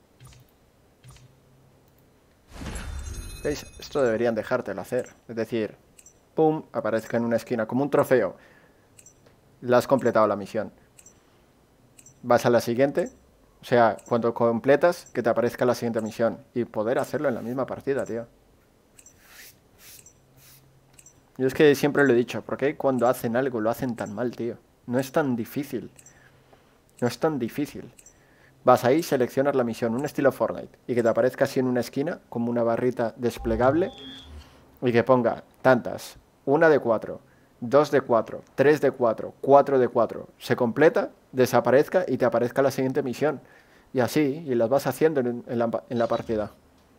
¿Veis? Esto deberían dejártelo hacer. Es decir, pum, aparezca en una esquina como un trofeo. La has completado la misión. Vas a la siguiente O sea, cuando completas, que te aparezca la siguiente misión. Y poder hacerlo en la misma partida, tío. Yo es que siempre lo he dicho, ¿por qué cuando hacen algo lo hacen tan mal, tío? No es tan difícil. No es tan difícil. Vas ahí, seleccionas la misión, un estilo Fortnite, y que te aparezca así en una esquina, como una barrita desplegable, y que ponga tantas, una de cuatro, dos de cuatro, tres de cuatro, cuatro de cuatro. Se completa, desaparezca y te aparezca la siguiente misión. Y así, y las vas haciendo en, en, la, en la partida.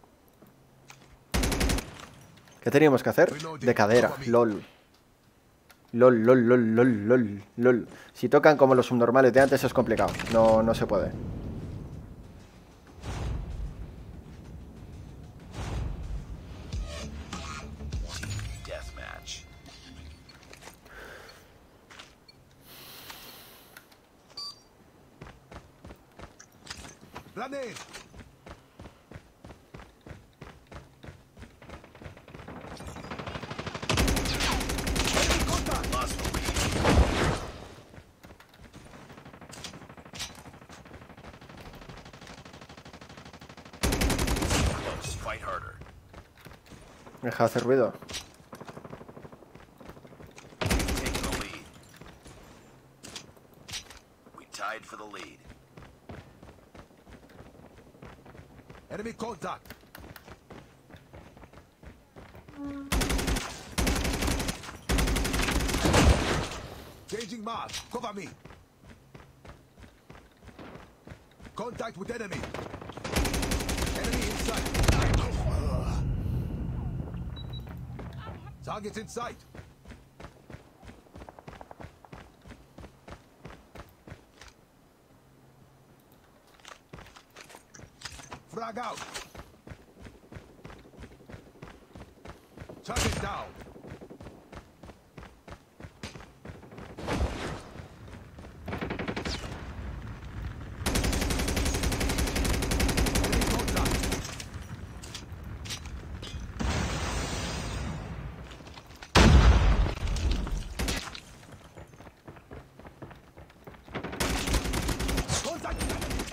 ¿Qué teníamos que hacer? De cadera, lol. LOL, lol, lol, lol, lol, lol. Si tocan como los subnormales de antes es complicado. No, no se puede. Deathmatch. Grenade! Lost the lead. Close. Fight harder. Deja de hacer ruido. Taking the lead. We tied for the lead. Enemy contact! Changing mark. Cover me. Contact with enemy. Enemy inside. Targets in sight. Frag out. Target down. Enemy contact. Contact with enemy.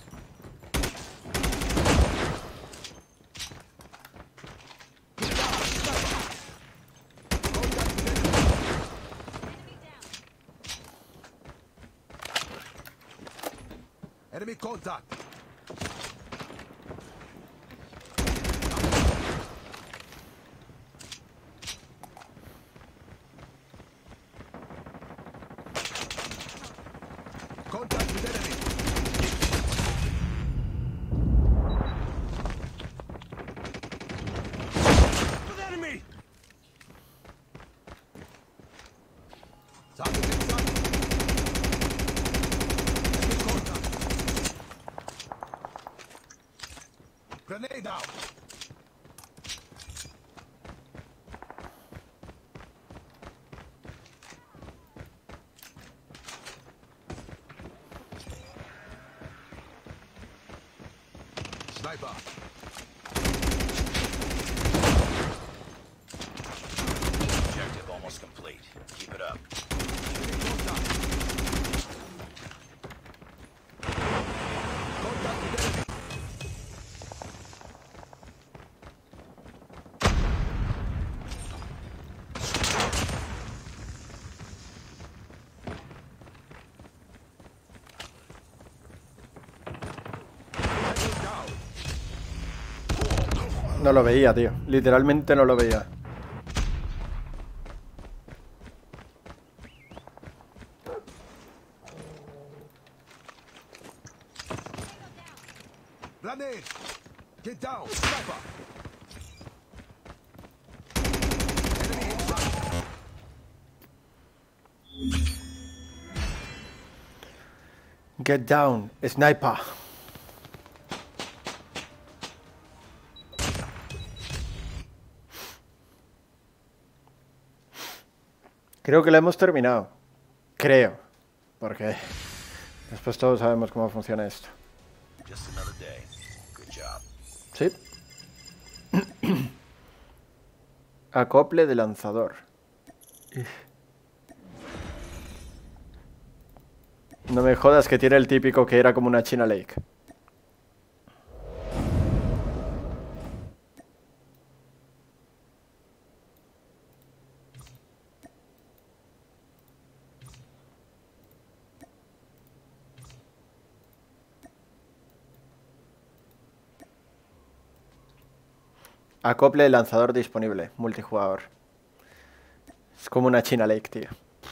Contact with enemy. Enemy contact. Contact with enemy. With enemy. Target in sight. Enemy contact. Grenade out. Sniper. Objective almost complete. Keep it up. Enemy contact. Contact with enemy. Enemy down. No lo veía, tío. Literalmente no lo veía. Grenade! Get down! Sniper! Enemy inside! Get down, sniper. Creo que lo hemos terminado. Creo. Porque después todos sabemos cómo funciona esto. Just another day. Good job. ¿Sí? Acople de lanzador. No me jodas que tiene el típico que era como una China Lake. Acople el lanzador disponible, multijugador. Es como una China Lake, tío.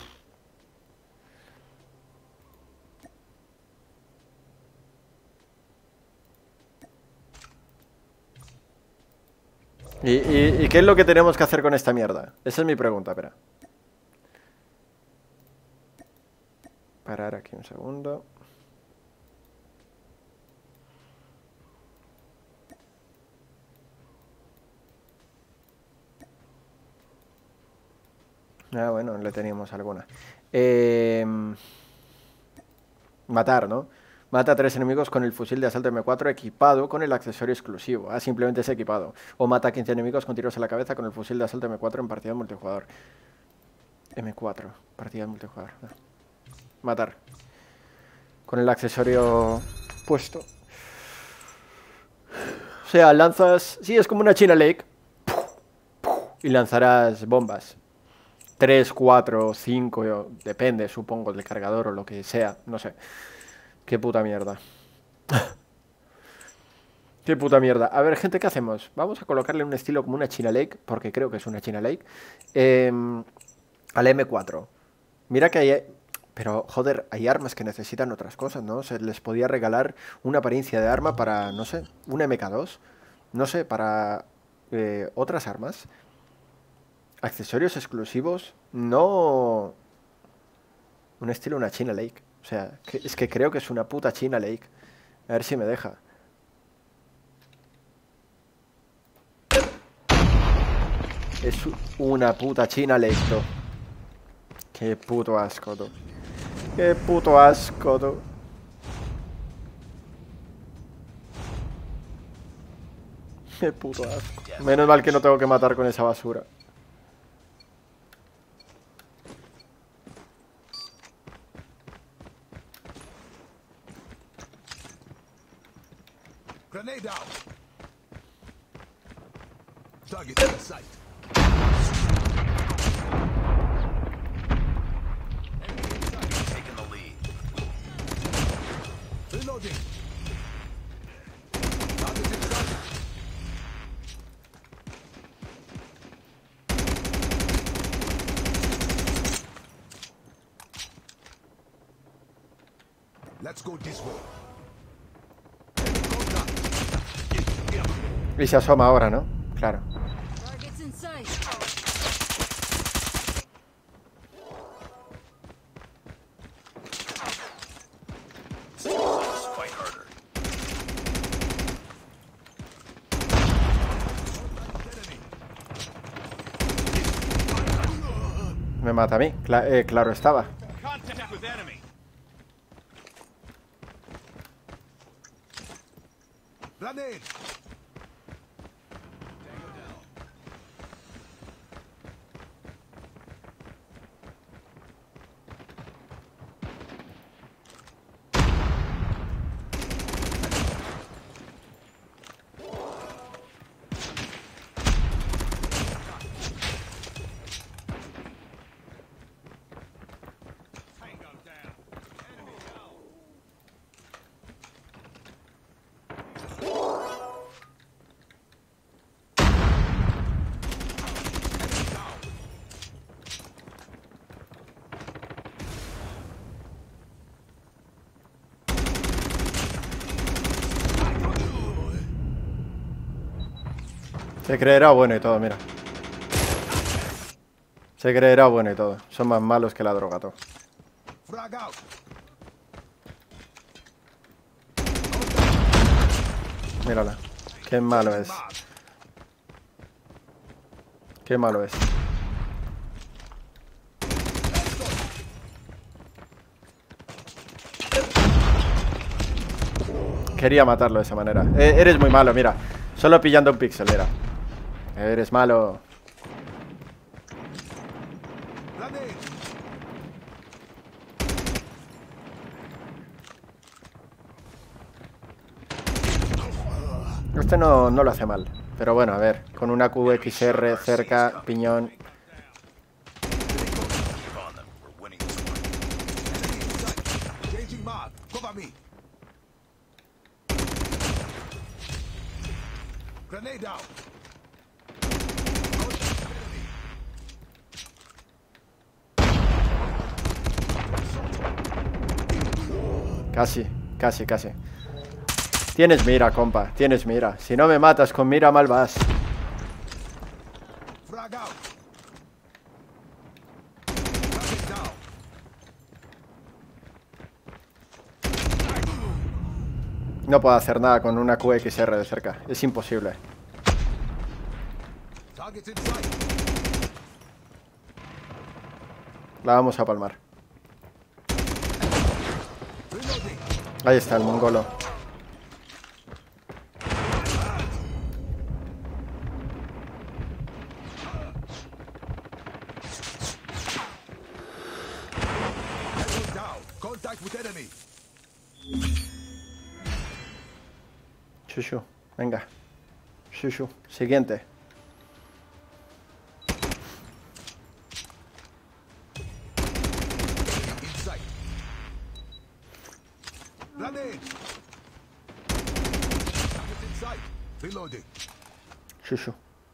¿Y, y, ¿Y qué es lo que tenemos que hacer con esta mierda? Esa es mi pregunta, espera. Parar aquí un segundo. Ah, bueno, le teníamos alguna. Eh, matar, ¿no? Mata a tres enemigos con el fusil de asalto eme cuatro equipado con el accesorio exclusivo. Ah, simplemente es equipado. O mata a quince enemigos con tiros a la cabeza con el fusil de asalto eme cuatro en partida multijugador. eme cuatro, partida multijugador. No. Matar. Con el accesorio puesto. O sea, lanzas... Sí, es como una China Lake. Y lanzarás bombas. tres, cuatro, cinco, depende, supongo, del cargador o lo que sea, no sé. Qué puta mierda. Qué puta mierda. A ver, gente, ¿qué hacemos? Vamos a colocarle un estilo como una China Lake, porque creo que es una China Lake, eh, al eme cuatro. Mira que hay... Pero, joder, hay armas que necesitan otras cosas, ¿no? Se les podía regalar una apariencia de arma para, no sé, un eme ka dos. No sé, para eh, otras armas. Accesorios exclusivos, no... Un estilo, una China Lake. O sea, que, es que creo que es una puta China Lake. A ver si me deja. Es una puta China Lake, tú. Qué puto asco, tú. Qué puto asco, tú. Qué puto asco. Menos mal que no tengo que matar con esa basura. Grenade out. Target in sight. Taking the lead. Reloading. Target in sight. Let's go this way. Y se asoma ahora, ¿no? Claro. Targets in sight. Fight harder. Me mata a mí. Cla- eh, claro estaba. Contact with enemy. Grenade. Se creerá bueno y todo, mira. Se creerá bueno y todo. Son más malos que la droga, todo. Frag out. Mírala. Qué malo es. Qué malo es. Quería matarlo de esa manera. Eh, eres muy malo, mira. Solo pillando un píxel, mira. Eres malo. Grenade. Este no, no lo hace mal. Pero bueno, a ver, con una Q X R cerca, piñón. Keep on them. We're winning this one. Enemy inside. Changing mark. Cover me. Grenade out. Contact enemy. Casi, casi, casi. Tienes mira, compa, tienes mira. Si no me matas con mira, mal vas. Frag out. Target down. No puedo hacer nada con una Q X R de cerca. Es imposible. Target inside. La vamos a palmar. Reloading. Ahí está el mongolo. Enemy down. Contact with enemy. Shushu, venga. Shushu, siguiente. In sight. Grenade. Target in sight. Reloading. Shushu.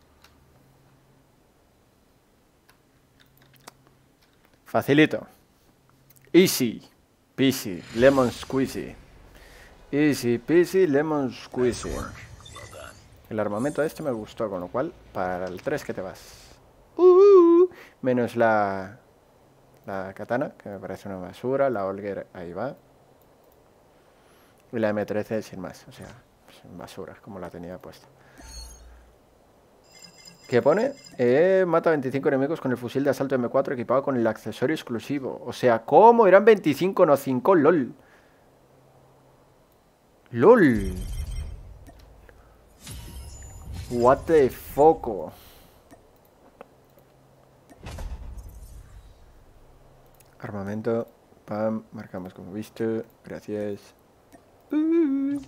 Facilito. Easy peasy, lemon squeezy. Easy peasy, lemon squeezy. El armamento este me gustó, con lo cual, para el tres que te vas. Uh, menos la, la katana, que me parece una basura. La Olger, ahí va. Y la M trece sin más, o sea, basura, como la tenía puesta. ¿Qué pone? Eh, mata veinticinco enemigos con el fusil de asalto M cuatro equipado con el accesorio exclusivo. O sea, ¿cómo? Eran veinticinco, no cinco, lol. LOL. What the foco. Armamento. Pam. Marcamos como visto. Gracias. Uh.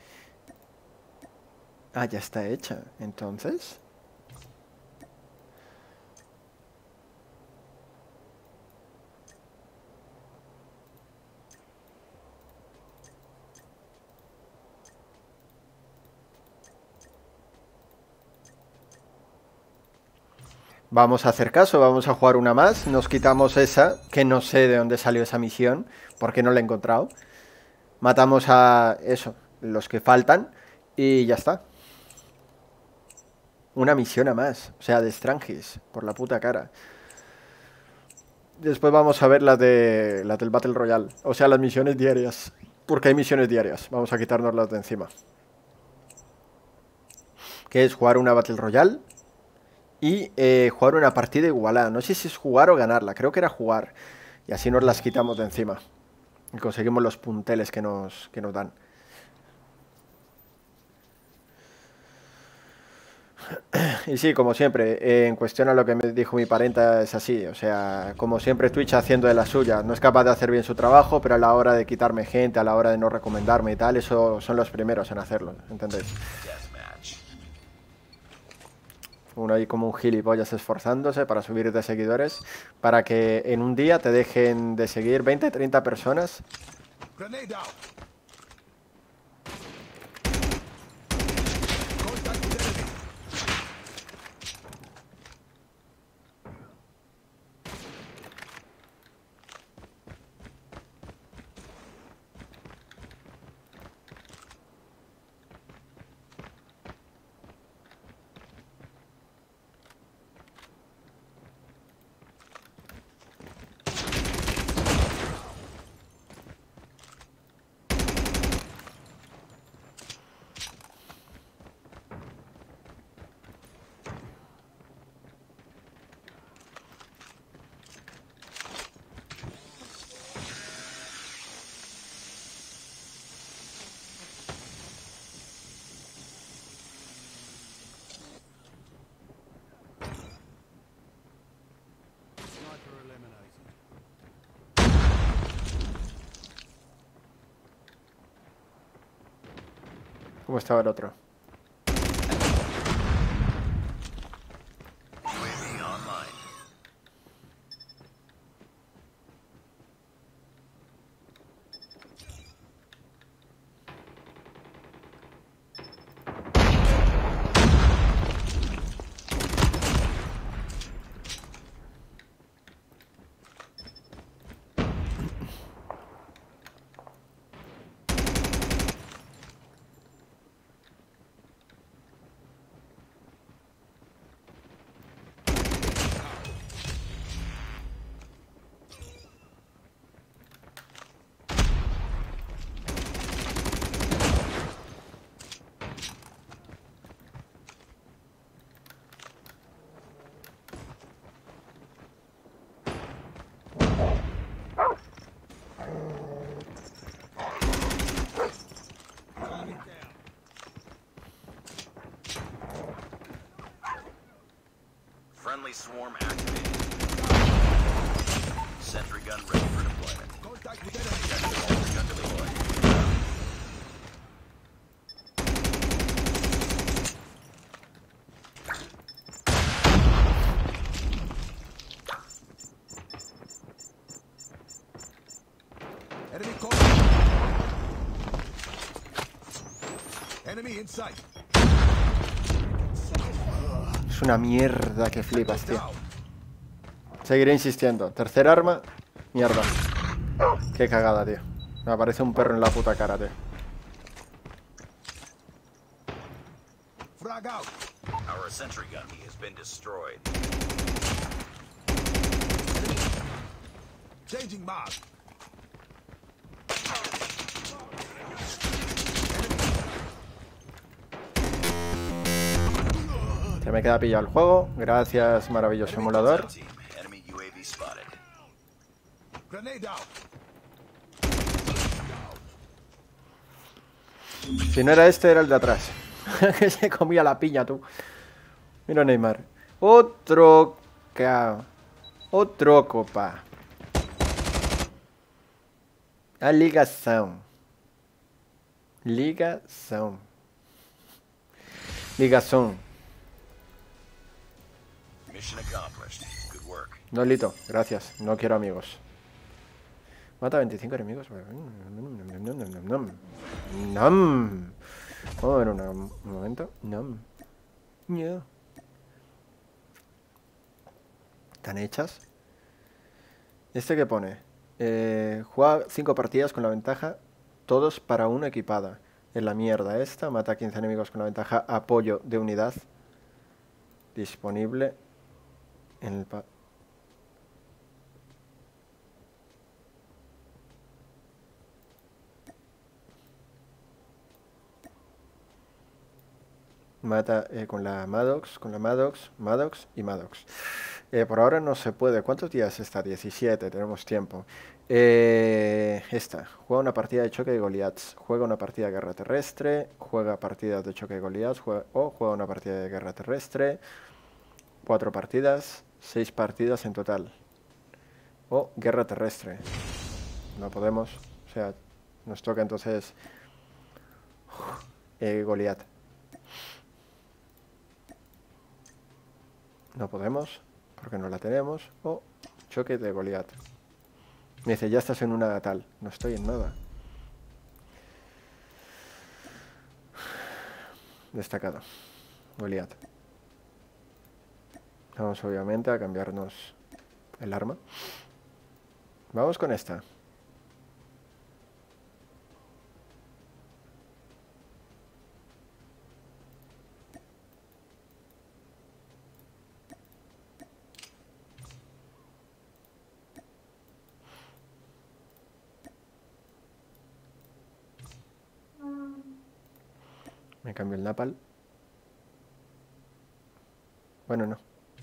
Ah, ya está hecha. Entonces. Vamos a hacer caso, vamos a jugar una más. Nos quitamos esa, que no sé de dónde salió esa misión, porque no la he encontrado. Matamos a eso, los que faltan, y ya está. Una misión a más, o sea, de Strangis, por la puta cara. Después vamos a ver las de las del Battle Royale, o sea, las misiones diarias, porque hay misiones diarias. Vamos a quitarnos las de encima. Que es jugar una Battle Royale y eh, jugar una partida igualada. No sé si es jugar o ganarla, creo que era jugar. Y así nos las quitamos de encima. Y conseguimos los punteles que nos, que nos dan. Y sí, como siempre, eh, en cuestión a lo que me dijo mi parenta es así. O sea, como siempre Twitch haciendo de la suya. No es capaz de hacer bien su trabajo, pero a la hora de quitarme gente, a la hora de no recomendarme y tal, eso son los primeros en hacerlo, ¿entendéis? Uno ahí como un gilipollas esforzándose para subir de seguidores, para que en un día te dejen de seguir veinte, treinta personas. Grenade out. Contact with enemy. ¿Cómo estaba el otro? Friendly swarm activated. Sentry gun ready for deployment. Contact with enemy. Sentry gun deployed. Enemy contact. Enemy in sight. Es una mierda que flipas, tío. Down. Seguiré insistiendo. Tercer arma. Mierda. Qué cagada, tío. Me aparece un perro en la puta cara, tío. Frag out. Our sentry gun has been destroyed. Changing mag. Se me queda pillado el juego. Gracias, maravilloso emulador. Team, enemy U A V spotted. Grenade out. Si no era este, era el de atrás. Que se comía la piña, tú. Mira Neymar. Otro... ca- Otro copa. A ligação. Ligação. Ligação. Mission accomplished. Good work. No, Lito, gracias. No quiero amigos. Mata veinticinco enemigos. Nom. Nom. Vamos a ver una- un momento. Nom. No. ¿Están hechas? ¿Este qué pone? Eh, juega cinco partidas con la ventaja. Todos para una equipada. En la mierda esta. Mata a quince enemigos con la ventaja. Apoyo de unidad. Disponible. En el pa... Mata eh, con la Maddox, con la Maddox, Maddox y Maddox. Eh, por ahora no se puede. ¿Cuántos días está? diecisiete, tenemos tiempo. Eh, esta, juega una partida de choque de Goliaths, juega una partida de guerra terrestre, juega partidas de choque de Goliaths, juega, o juega una partida de guerra terrestre, cuatro partidas, seis partidas en total. O guerra terrestre. No podemos, o sea, nos toca entonces eh, Goliath. No podemos, porque no la tenemos. O choque de Goliath. Me dice, ya estás en una tal. No estoy en nada. Destacado. Goliath. Vamos obviamente a cambiarnos el arma. Vamos con esta. Me cambio el napal. Bueno, no.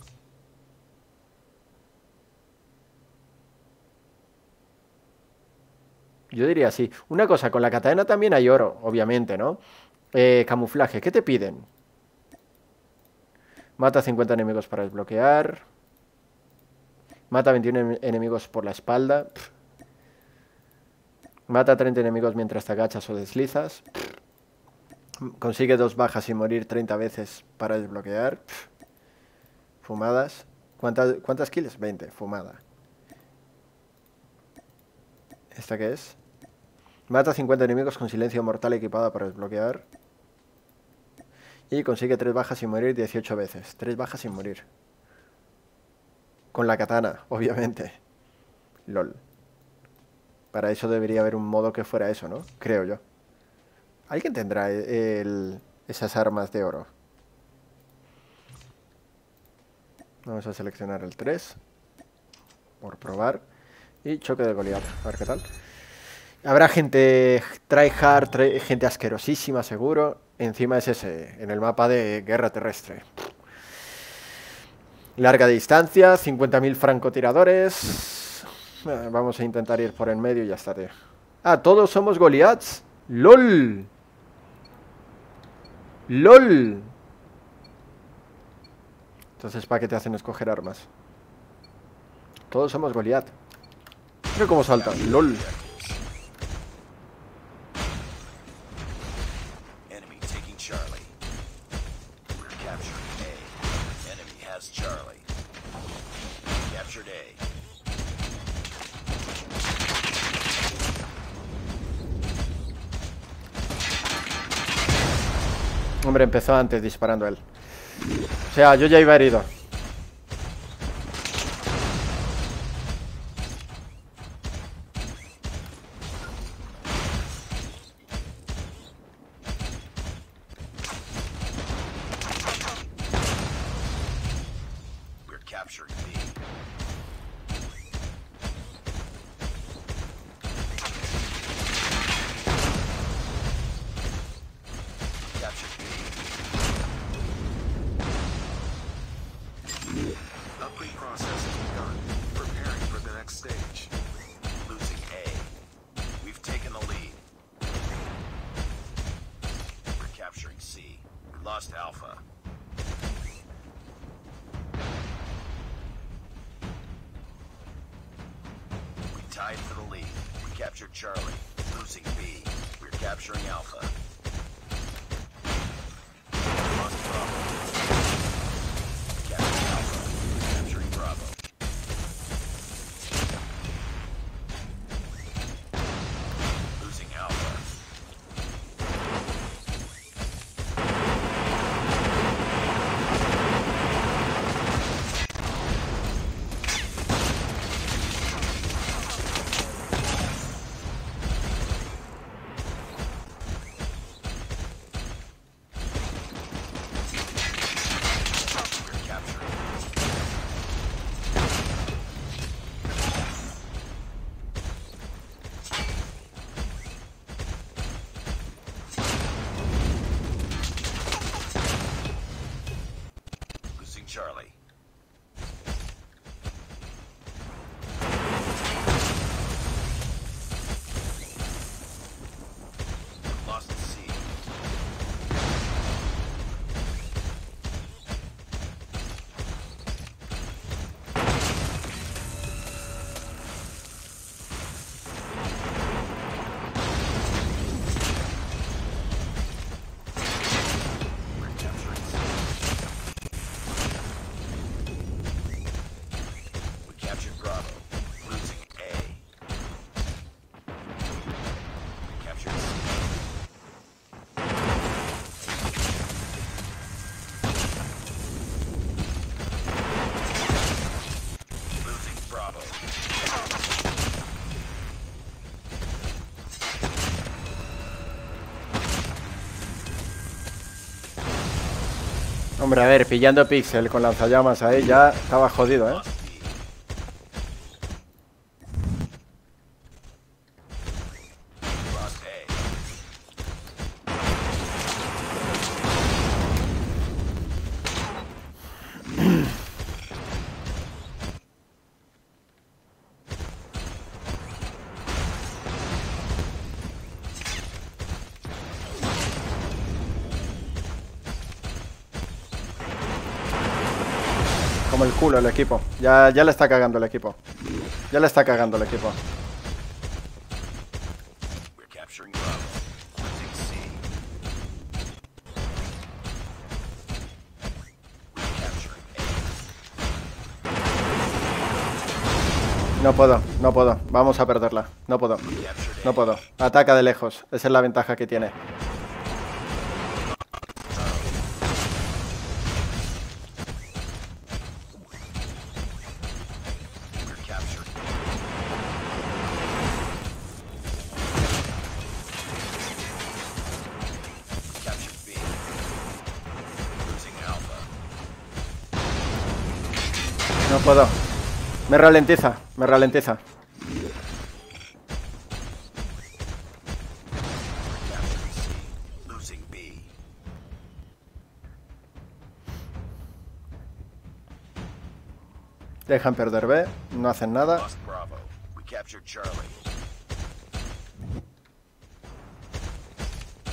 Yo diría así. Una cosa, con la katana también hay oro, obviamente, ¿no? Eh, camuflaje, ¿qué te piden? Mata cincuenta enemigos para desbloquear. Mata veintiuno en- enemigos por la espalda. Pff. Mata treinta enemigos mientras te agachas o deslizas. Pff. Consigue dos bajas y morir treinta veces para desbloquear. Pff. Fumadas. ¿Cuántas, cuántas kills? veinte. Fumada. ¿Esta qué es? Mata cincuenta enemigos con silencio mortal equipada para desbloquear. Y consigue tres bajas sin morir dieciocho veces. tres bajas sin morir. Con la katana, obviamente. LOL. Para eso debería haber un modo que fuera eso, ¿no? Creo yo. ¿Alguien tendrá el, esas armas de oro? Vamos a seleccionar el tres. Por probar. Y choque de Goliath. A ver qué tal. Habrá gente tryhard, try, gente asquerosísima seguro. Encima es ese, en el mapa de guerra terrestre. Larga distancia, cincuenta mil francotiradores. Eh, Vamos a intentar ir por en medio y ya está, tío. Ah, todos somos Goliaths. ¡Lol! ¡Lol! Entonces, ¿para qué te hacen escoger armas? Todos somos Goliath. Mira cómo salta. LOL. Enemy taking Charlie. We're capturing A. Enemy has Charlie. Captured A. Hombre, empezó antes disparando él. O sea, yo ya iba herido. We're capturing B. Captured B. Upgrade process has begun. Preparing for the next stage. Losing A. We've taken the lead. We're capturing C. We lost Alpha. We tied for the lead. We captured Charlie. Losing B. We're capturing Alpha. Lost Bravo. Capturing Alpha. Capturing Bravo. Losing Alpha. We're capturing. Losing Charlie. Lost C. We're capturing C. We captured Bravo. Losing A. We captured C. Losing Bravo. Hombre, a ver, pillando Pixel con lanzallamas ahí ya estaba jodido, ¿eh? Lost B. Lost A. Como el culo el equipo. Ya, ya le está cagando el equipo. Ya le está cagando el equipo. We're capturing Bravo. Losing C. We're capturing A. No puedo, no puedo. Vamos a perderla. No puedo. Captured A. No puedo. Ataca de lejos. Esa es la ventaja que tiene. We're capturing Captured B. Losing Alpha. No puedo. Me ralentiza, me ralentiza. Capturing C. Losing B. Dejan perder B. No hacen nada. Lost Bravo. We captured Charlie.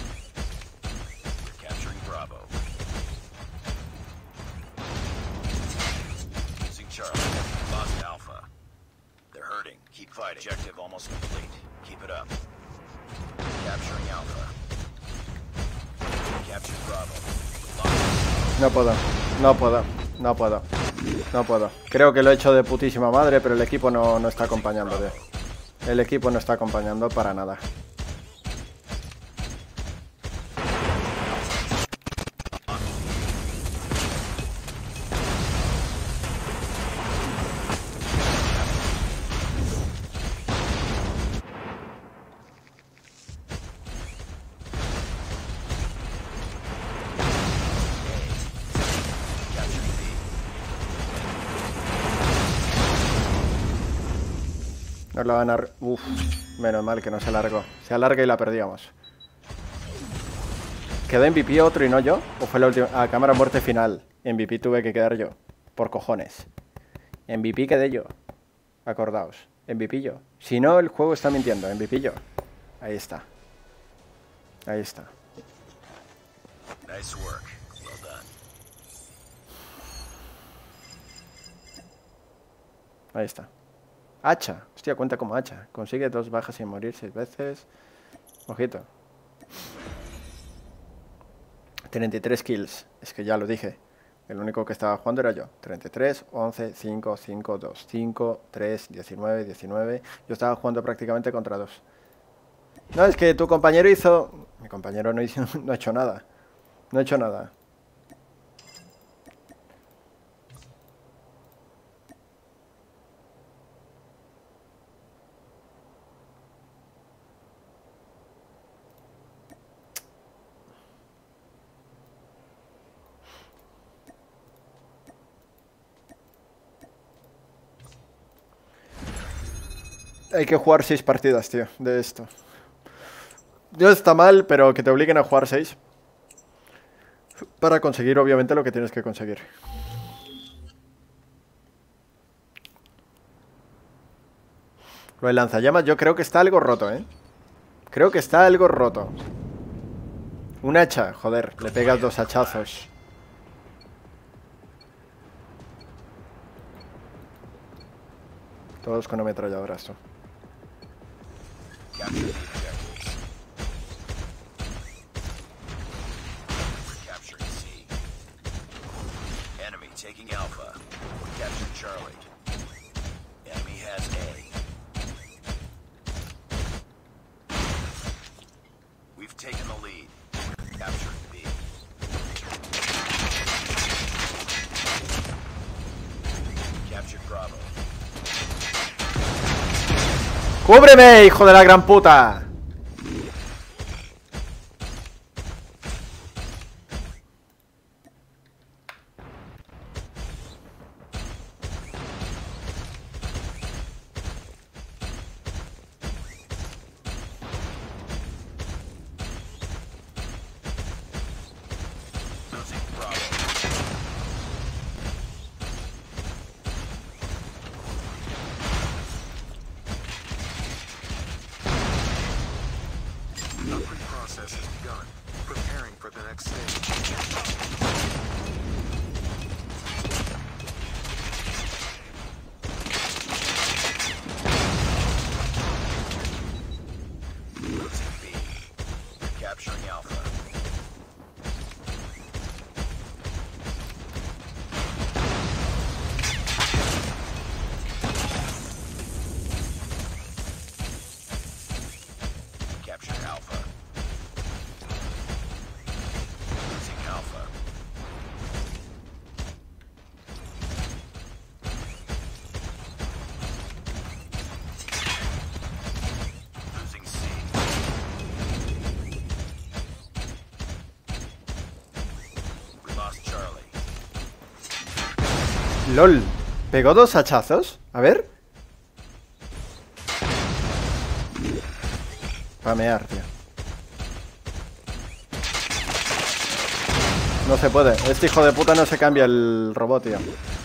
We're capturing Bravo. Charlie. Lost Alpha. They're hurting. Keep fighting. Objective almost complete. Keep it up. Capturing Alpha. Captured Bravo. Lost. No puedo, no puedo, no puedo, no puedo. Creo que lo he hecho de putísima madre, pero el equipo no, no está acompañando, tío. El equipo no está acompañando para nada. Nos la van a... Uf, menos mal que no se largó. Se alarga y la perdíamos. ¿Quedó M V P otro y no yo? ¿O fue la última? Ah, cámara muerte final. M V P tuve que quedar yo. Por cojones. M V P quedé yo. Acordaos. M V P yo. Si no, el juego está mintiendo. M V P yo. Ahí está. Ahí está. Nice work. Well done. Ahí está. Hacha. Hostia, cuenta como hacha. Consigue dos bajas sin morir seis veces. Ojito. treinta y tres kills. Es que ya lo dije. El único que estaba jugando era yo. treinta y tres, once, cinco, cinco, dos, cinco, tres, diecinueve, diecinueve. Yo estaba jugando prácticamente contra dos. No, es que tu compañero hizo... Mi compañero no, hizo... no ha hecho nada. No ha hecho nada. Hay que jugar seis partidas, tío, de esto. Dios, está mal, pero que te obliguen a jugar seis. Para conseguir, obviamente, lo que tienes que conseguir. Lo de lanzallamas yo creo que está algo roto, ¿eh? Creo que está algo roto. Un hacha, joder, le pegas dos hachazos. Todos con ametralladoras, tú. Capture the objectives. We're capturing C. Enemy taking Alpha. We captured Charlie. Enemy has A. We've taken the lead. Capturing B. Captured Bravo. ¡Cúbreme, hijo de la gran puta! Losing Bravo. Upgrade process has begun. Preparing for the next stage. Losing B. Capturing Alpha. Captured Alpha. Losing Alpha. Losing C. We lost Charlie. LOL. ¿Pegó dos hachazos? A ver. Pamear, tío. No se puede. Este hijo de puta no se cambia el robot, tío. We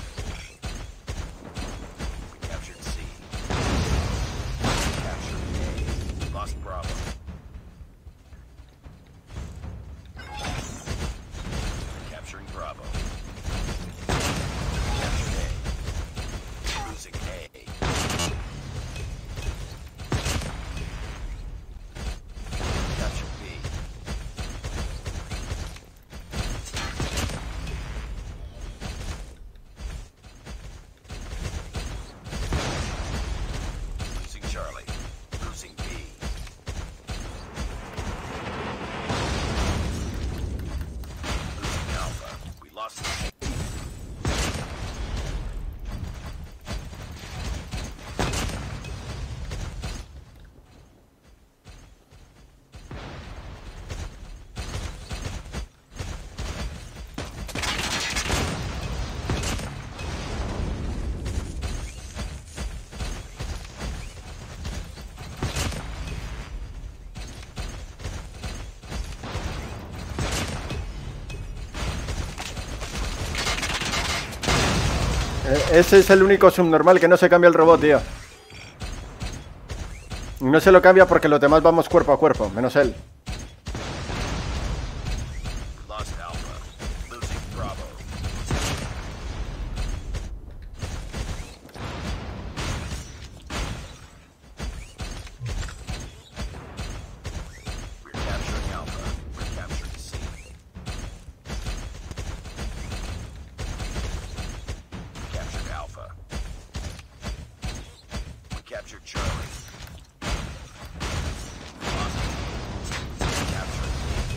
captured C. Captured A. Lost Bravo. Capturing Bravo. Captured A. ese es el único subnormal que no se cambia el robot, tío. Y no se lo cambia porque los demás vamos cuerpo a cuerpo, menos él. Lost Alpha. Losing Bravo. We're capturing Alpha. We're capturing C. Captured Alpha. We captured Charlie. Lost. Captured.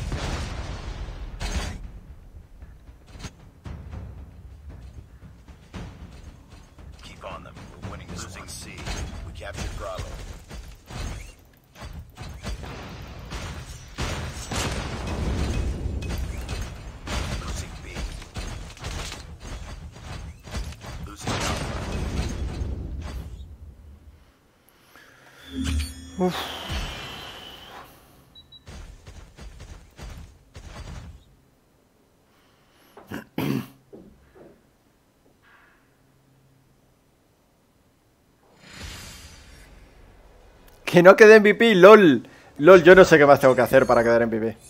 Keep on them. We're winning this Losing one. C. We captured Bravo. Losing B. Losing Alpha. Que no quede M V P, lol. Lol, yo no sé qué más tengo que hacer para quedar M V P.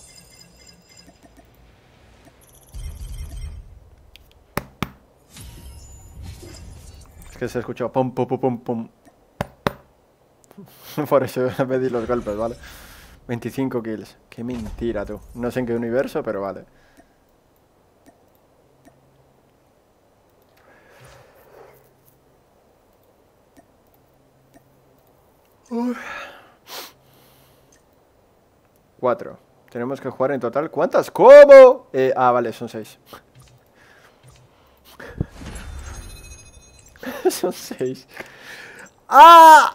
Es que se escuchó pum pum pum pum pum. Por eso me di los golpes, ¿vale? veinticinco kills. Qué mentira, tú. No sé en qué universo, pero vale. Cuatro. Tenemos que jugar en total. ¿Cuántas? ¿Cómo? Eh, ah, vale, son seis. Son seis. ¡Ah!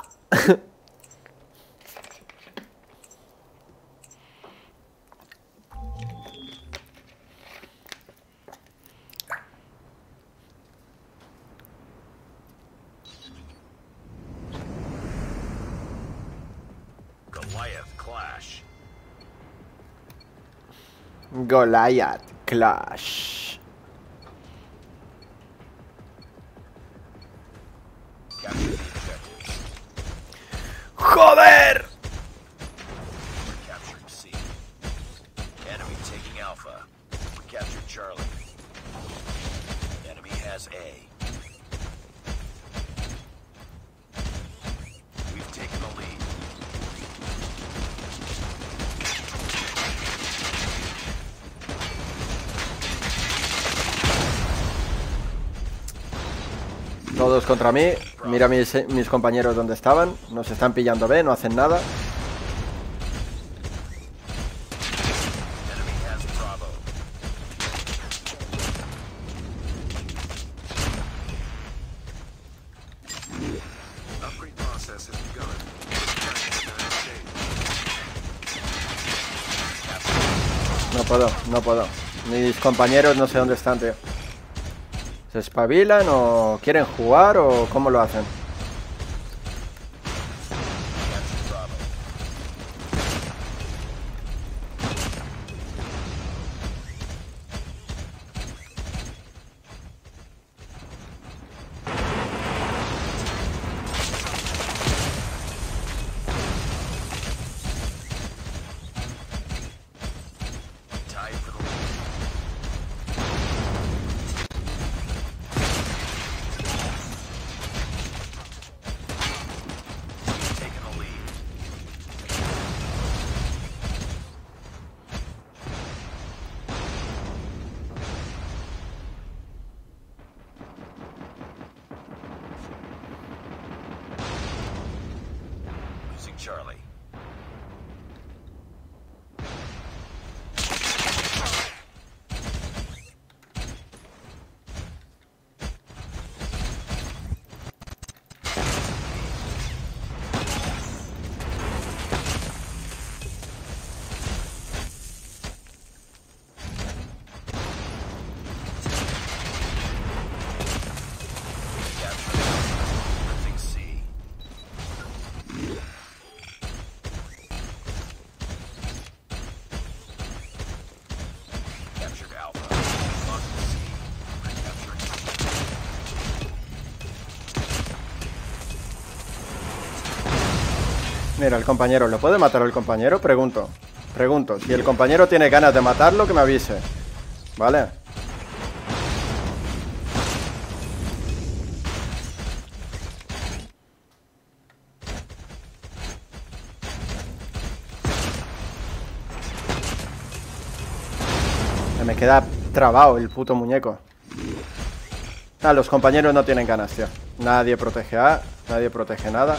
Goliath Clash. Goliath Clash. Capture the objectives. ¡Joder! We're capturing C. Enemy taking Alpha. We captured Charlie. Enemy has A. We've taken the lead. Todos contra mí. Mira mis, mis compañeros donde estaban. Nos están pillando B, no hacen nada. Enemy has Bravo. Upgrade process has begun. No puedo, no puedo. Mis compañeros no sé dónde están, tío. ¿Se espabilan o quieren jugar o cómo lo hacen? Captured Bravo. Tied for the lead. Taking the lead. Losing Charlie. Capturing Losing C. Mira, el compañero, ¿lo puede matar el compañero? Pregunto. Pregunto. Si el compañero tiene ganas de matarlo, que me avise. ¿Vale? Me queda trabado el puto muñeco. Ah, los compañeros no tienen ganas, tío. Nadie protege A, nadie protege nada.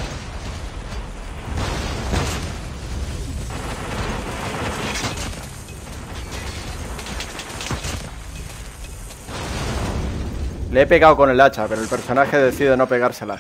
Le he pegado con el hacha, pero el personaje decide no pegársela.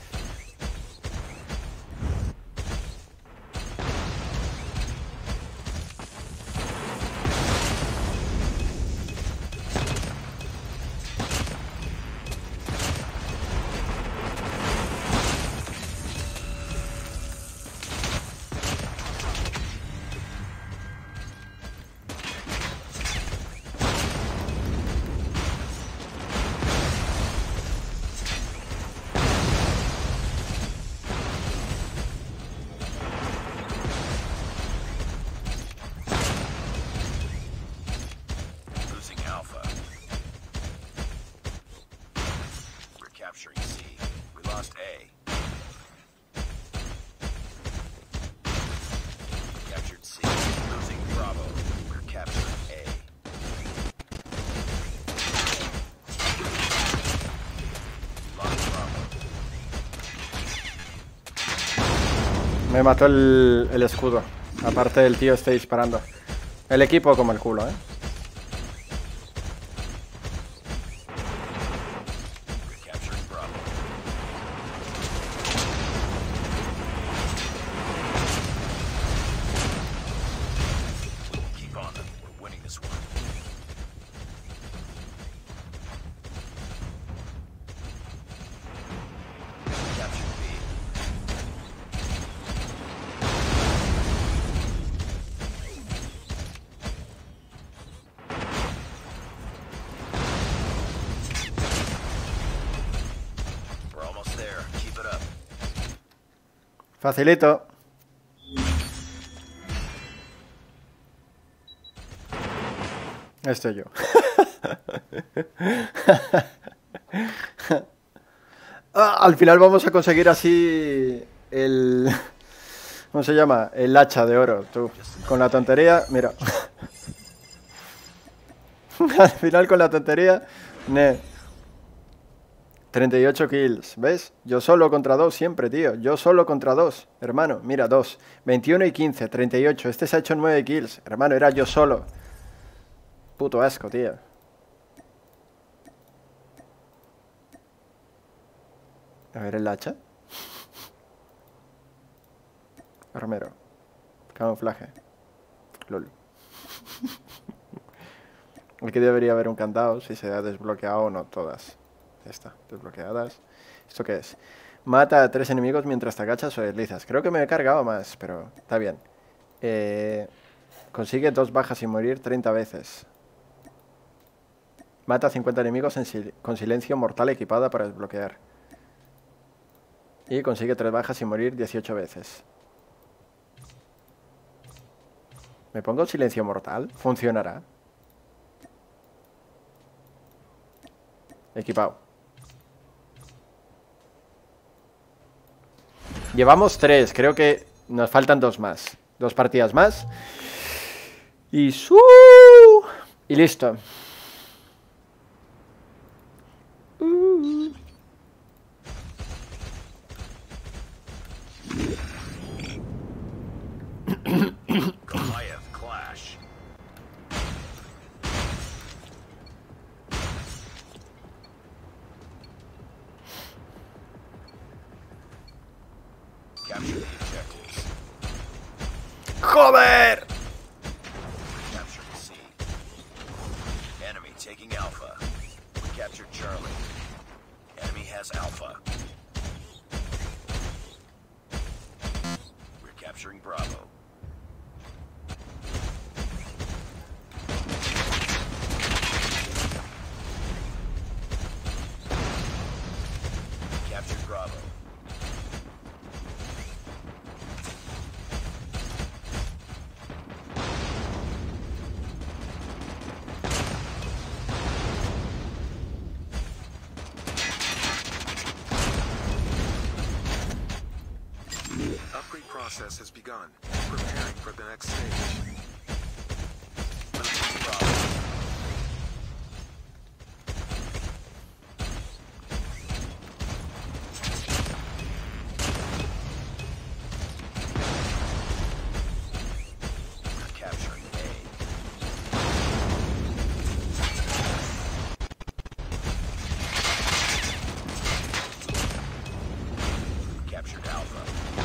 Me mató el, el escudo. Aparte del tío esté disparando. El equipo como el culo, eh. Facilito. Estoy yo. Ah, al final vamos a conseguir así el... ¿Cómo se llama? El hacha de oro, tú. Con la tontería, mira. Al final con la tontería, ne. treinta y ocho kills, ¿ves? Yo solo contra dos siempre, tío. Yo solo contra dos, hermano. Mira, dos. veintiuno y quince, treinta y ocho. Este se ha hecho nueve kills. Hermano, era yo solo. Puto asco, tío. A ver el hacha. Armero. Camuflaje. Lol. Aquí debería haber un candado si se ha desbloqueado o no todas. Ya está, desbloqueadas. ¿Esto qué es? Mata a tres enemigos mientras te agachas o deslizas. Creo que me he cargado más, pero está bien. Eh, consigue dos bajas sin morir treinta veces. Mata a cincuenta enemigos en sil con silencio mortal equipada para desbloquear. Y consigue tres bajas sin morir dieciocho veces. ¿Me pongo silencio mortal? ¿Funcionará? Equipado. Llevamos tres, creo que nos faltan dos más. Dos partidas más. Y su y listo. Uh. Goliath clash. Capture the objectives. ¡Joder! Capture C. Enemy taking Alpha. We captured Charlie. Enemy has Alpha. We're capturing Bravo. Captured Bravo. upgrade process has begun. Preparing for the next stage. Capturing A. Captured Alpha.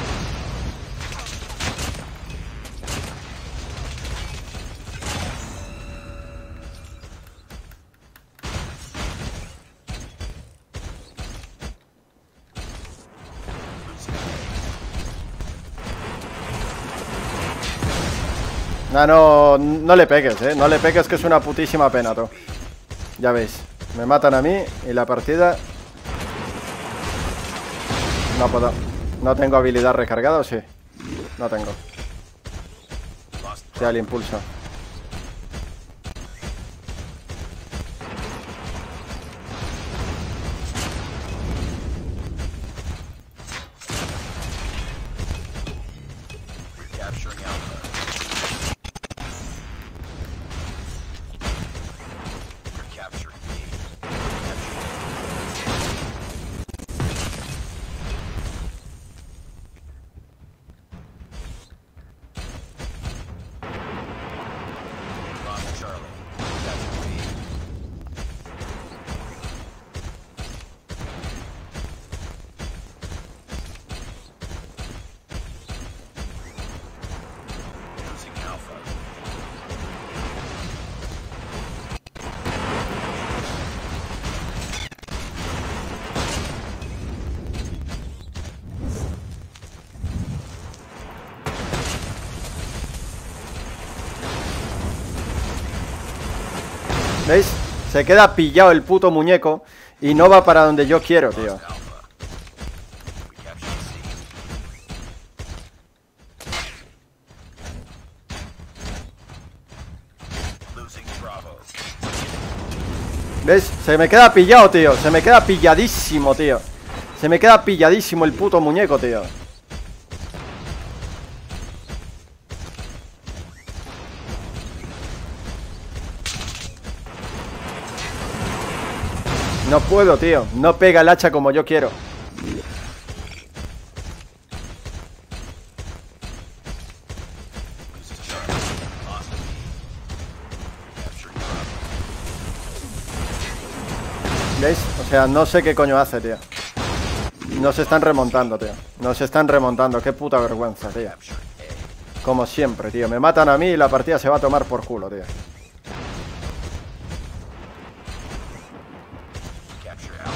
No, no, no le pegues, eh. No le pegues, que es una putísima pena, tú. Ya veis. Me matan a mí y la partida... No puedo. No tengo habilidad recargada, ¿o sí? No tengo. Ya el impulso. Capturing Alpha. Capturing B. Lost Charlie. Capturing B. Losing Alpha. ¿Veis? Se queda pillado el puto muñeco y no va para donde yo quiero, tío. Alpha. We captured C. Losing Bravo. ¿Ves? Se me queda pillado, tío. Se me queda pilladísimo, tío. Se me queda pilladísimo el puto muñeco, tío. No puedo, tío. No pega el hacha como yo quiero. Loses Charlie. Lost B. Capturing Bravo. ¿Veis? O sea, no sé qué coño hace, tío. Nos están remontando, tío. Nos están remontando. Qué puta vergüenza, tío. Capturing A. Como siempre, tío. Me matan a mí y la partida se va a tomar por culo, tío. Capture Alpha.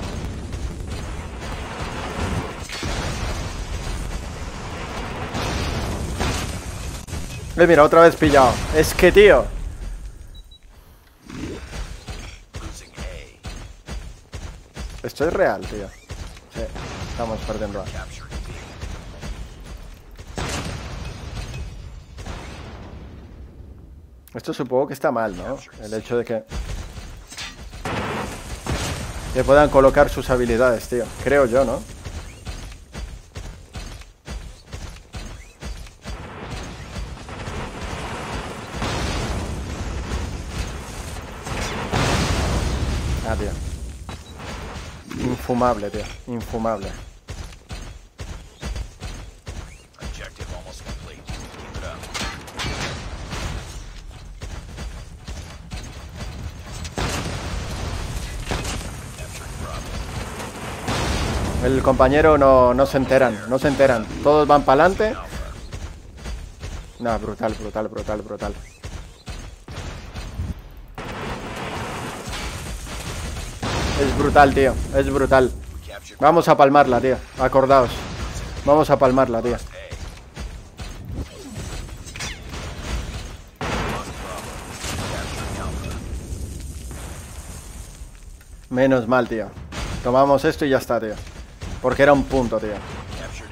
Eh, mira, otra vez pillado. Es que, tío. Losing A. Esto es real, tío. Sí, estamos perdiendo. Capturing B. Esto supongo que está mal, ¿no? El hecho de que... Que puedan colocar sus habilidades, tío. Creo yo, ¿no? Ah, tío. Infumable, tío. Infumable. Objective almost complete. Keep it up. Capturing Bravo. El compañero no, no se enteran. No se enteran. Todos van para adelante. Alpha. No, brutal, brutal, brutal, brutal. Es brutal, tío. Es brutal. Captured Vamos a palmarla, tío. Acordaos. Vamos a palmarla, tío. A. Lost Bravo. Capturing Alpha. Menos mal, tío. Tomamos esto y ya está, tío. Porque era un punto, tío. Captured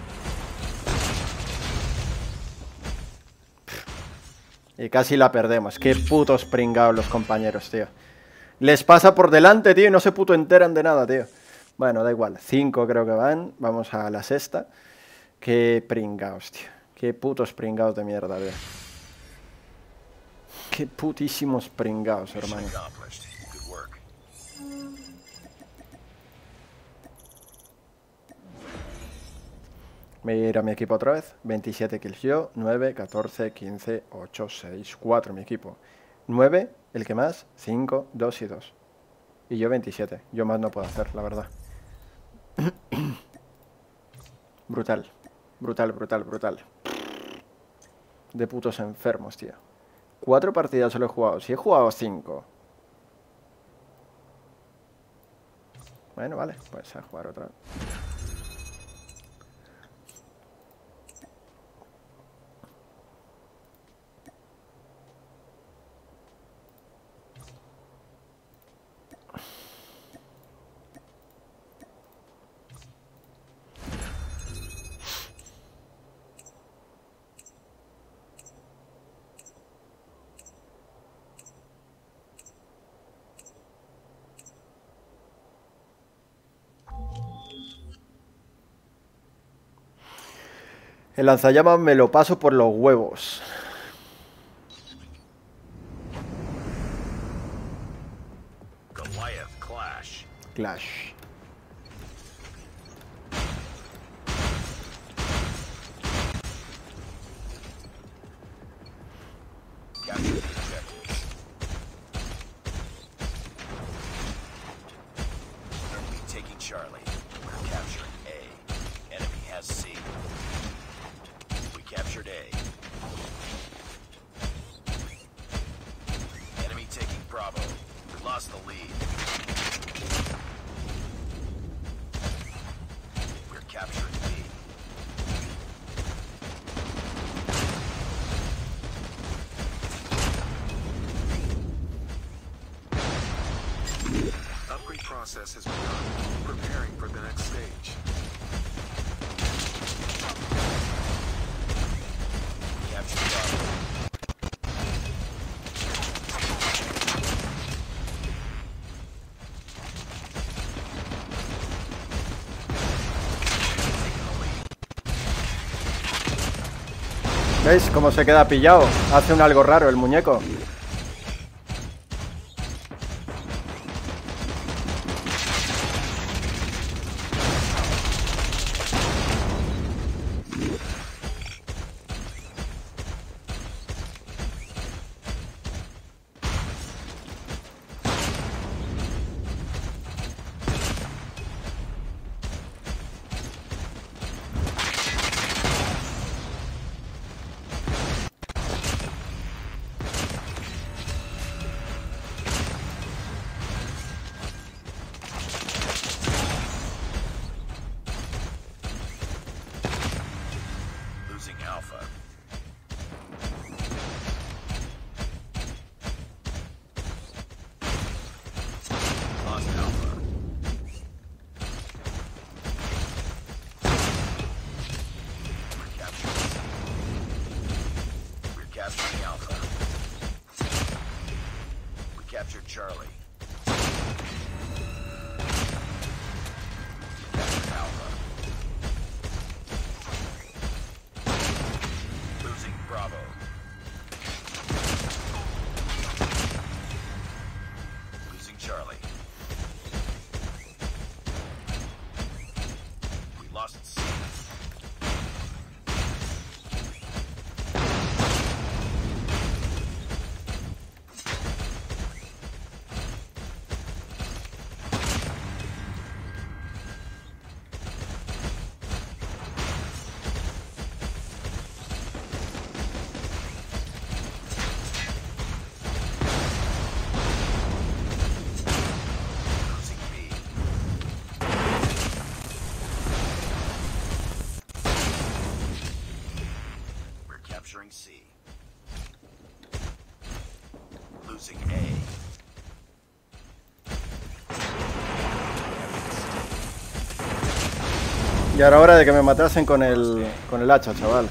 A. Y casi la perdemos. Qué putos pringados los compañeros, tío. Les pasa por delante, tío, y no se puto enteran de nada, tío. Bueno, da igual. Cinco creo que van. Vamos a la sexta. Qué pringaos, tío. Qué putos pringaos de mierda, tío. Qué putísimos pringaos, Mission hermano. accomplished. Good work. Me voy a ir a mi equipo otra vez. veintisiete kills yo, nueve, catorce, quince, ocho, seis, cuatro mi equipo. nueve, el que más, cinco, dos y dos. Y yo veintisiete. Yo más no puedo hacer, la verdad. Brutal. Brutal, brutal, brutal. De putos enfermos, tío. Cuatro partidas solo he jugado. Si he jugado cinco. Bueno, vale. Pues a jugar otra vez. El lanzallamas me lo paso por los huevos. Goliath Clash. Clash. Capture the objectives. Enemy taking Charlie. We're capturing A. Enemy has C. We captured A. Enemy taking Bravo. We lost the lead. We're capturing B. Upgrade process has begun. Preparing for the next stage. Captured Bravo. ¿Veis cómo se queda pillado? Hace un algo raro el muñeco. Losing Alpha. Lost Alpha. We're capturing C. We're capturing Alpha. We captured Charlie. We captured Alpha. Losing Bravo. Losing Charlie. We lost C. Losing B. We're capturing C. Losing A. Y ahora hora de que me matasen con el, con el hacha, chaval.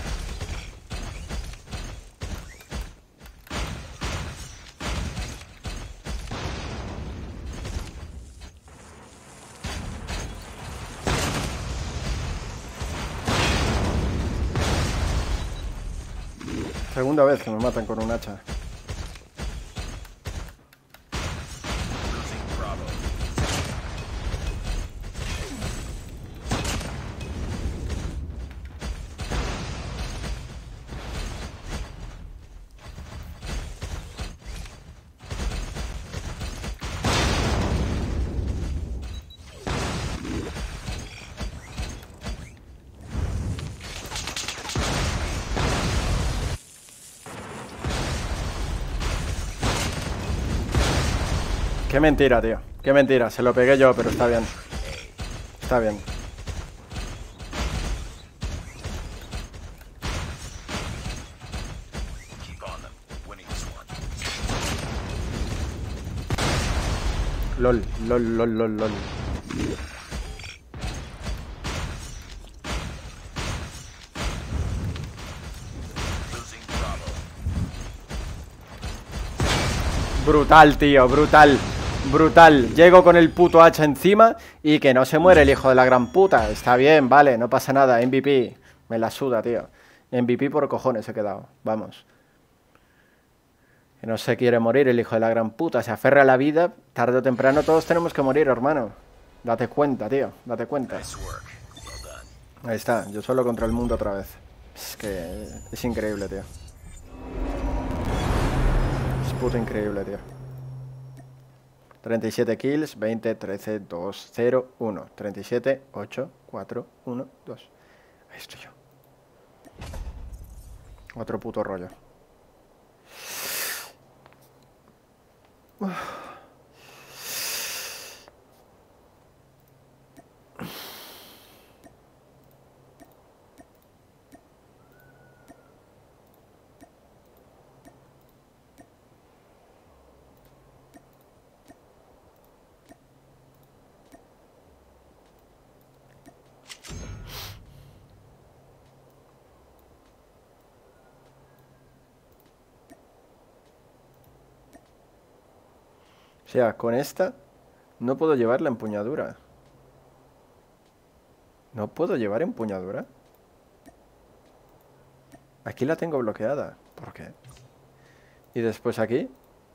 Segunda vez que me matan con un hacha. Losing Bravo. Qué mentira, tío. Qué mentira. Se lo pegué yo, pero está bien. Está bien. Keep on them. Winning this one. LOL, lol, lol, lol, lol. Losing Bravo. Brutal, tío, brutal. Brutal. Llego con el puto hacha encima y que no se muere el hijo de la gran puta. Está bien, vale, no pasa nada. M V P. Me la suda, tío. M V P por cojones he quedado. Vamos. Que no se quiere morir el hijo de la gran puta. Se aferra a la vida. Tarde o temprano todos tenemos que morir, hermano. Date cuenta, tío. Date cuenta. Nice work. Well done. Ahí está. Yo solo contra el mundo otra vez. Es que es increíble, tío. Es puto increíble, tío. treinta y siete kills, veinte, trece, dos, cero, uno. treinta y siete, ocho, cuatro, uno, dos. Ahí estoy yo. Otro puto rollo. O sea, con esta no puedo llevar la empuñadura. ¿No puedo llevar empuñadura? Aquí la tengo bloqueada. ¿Por qué? Y después aquí.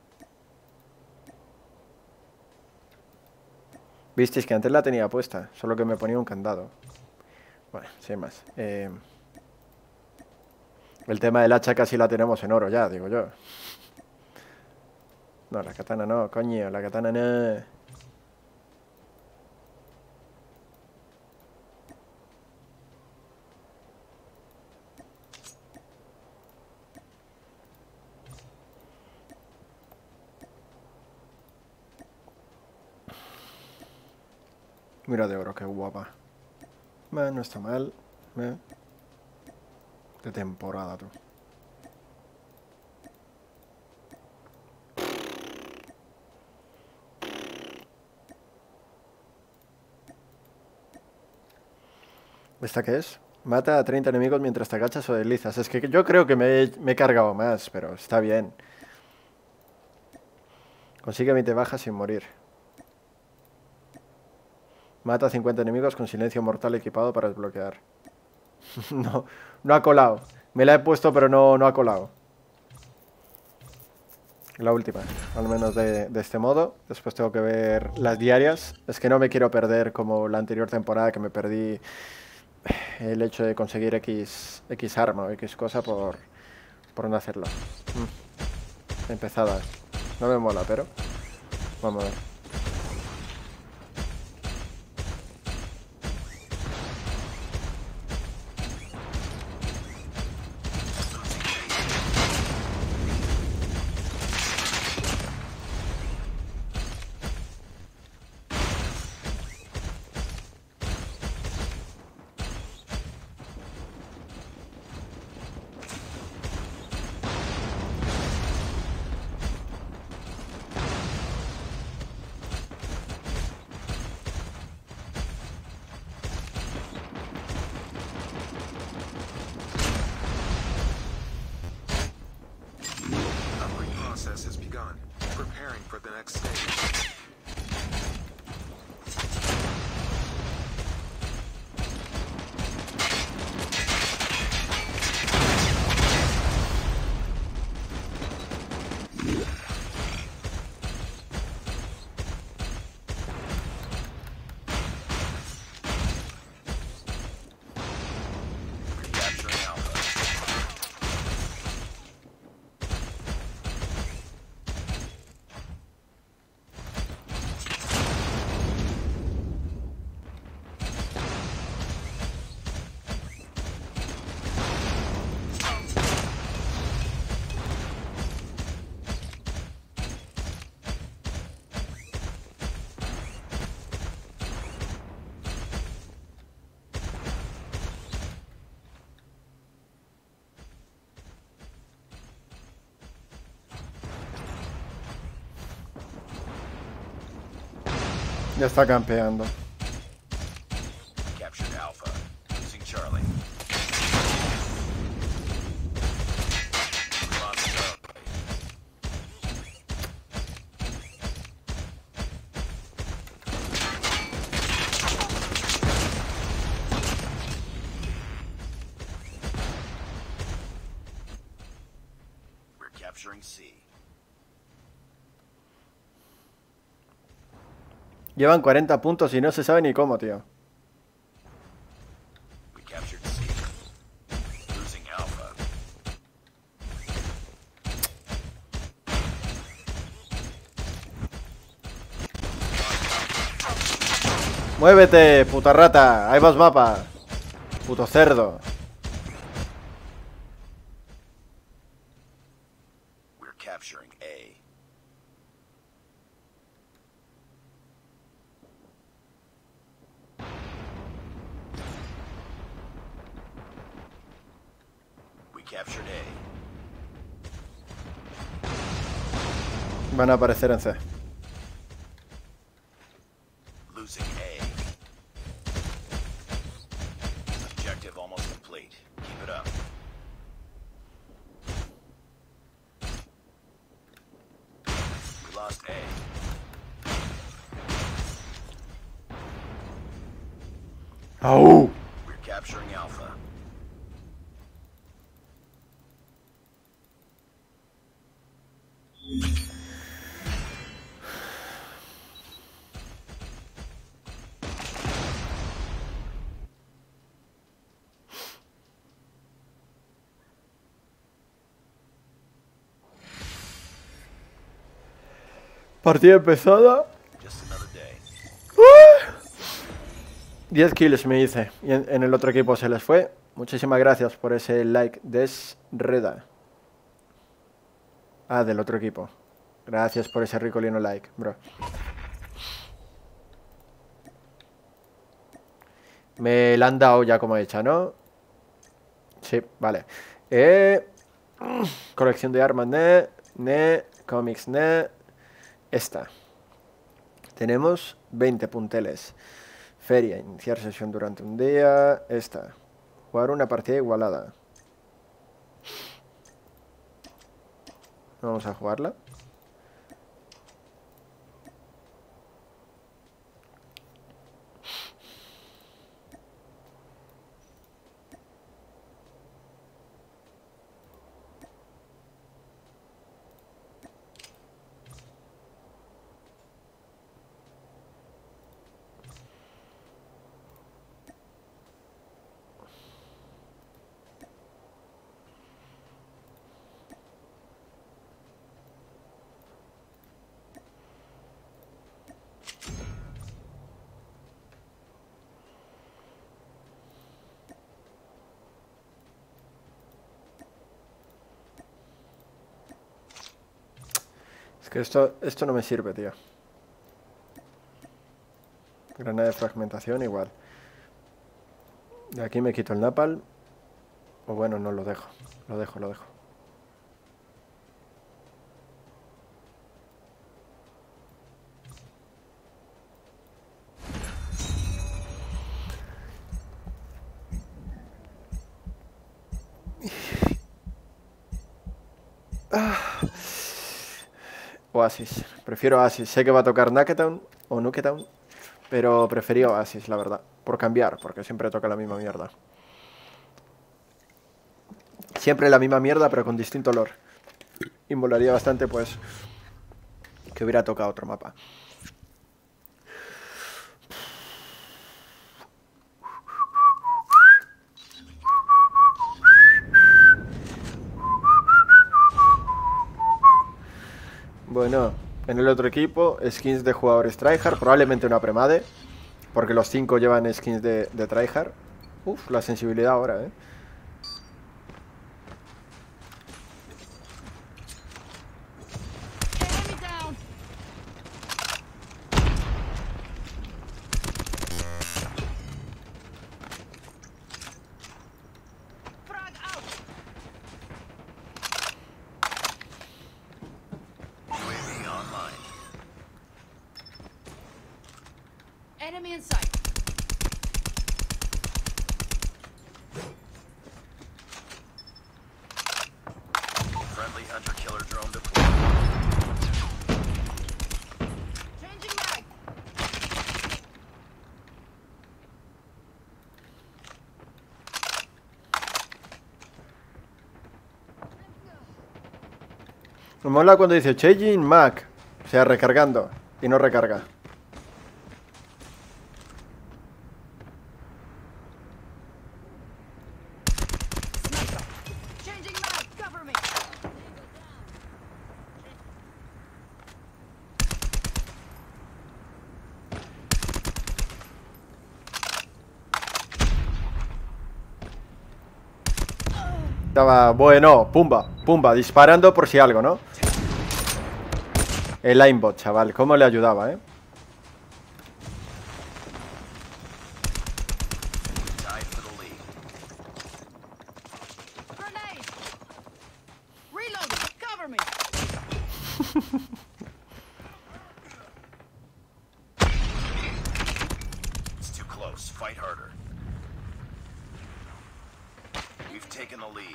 Visteis que antes la tenía puesta, solo que me ponía un candado. Bueno, sin más. Eh, el tema del hacha casi la tenemos en oro ya, digo yo. No, la katana no, coño, la katana no. Mira de oro, qué guapa. Eh, no está mal. Eh. De temporada, tú. ¿Esta qué es? Mata a treinta enemigos mientras te agachas o deslizas. Es que yo creo que me he, me he cargado más, pero está bien. Consigue veinte bajas sin morir. Mata a cincuenta enemigos con silencio mortal equipado para desbloquear. No, no ha colado. Me la he puesto, pero no, no ha colado. La última, al menos de, de este modo. Después tengo que ver las diarias. Es que no me quiero perder como la anterior temporada que me perdí el hecho de conseguir X, X arma o X cosa por, por no hacerlo. Mm. Empezada. No me mola, pero vamos a ver. Ya está campeando. Captured Alpha. Losing Charlie. We lost Charlie. We're capturing C. Llevan cuarenta puntos y no se sabe ni cómo, tío. We captured C. Losing Alpha. ¡Muévete, puta rata! ¡Ahí vas, mapa! ¡Puto cerdo! We're capturing A. We captured A. Van a aparecer en C. Losing A. Objective almost complete. Keep it up. We lost A. ¡Au! We're capturing Alpha. Partida empezada. Just another day. diez kills me hice. Y en, en el otro equipo se les fue. Muchísimas gracias por ese like. Desreda. Ah, del otro equipo. Gracias por ese ricolino like, bro. Me la han dado ya como hecha, ¿no? Sí, vale. Eh, colección de armas, ne. Ne. Comics, ne. Esta. Tenemos veinte punteles. Feria, iniciar sesión durante un día. Esta. Jugar una partida igualada. Vamos a jugarla. Que esto, esto no me sirve, tío. Granada de fragmentación igual. De aquí me quito el napalm. O bueno, no lo dejo. Lo dejo, lo dejo. Ah. Oasis, prefiero Oasis. Sé que va a tocar Nuketown o Nuketown, pero prefería Oasis, la verdad. Por cambiar, porque siempre toca la misma mierda. Siempre la misma mierda, pero con distinto olor. Y molaría bastante, pues, que hubiera tocado otro mapa. Bueno, en el otro equipo, skins de jugadores tryhard, probablemente una premade, porque los cinco llevan skins de, de tryhard. Uf, la sensibilidad ahora, eh. Enemy down. Frag out. U A V online. Me mola cuando dice changing mag, o sea, recargando, y no recarga. Sniper. Changing mag. Cover me. Estaba bueno, pumba, pumba, disparando por si algo, ¿no? El aimbot, chaval, cómo le ayudaba, ¿eh? Tied for the lead. Grenade. Reloading. Cover me. It's too close. Fight harder. We've taken the lead.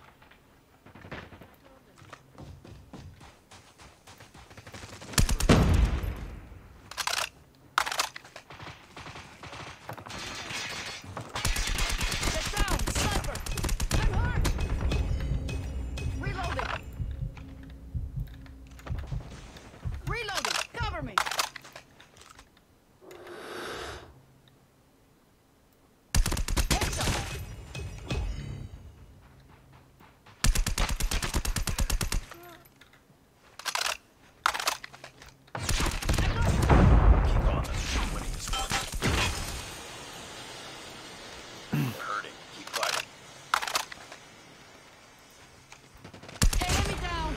Get down. Sniper. I'm hurt. Reloading. Reloading. Cover me. Headshot. Keep on them. We're winning this one. We're hurting. Keep fighting. Enemy down.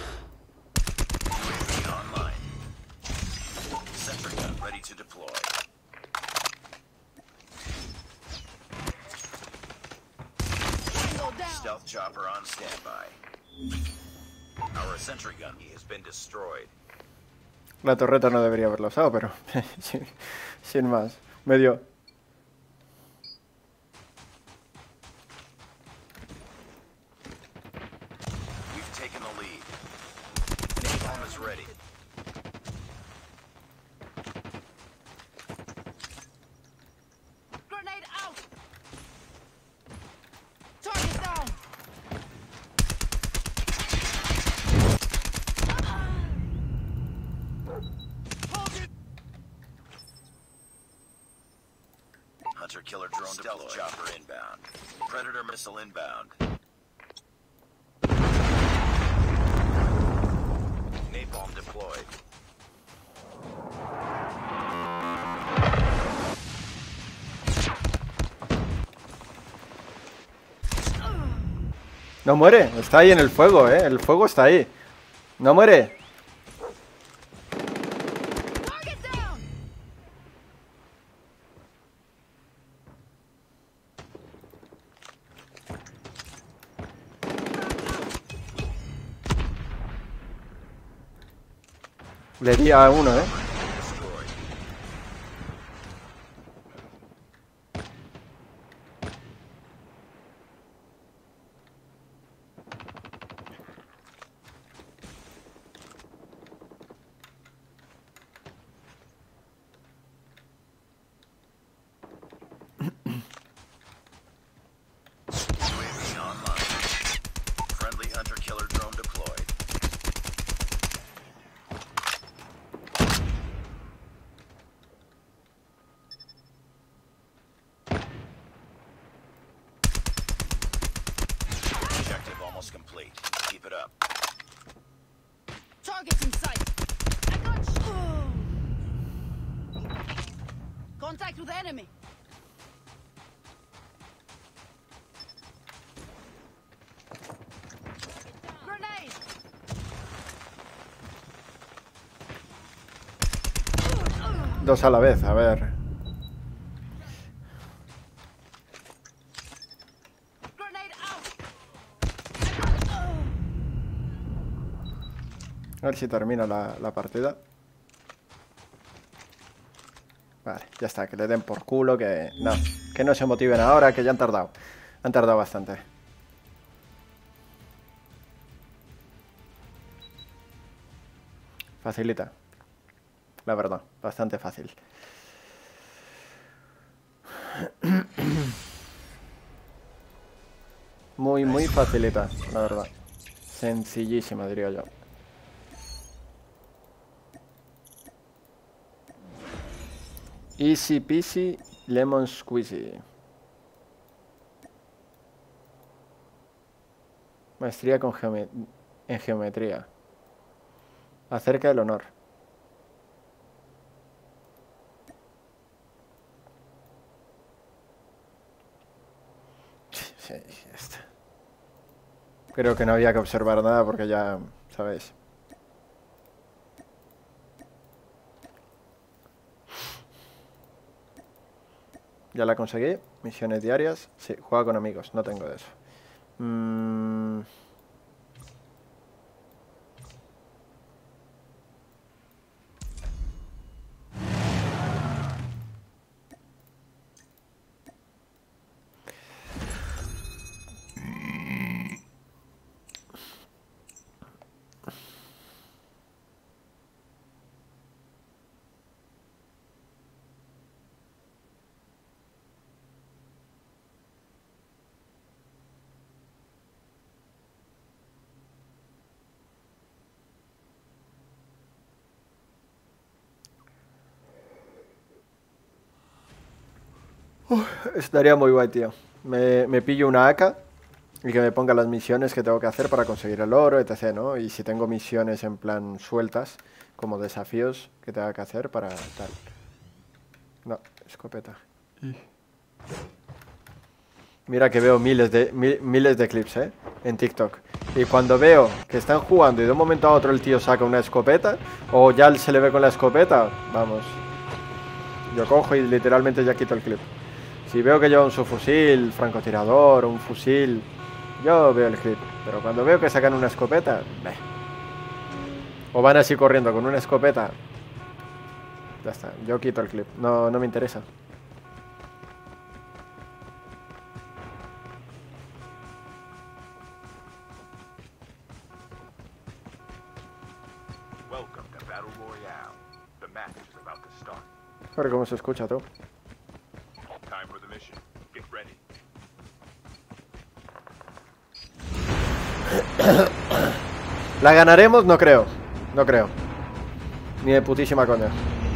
U A V online. Sentry gun ready to deploy. Tango down. Stealth chopper on standby. Our sentry gun has been destroyed. La torreta no debería haberla usado, pero sin, sin más. Medio. We've taken the lead. Napalm is ready. Grenade out. Target down. Hold it. Hunter killer drone stealth chopper inbound. Predator missile inbound. Napalm deployed. No muere, está ahí en el fuego, ¿eh? El fuego está ahí. No muere. Target down. Le di a uno, ¿eh? Destroyed. U A V online. Friendly hunter killer drone deployed. Objective almost complete. Keep it up. Targets in sight. I got you. Contact with enemy. Grenade. Dos a la vez, a ver. Grenade out. A ver si termina la, la partida. Vale, ya está, que le den por culo, que no, que no se motiven ahora, que ya han tardado. Han tardado bastante. Facilita. La verdad, bastante fácil. Muy, muy facilita, la verdad. Sencillísima, diría yo. Easy peasy, lemon squeezy. Maestría con geome- en geometría. Acerca del honor. Sí, sí, ya está. Creo que no había que observar nada porque ya sabéis. Ya la conseguí. Misiones diarias. Sí, juega con amigos. No tengo de eso. Mm. Estaría muy guay, tío. Me, me pillo una A K y que me ponga las misiones que tengo que hacer para conseguir el oro, etcétera, ¿no? Y si tengo misiones en plan sueltas, como desafíos que tenga que hacer para tal. No, escopeta. Mira que veo miles de, mi- miles de clips, ¿eh? En TikTok. Y cuando veo que están jugando y de un momento a otro el tío saca una escopeta, o ya se le ve con la escopeta, vamos. Yo cojo y literalmente ya quito el clip. Si veo que lleva un subfusil, francotirador, un fusil, yo veo el clip. Pero cuando veo que sacan una escopeta, meh. O van así corriendo con una escopeta, ya está, yo quito el clip. No, no me interesa. Welcome to Battle Royale. The match is about to start. A ver cómo se escucha tú. Time for the mission. Get ready. ¿La ganaremos? No creo. No creo. Ni de putísima coña.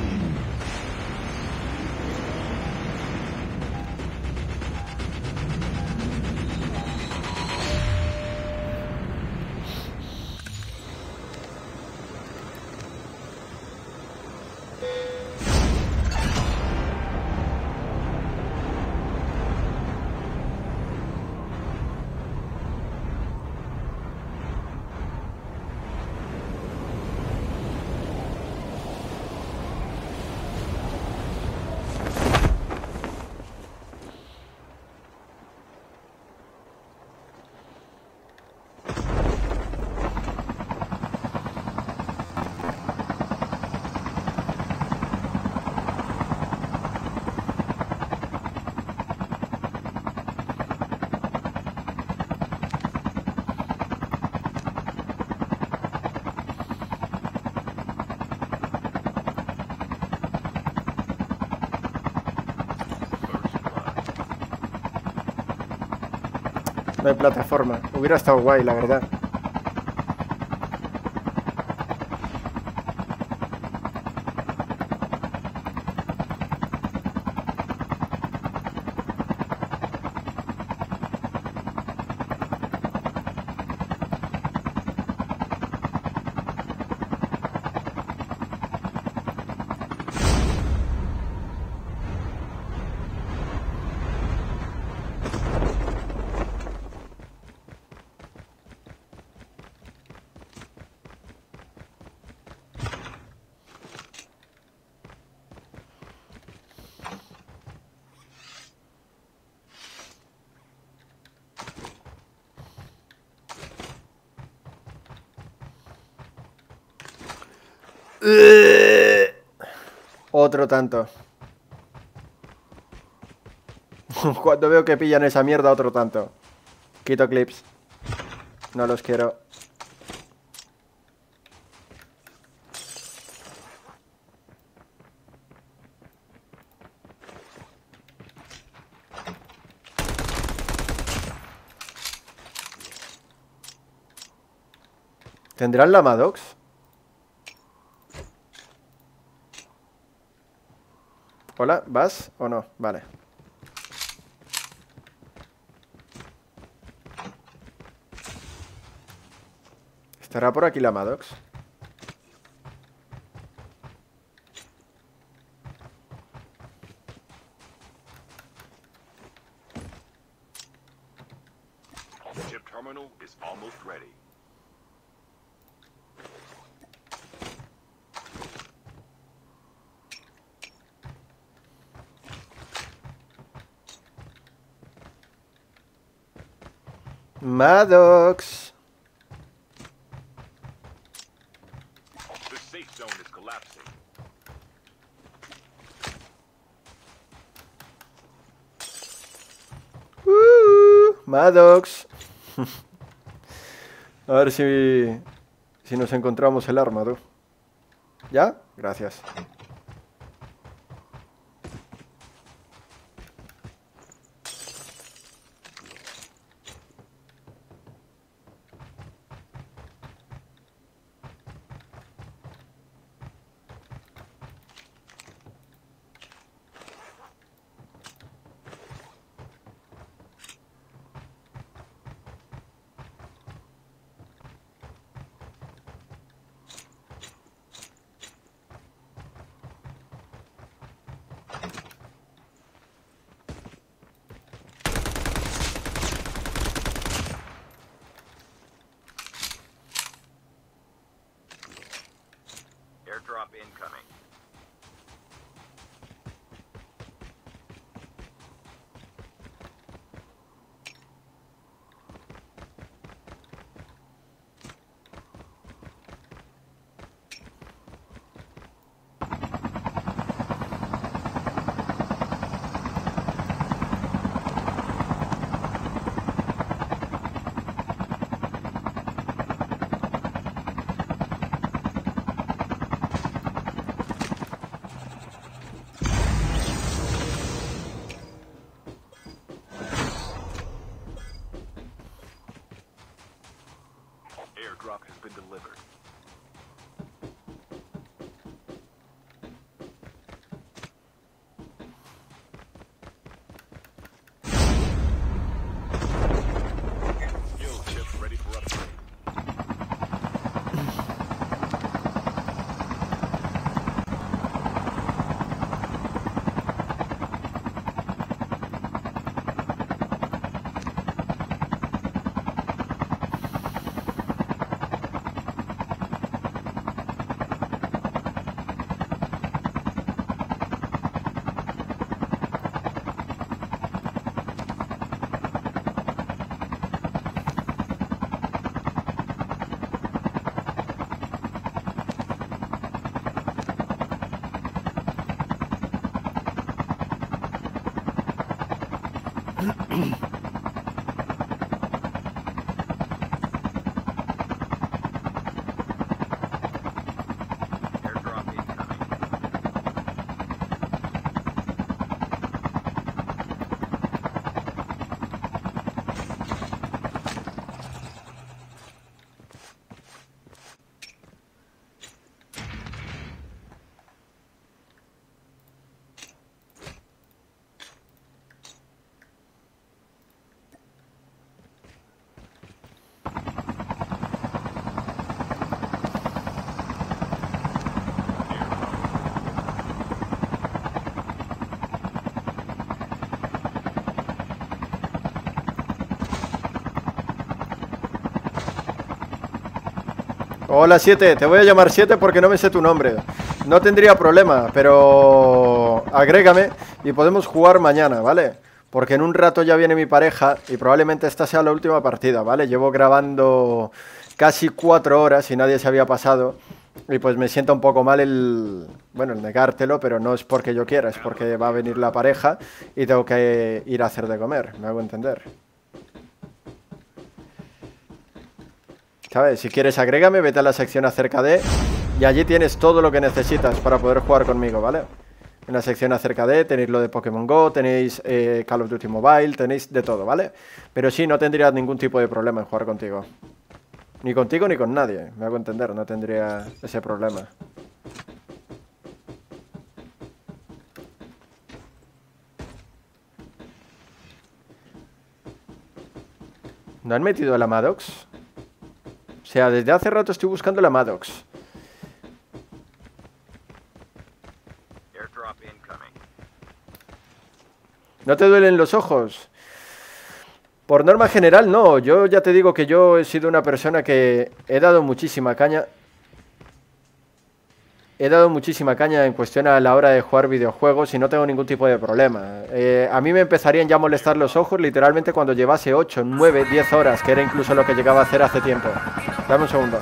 No hay plataforma. Hubiera estado guay, la verdad. Otro tanto. Cuando veo que pillan esa mierda, otro tanto. Quito clips. No los quiero. ¿Tendrán la Maddox? Hola, ¿vas o no? Vale. ¿Estará por aquí la Maddox? The chip terminal is almost ready. Maddox. The safe zone is collapsing. Uh, Maddox. A ver si, si nos encontramos el arma, tú. ¿Ya? Gracias. Airdrop incoming. Airdrop has been delivered. Skill chips ready for upgrade. Airdrop incoming. Hola siete, te voy a llamar siete porque no me sé tu nombre. No tendría problema, pero agrégame y podemos jugar mañana, ¿vale? Porque en un rato ya viene mi pareja y probablemente esta sea la última partida, ¿vale? Llevo grabando casi cuatro horas y nadie se había pasado. Y pues me sienta un poco mal el... Bueno, el negártelo, pero no es porque yo quiera, es porque va a venir la pareja y tengo que ir a hacer de comer, me hago entender. ¿Sabes? Si quieres agrégame, vete a la sección acerca de... Y allí tienes todo lo que necesitas para poder jugar conmigo, ¿vale? En la sección acerca de tenéis lo de Pokémon Go, tenéis eh, Call of Duty Mobile, tenéis de todo, ¿vale? Pero sí, no tendría ningún tipo de problema en jugar contigo. Ni contigo ni con nadie, me hago entender, no tendría ese problema. ¿No han metido la Maddox? O sea, desde hace rato estoy buscando la Maddox. Airdrop incoming. ¿No te duelen los ojos? Por norma general, no. Yo ya te digo que yo he sido una persona que he dado muchísima caña. He dado muchísima caña en cuestión a la hora de jugar videojuegos y no tengo ningún tipo de problema. Eh, a mí me empezarían ya a molestar los ojos literalmente cuando llevase ocho, nueve, diez horas, que era incluso lo que llegaba a hacer hace tiempo. Dame un segundo.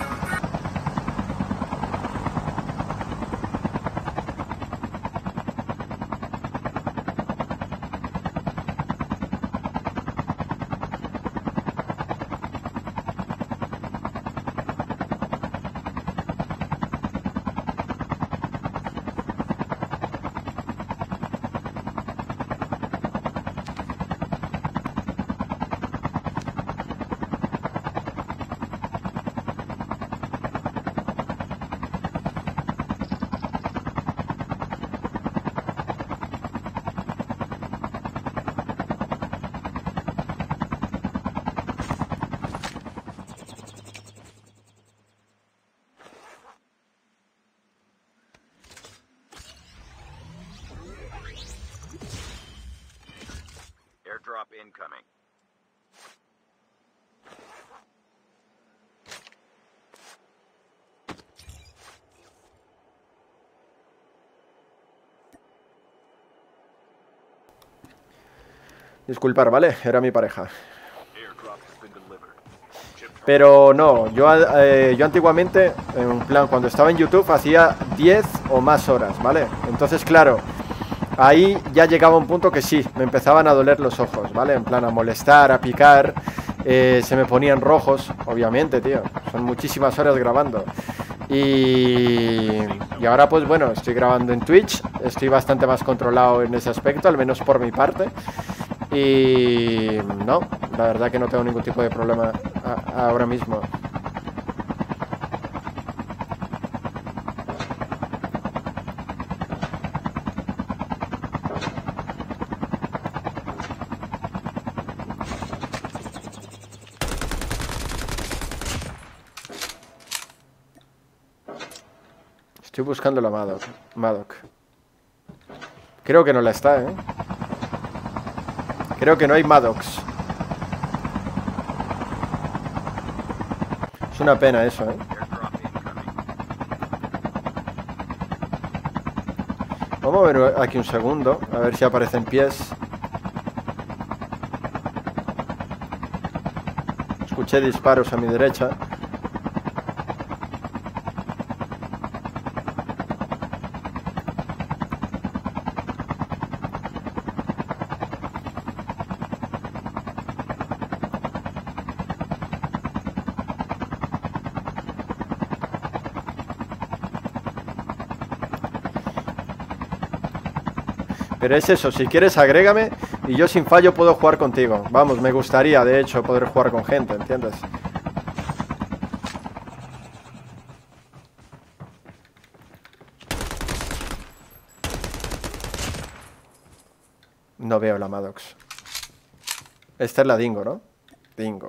Airdrop incoming. Disculpar, ¿vale? Era mi pareja. Airdrop has been delivered. Chip Pero no, yo, eh, yo antiguamente, en plan, cuando estaba en YouTube, hacía diez o más horas, ¿vale? Entonces, claro, ahí ya llegaba un punto que sí, me empezaban a doler los ojos, ¿vale? En plan, a molestar, a picar, eh, se me ponían rojos, obviamente, tío. Son muchísimas horas grabando. Y, y ahora, pues bueno, estoy grabando en Twitch, estoy bastante más controlado en ese aspecto, al menos por mi parte. Y no, la verdad que no tengo ningún tipo de problema a, ahora mismo. Estoy buscando la Maddox. Maddox. Creo que no la está, ¿eh? Creo que no hay Maddox. Es una pena eso, ¿eh? airdrop incoming. Vamos a ver aquí un segundo, a ver si aparecen pies. Escuché disparos a mi derecha. Pero es eso, si quieres agrégame y yo sin fallo puedo jugar contigo. Vamos, me gustaría de hecho poder jugar con gente, ¿entiendes? No veo la Maddox. Esta es la Dingo, ¿no? Dingo.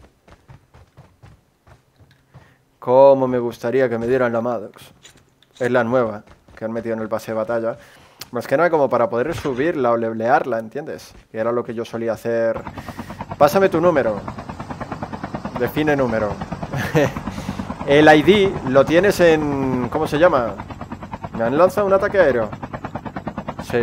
Cómo me gustaría que me dieran la Maddox. Es la nueva que han metido en el pase de batalla. Más que nada como para poder subirla o levelearla, ¿entiendes? Que era lo que yo solía hacer. Pásame tu número. Define número. El I D lo tienes en... ¿Cómo se llama? ¿Me han lanzado un ataque aéreo? Sí.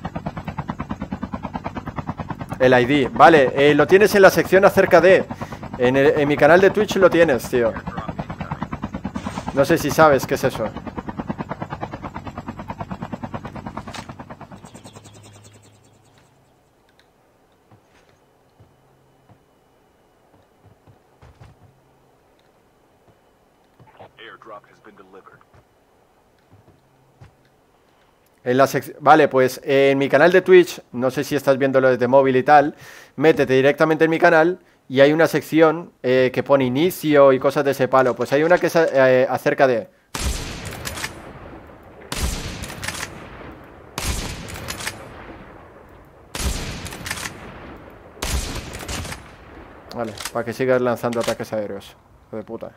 El I D. Vale, eh, lo tienes en la sección acerca de... En, el, en mi canal de Twitch lo tienes, tío. Airdrop incoming. No sé si sabes qué es eso. Airdrop has been delivered. En la sec- Vale, pues eh, en mi canal de Twitch, no sé si estás viéndolo desde móvil y tal, métete directamente en mi canal y hay una sección eh, que pone inicio y cosas de ese palo. Pues hay una que es eh, acerca de... Vale, para que sigas lanzando ataques aéreos. Hijo de puta.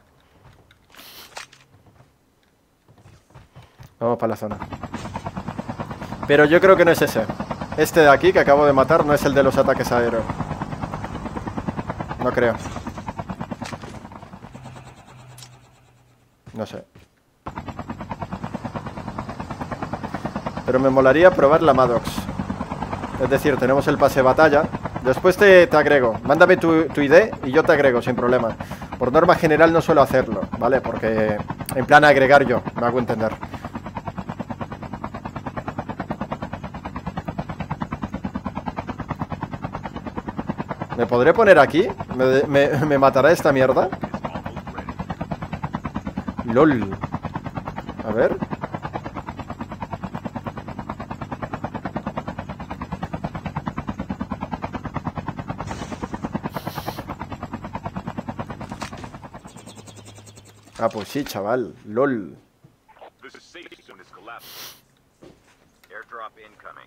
Vamos para la zona. Pero yo creo que no es ese. Este de aquí que acabo de matar no es el de los ataques aéreos. No creo. No sé. Pero me molaría probar la Maddox. Es decir, tenemos el pase de batalla. Después te, te agrego. Mándame tu, tu I D y yo te agrego sin problema. Por norma general no suelo hacerlo, ¿vale? Porque en plan agregar yo, me hago entender. ¿Me podré poner aquí? ¿Me, me, me matará esta mierda? LOL. A ver. Ah, pues sí, chaval. LOL. This is safe zone is collapsed. Airdrop incoming.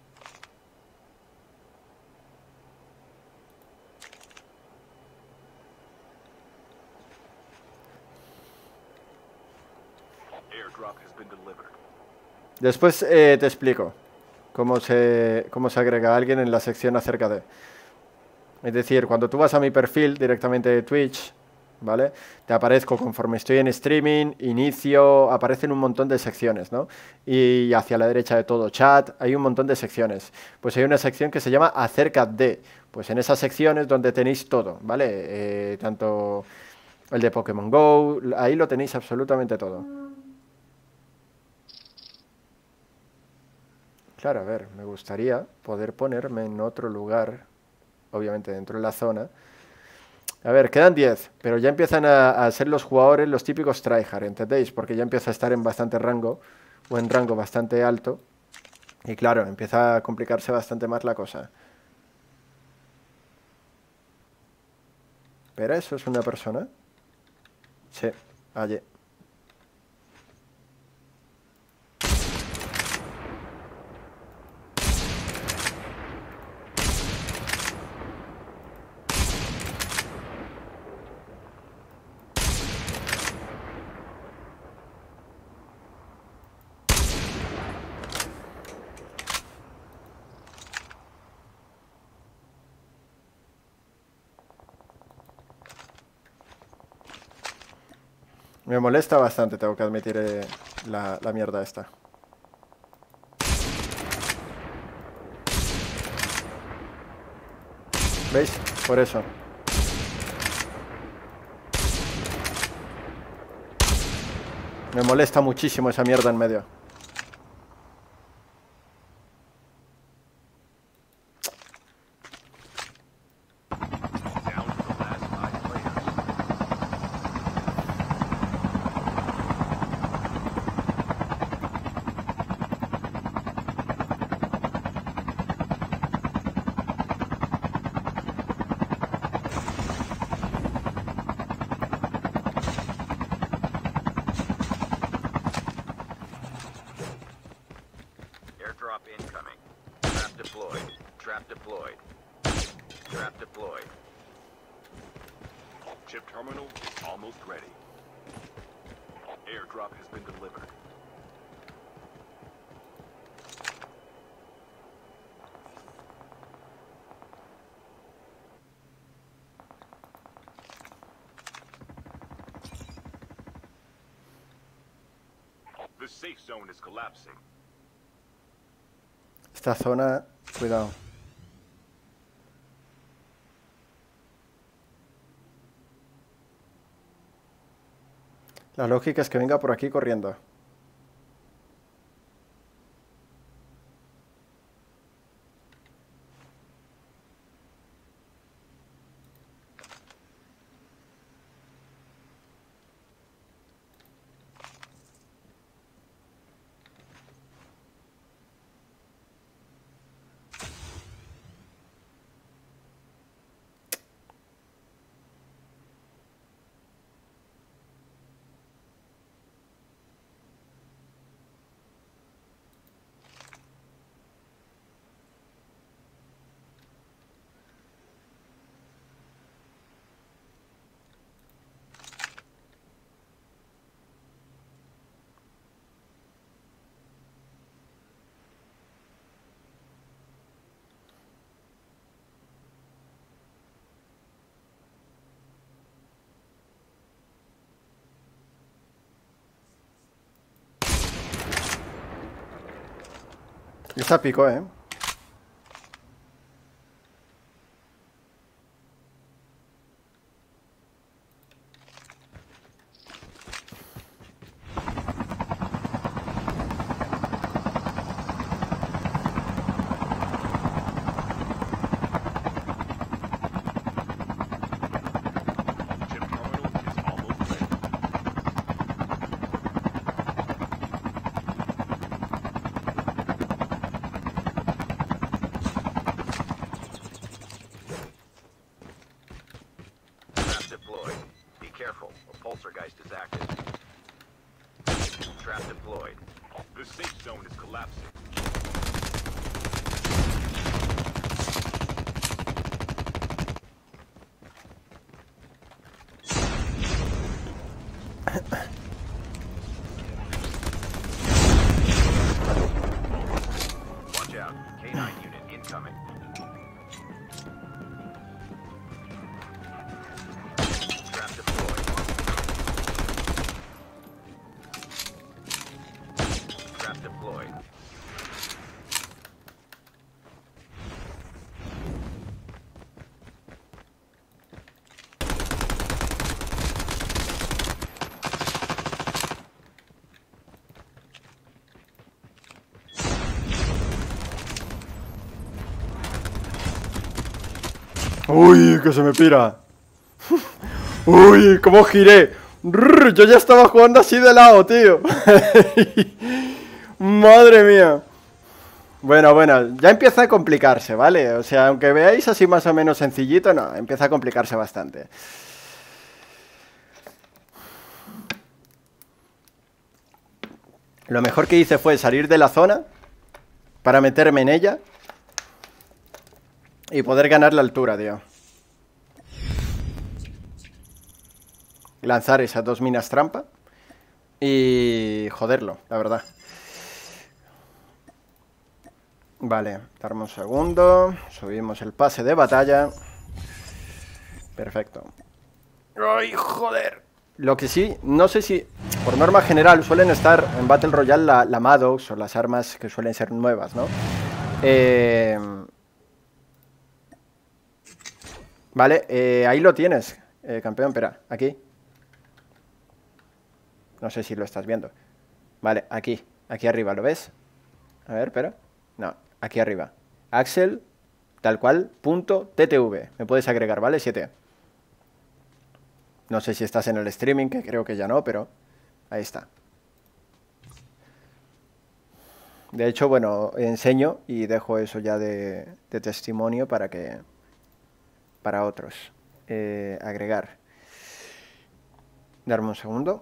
Airdrop has been delivered. Después eh, te explico cómo se, cómo se agrega a alguien en la sección acerca de... Es decir, cuando tú vas a mi perfil directamente de Twitch, ¿vale? Te aparezco conforme estoy en streaming, inicio, aparecen un montón de secciones, ¿no? Y hacia la derecha de todo chat hay un montón de secciones. Pues hay una sección que se llama acerca de. Pues en esas secciones donde tenéis todo, ¿vale? Eh, tanto el de Pokémon Go, ahí lo tenéis absolutamente todo. Claro, a ver, me gustaría poder ponerme en otro lugar, obviamente dentro de la zona. A ver, quedan diez, pero ya empiezan a, a ser los jugadores los típicos tryhard, ¿entendéis? Porque ya empieza a estar en bastante rango, o en rango bastante alto. Y claro, empieza a complicarse bastante más la cosa. ¿Pero eso es una persona? Sí, allí. Me molesta bastante, tengo que admitir eh, la, la mierda esta. ¿Veis? Por eso. Me molesta muchísimo esa mierda en medio. Down to the last five players. Airdrop incoming. Trap deployed. Trap deployed. Trap deployed. Chip terminal is almost ready. Airdrop has been delivered. The safe zone is collapsing. Esta zona, cuidado. La lógica es que venga por aquí corriendo. Esta picó, ¿eh? Chip terminal is almost ready. Trap deployed. Be careful. A poltergeist is active. Trap deployed. The safe zone is collapsing. Watch out. K nine unit incoming. Trap deployed. Trap deployed. Uy, que se me pira. Uy, cómo giré. Rrr, yo ya estaba jugando así de lado, tío. Madre mía. Bueno, bueno, ya empieza a complicarse, ¿vale? O sea, aunque veáis así más o menos sencillito, no, empieza a complicarse bastante. Lo mejor que hice fue salir de la zona para meterme en ella y poder ganar la altura, tío. Lanzar esas dos minas trampa y joderlo, la verdad. Vale, darme un segundo. Subimos el pase de batalla. Perfecto. ¡Ay, joder! Lo que sí, no sé si, por norma general, suelen estar en Battle Royale la, la Maddox o las armas que suelen ser nuevas, ¿no? Eh... Vale, eh, ahí lo tienes, eh, campeón, espera, aquí. No sé si lo estás viendo. Vale, aquí, aquí arriba, ¿lo ves? A ver, espera. No, aquí arriba. Axel, tal cual, punto ttv. Me puedes agregar, ¿vale? siete. No sé si estás en el streaming, que creo que ya no, pero ahí está. De hecho, bueno, enseño y dejo eso ya de, de testimonio para que... para otros. Eh, agregar. Darme un segundo.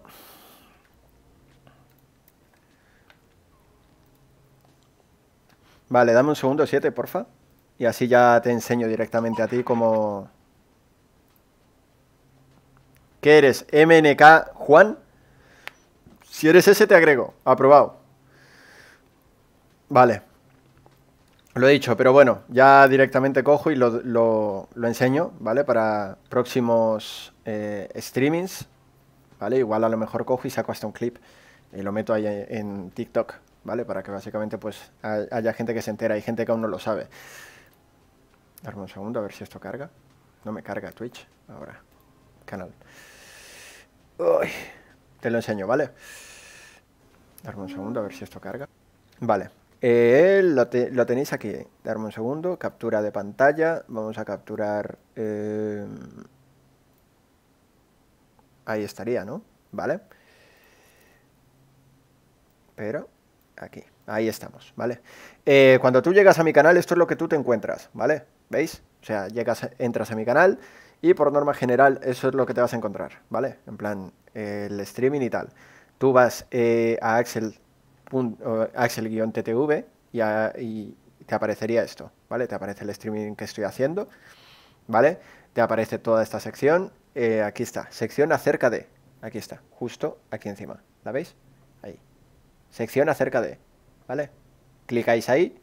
Vale, dame un segundo, siete, porfa. Y así ya te enseño directamente a ti como... ¿Qué eres? M N K Juan. Si eres ese, te agrego. Aprobado. Vale. Lo he dicho, pero bueno, ya directamente cojo y lo, lo, lo enseño, ¿vale? Para próximos eh, streamings, ¿vale? Igual a lo mejor cojo y saco hasta un clip y lo meto ahí en TikTok, ¿vale? Para que básicamente pues haya gente que se entera y gente que aún no lo sabe. Darme un segundo a ver si esto carga. No me carga Twitch. Ahora. Canal. Uy, te lo enseño, ¿vale? Darme un segundo a ver si esto carga. Vale. Eh, lo, te, lo tenéis aquí. Darme un segundo. Captura de pantalla. Vamos a capturar... Eh... Ahí estaría, ¿no? Vale. Pero... aquí. Ahí estamos, ¿vale? Eh, cuando tú llegas a mi canal, esto es lo que tú te encuentras, ¿vale? ¿Veis? O sea, llegas, entras a mi canal y por norma general eso es lo que te vas a encontrar, ¿vale? En plan, eh, el streaming y tal. Tú vas eh, a Axel... Axel-ttv y, y te aparecería esto, ¿vale? Te aparece el streaming que estoy haciendo, ¿vale? Te aparece toda esta sección, eh, aquí está, sección acerca de, aquí está, justo aquí encima, ¿la veis? Ahí, sección acerca de, ¿vale? Clicáis ahí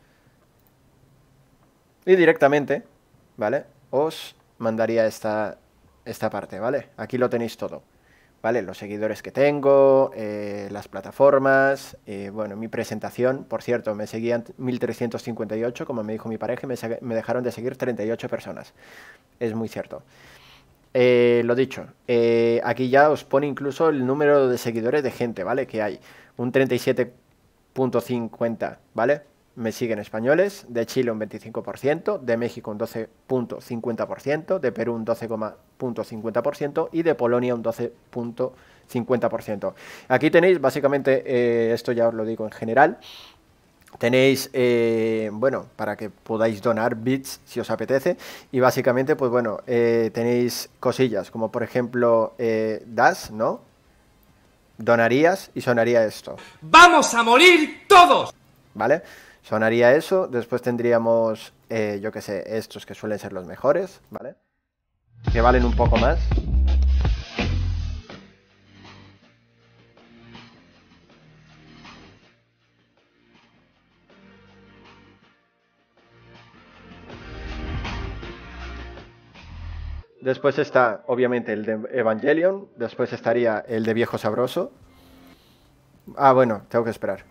y directamente, ¿vale? Os mandaría esta, esta parte, ¿vale? Aquí lo tenéis todo, ¿vale? Los seguidores que tengo, eh, las plataformas, eh, bueno, mi presentación. Por cierto, me seguían mil trescientos cincuenta y ocho, como me dijo mi pareja, y me, me dejaron de seguir treinta y ocho personas. Es muy cierto. Eh, lo dicho, eh, aquí ya os pone incluso el número de seguidores de gente, ¿vale? Que hay un treinta y siete punto cincuenta, ¿vale? Me siguen españoles, de Chile un veinticinco por ciento, de México un doce punto cincuenta por ciento, de Perú un doce punto cincuenta por ciento y de Polonia un doce punto cincuenta por ciento. Aquí tenéis básicamente, eh, esto ya os lo digo en general, tenéis, eh, bueno, para que podáis donar bits si os apetece, y básicamente, pues bueno, eh, tenéis cosillas, como por ejemplo, eh, das, ¿no? Donarías y sonaría esto. ¡Vamos a morir todos! ¿Vale? Sonaría eso, después tendríamos, eh, yo que sé, estos que suelen ser los mejores, ¿vale? Que valen un poco más. Después está, obviamente, el de Evangelion, después estaría el de Viejo Sabroso. Ah, bueno, tengo que esperar.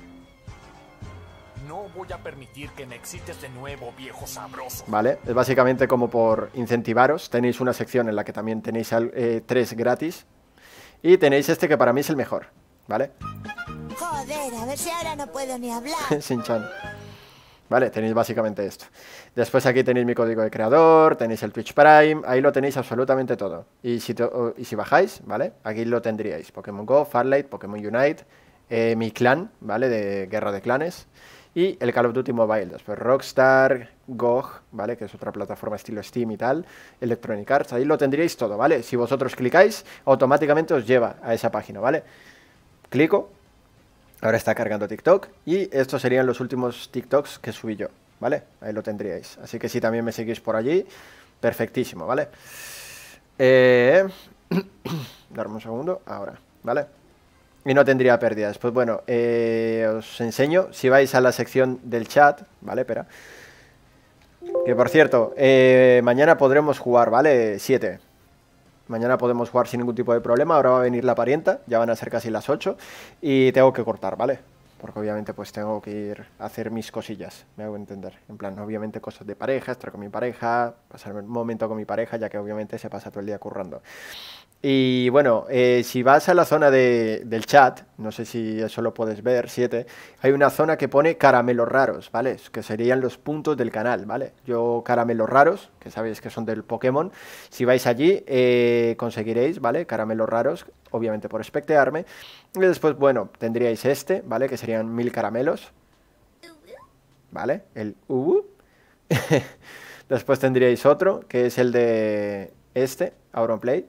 No voy a permitir que me excites de nuevo, viejo sabroso. Vale, es básicamente como por incentivaros. Tenéis una sección en la que también tenéis eh, tres gratis. Y tenéis este que para mí es el mejor, ¿vale? Joder, a ver si ahora no puedo ni hablar. Sin-chan. Vale, tenéis básicamente esto. Después aquí tenéis mi código de creador, tenéis el Twitch Prime, ahí lo tenéis absolutamente todo. Y si, to y si bajáis, ¿vale? Aquí lo tendríais. Pokémon Go, Farlight, Pokémon Unite, eh, mi clan, ¿vale? De Guerra de Clanes. Y el Call of Duty Mobile, después Rockstar, G O G, ¿vale? Que es otra plataforma estilo Steam y tal, Electronic Arts, ahí lo tendríais todo, ¿vale? Si vosotros clicáis, automáticamente os lleva a esa página, ¿vale? Clico, ahora está cargando TikTok, y estos serían los últimos TikToks que subí yo, ¿vale? Ahí lo tendríais, así que si también me seguís por allí, perfectísimo, ¿vale? Eh... Darme un segundo, ahora, ¿vale? Y no tendría pérdidas. Pues bueno, eh, os enseño. Si vais a la sección del chat, ¿vale? Espera. Que por cierto, eh, mañana podremos jugar, ¿vale? siete. Mañana podemos jugar sin ningún tipo de problema. Ahora va a venir la parienta. Ya van a ser casi las ocho. Y tengo que cortar, ¿vale? Porque obviamente pues tengo que ir a hacer mis cosillas. Me hago entender. En plan, obviamente cosas de pareja, estar con mi pareja, pasar un momento con mi pareja, ya que obviamente se pasa todo el día currando. Y bueno, eh, si vas a la zona de, del chat, no sé si eso lo puedes ver, siete, hay una zona que pone caramelos raros, ¿vale? Que serían los puntos del canal, ¿vale? Yo caramelos raros, que sabéis que son del Pokémon, si vais allí eh, conseguiréis, ¿vale? Caramelos raros, obviamente por espectearme. Y después, bueno, tendríais este, ¿vale? Que serían mil caramelos, ¿vale? El U. Después tendríais otro, que es el de este, Auronplay.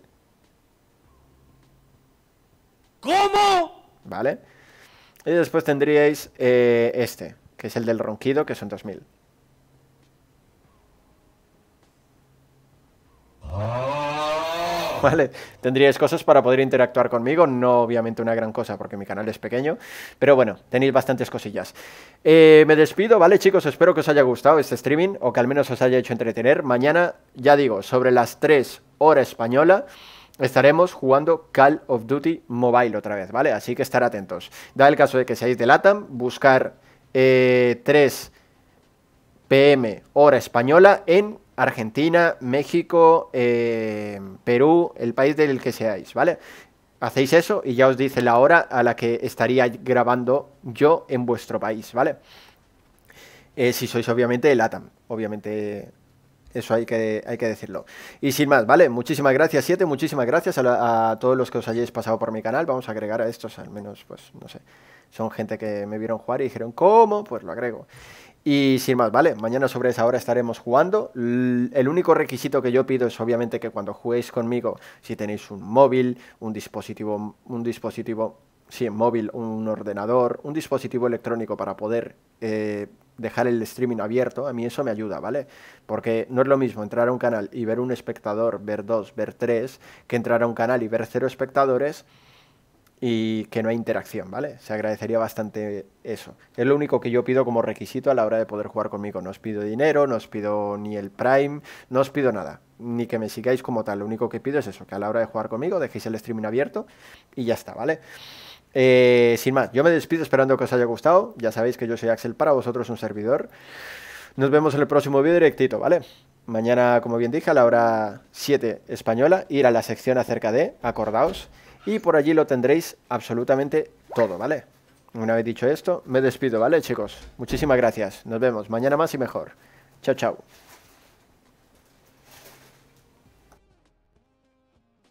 ¿Cómo? ¿Vale? Y después tendríais eh, este, que es el del ronquido, que son dos mil. ¿Vale? Tendríais cosas para poder interactuar conmigo, no obviamente una gran cosa porque mi canal es pequeño, pero bueno, tenéis bastantes cosillas. Eh, me despido, ¿vale, chicos? Espero que os haya gustado este streaming o que al menos os haya hecho entretener. Mañana, ya digo, sobre las tres hora española, estaremos jugando Call of Duty Mobile otra vez, ¿vale? Así que estar atentos. Da el caso de que seáis de LATAM, buscar eh, tres pe eme hora española en Argentina, México, eh, Perú, el país del que seáis, ¿vale? Hacéis eso y ya os dice la hora a la que estaría grabando yo en vuestro país, ¿vale? Eh, si sois obviamente de LATAM, obviamente... Eso hay que, hay que decirlo. Y sin más, ¿vale? Muchísimas gracias, siete. Muchísimas gracias a, la, a todos los que os hayáis pasado por mi canal. Vamos a agregar a estos, al menos, pues, no sé. Son gente que me vieron jugar y dijeron, ¿cómo? Pues lo agrego. Y sin más, ¿vale? Mañana sobre esa hora estaremos jugando. El único requisito que yo pido es, obviamente, que cuando juguéis conmigo, si tenéis un móvil, un dispositivo, un dispositivo, sí, móvil, un ordenador, un dispositivo electrónico para poder... Eh, dejar el streaming abierto, a mí eso me ayuda, ¿vale? Porque no es lo mismo entrar a un canal y ver un espectador, ver dos, ver tres, que entrar a un canal y ver cero espectadores y que no hay interacción, ¿vale? Se agradecería bastante eso. Es lo único que yo pido como requisito a la hora de poder jugar conmigo. No os pido dinero, no os pido ni el Prime, no os pido nada, ni que me sigáis como tal. Lo único que pido es eso, que a la hora de jugar conmigo dejéis el streaming abierto y ya está, ¿vale? Eh, sin más, yo me despido esperando que os haya gustado. Ya sabéis que yo soy Axel, para vosotros un servidor. Nos vemos en el próximo vídeo directito, ¿vale? Mañana, como bien dije, a la hora siete española, ir a la sección acerca de, acordaos, y por allí lo tendréis absolutamente todo, ¿vale? Una vez dicho esto, me despido, ¿vale, chicos? Muchísimas gracias. Nos vemos mañana más y mejor. Chao, chao.